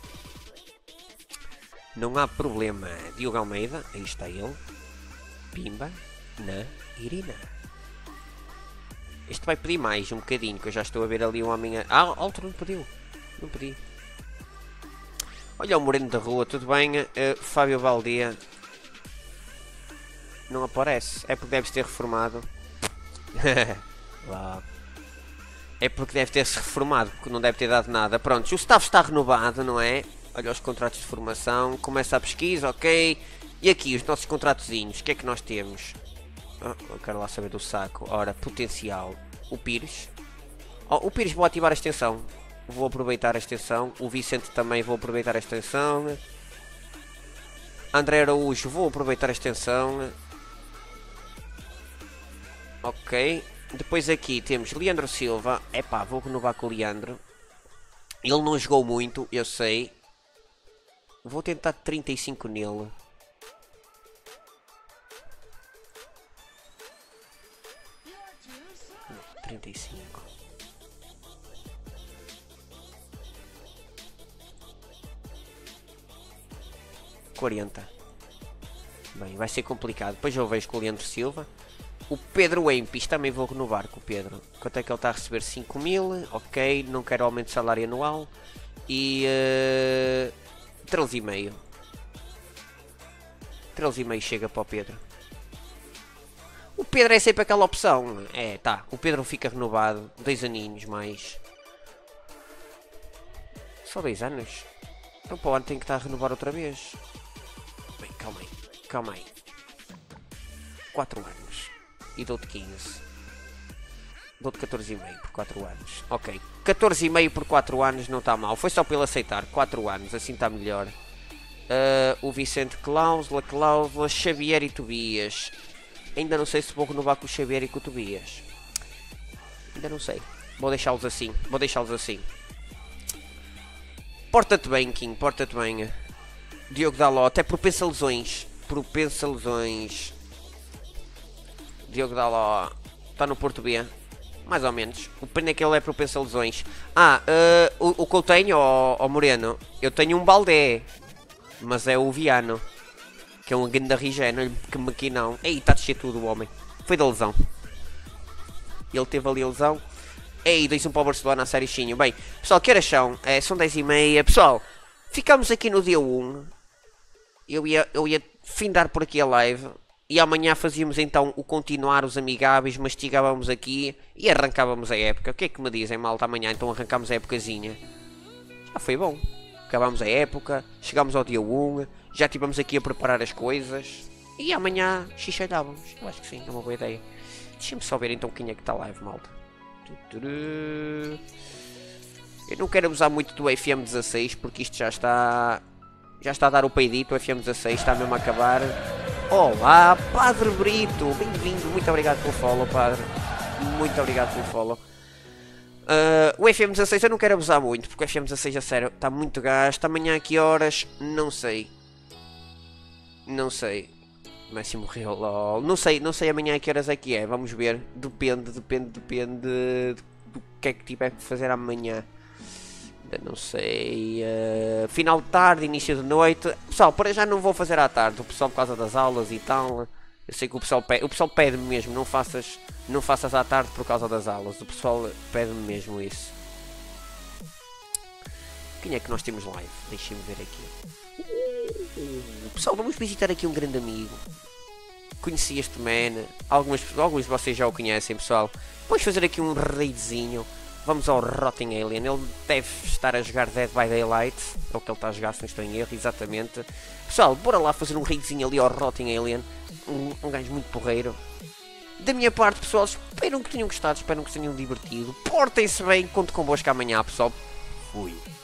Não há problema. Diogo Almeida, aí está ele. Pimba, na Irina. Este vai pedir mais um bocadinho, que eu já estou a ver ali um homem a... Ah, Alto não pediu. Não pedi. Olha o Moreno da Rua, tudo bem? Uh, Fábio Valdia. Não aparece. É porque deve ter reformado. Lá. É porque deve ter-se reformado, porque não deve ter dado nada. Pronto, o staff está renovado, não é? Olha os contratos de formação. Começa a pesquisa, ok. E aqui os nossos contratozinhos, o que é que nós temos? Oh, eu quero lá saber do saco. Ora, potencial. O Pires. Oh, o Pires vou ativar a extensão. Vou aproveitar a extensão. O Vicente também vou aproveitar a extensão. André Araújo, vou aproveitar a extensão. Ok. Depois aqui temos Leandro Silva. Epá, vou renovar com o Leandro. Ele não jogou muito, eu sei. Vou tentar trinta e cinco nele. trinta e cinco. quarenta. Bem, vai ser complicado. Depois eu vejo com o Leandro Silva. O Pedro Empis também vou renovar com o Pedro. Quanto é que ele está a receber? cinco mil. Ok, não quero aumento de salário anual. E... Uh, treze e meio. treze e meio chega para o Pedro. O Pedro é sempre aquela opção. É, tá. O Pedro fica renovado. Dois aninhos mais. Só dois anos? Então para o ano tem que estar a renovar outra vez. Bem, calma aí. Calma aí. quatro anos. E dou-te quinze. Dou-te catorze e meio por quatro anos. Ok. catorze e meio por quatro anos não está mal. Foi só para ele aceitar. quatro anos. Assim está melhor. Uh, o Vicente Cláusula, Cláusula, Xavier e Tobias. Ainda não sei se vou renovar com o Xavier e com o Tobias. Ainda não sei. Vou deixá-los assim. Vou deixá-los assim. Porta-te bem, Kim. Porta-te bem. Diogo Dalot. É propensa a lesões. Propensa a lesões. Diogo Dalot. Está no Porto B. Mais ou menos. O pena é que ele é propensa a lesões. Ah, uh, o, o que eu tenho, ó oh, oh Moreno. Eu tenho um Baldé. Mas é o Viano. Que é um grande rigeno, que maquinão. Ei, está a descer tudo o homem. Foi da lesão. Ele teve ali a lesão. Ei, dois um para o Barcelona a série Xinho. Bem, pessoal, que horas são? É, são dez e meia. Pessoal, ficamos aqui no dia um. Eu ia, eu ia findar por aqui a live. E amanhã fazíamos então o continuar os amigáveis. Mastigávamos aqui e arrancávamos a época. O que é que me dizem, malta? Amanhã então arrancámos a épocazinha. Já foi bom. Acabámos a época. Chegámos ao dia um. Já estivemos aqui a preparar as coisas. E amanhã xixelhávamos. Eu acho que sim, é uma boa ideia. Deixa-me só ver então quem é que está live, malta. Eu não quero abusar muito do F M dezasseis porque isto já está... Já está a dar o peidito, o F M dezasseis está mesmo a acabar. Olá, Padre Brito, bem-vindo, muito obrigado pelo follow, Padre. Muito obrigado pelo follow. Uh, o F M dezasseis eu não quero abusar muito, porque o F M dezasseis a sério está muito gasto. Amanhã a que horas? Não sei. Não sei. Messi morreu, lol. Não sei, não sei amanhã a que horas é que é, vamos ver. Depende, depende, depende do que é que tiver que fazer amanhã. Ainda não sei. Uh, final de tarde, início de noite. Pessoal, para já não vou fazer à tarde. O pessoal por causa das aulas e tal. Eu sei que o pessoal pede, o pessoal pede-me mesmo, não faças, não faças à tarde por causa das aulas. O pessoal pede-me mesmo isso. Quem é que nós temos live? Deixem-me ver aqui. Uh, pessoal, vamos visitar aqui um grande amigo. Conheci este man. Algumas, alguns de vocês já o conhecem, pessoal. Vamos fazer aqui um raidzinho. Vamos ao Rotting Alien. Ele deve estar a jogar Dead by Daylight. É o que ele está a jogar, se não estou em erro, exatamente. Pessoal, bora lá fazer um raidzinho ali ao Rotting Alien. Um, um gajo muito porreiro. Da minha parte, pessoal, espero que tenham gostado. Espero que se tenham divertido. Portem-se bem. Conto convosco amanhã, pessoal. Fui.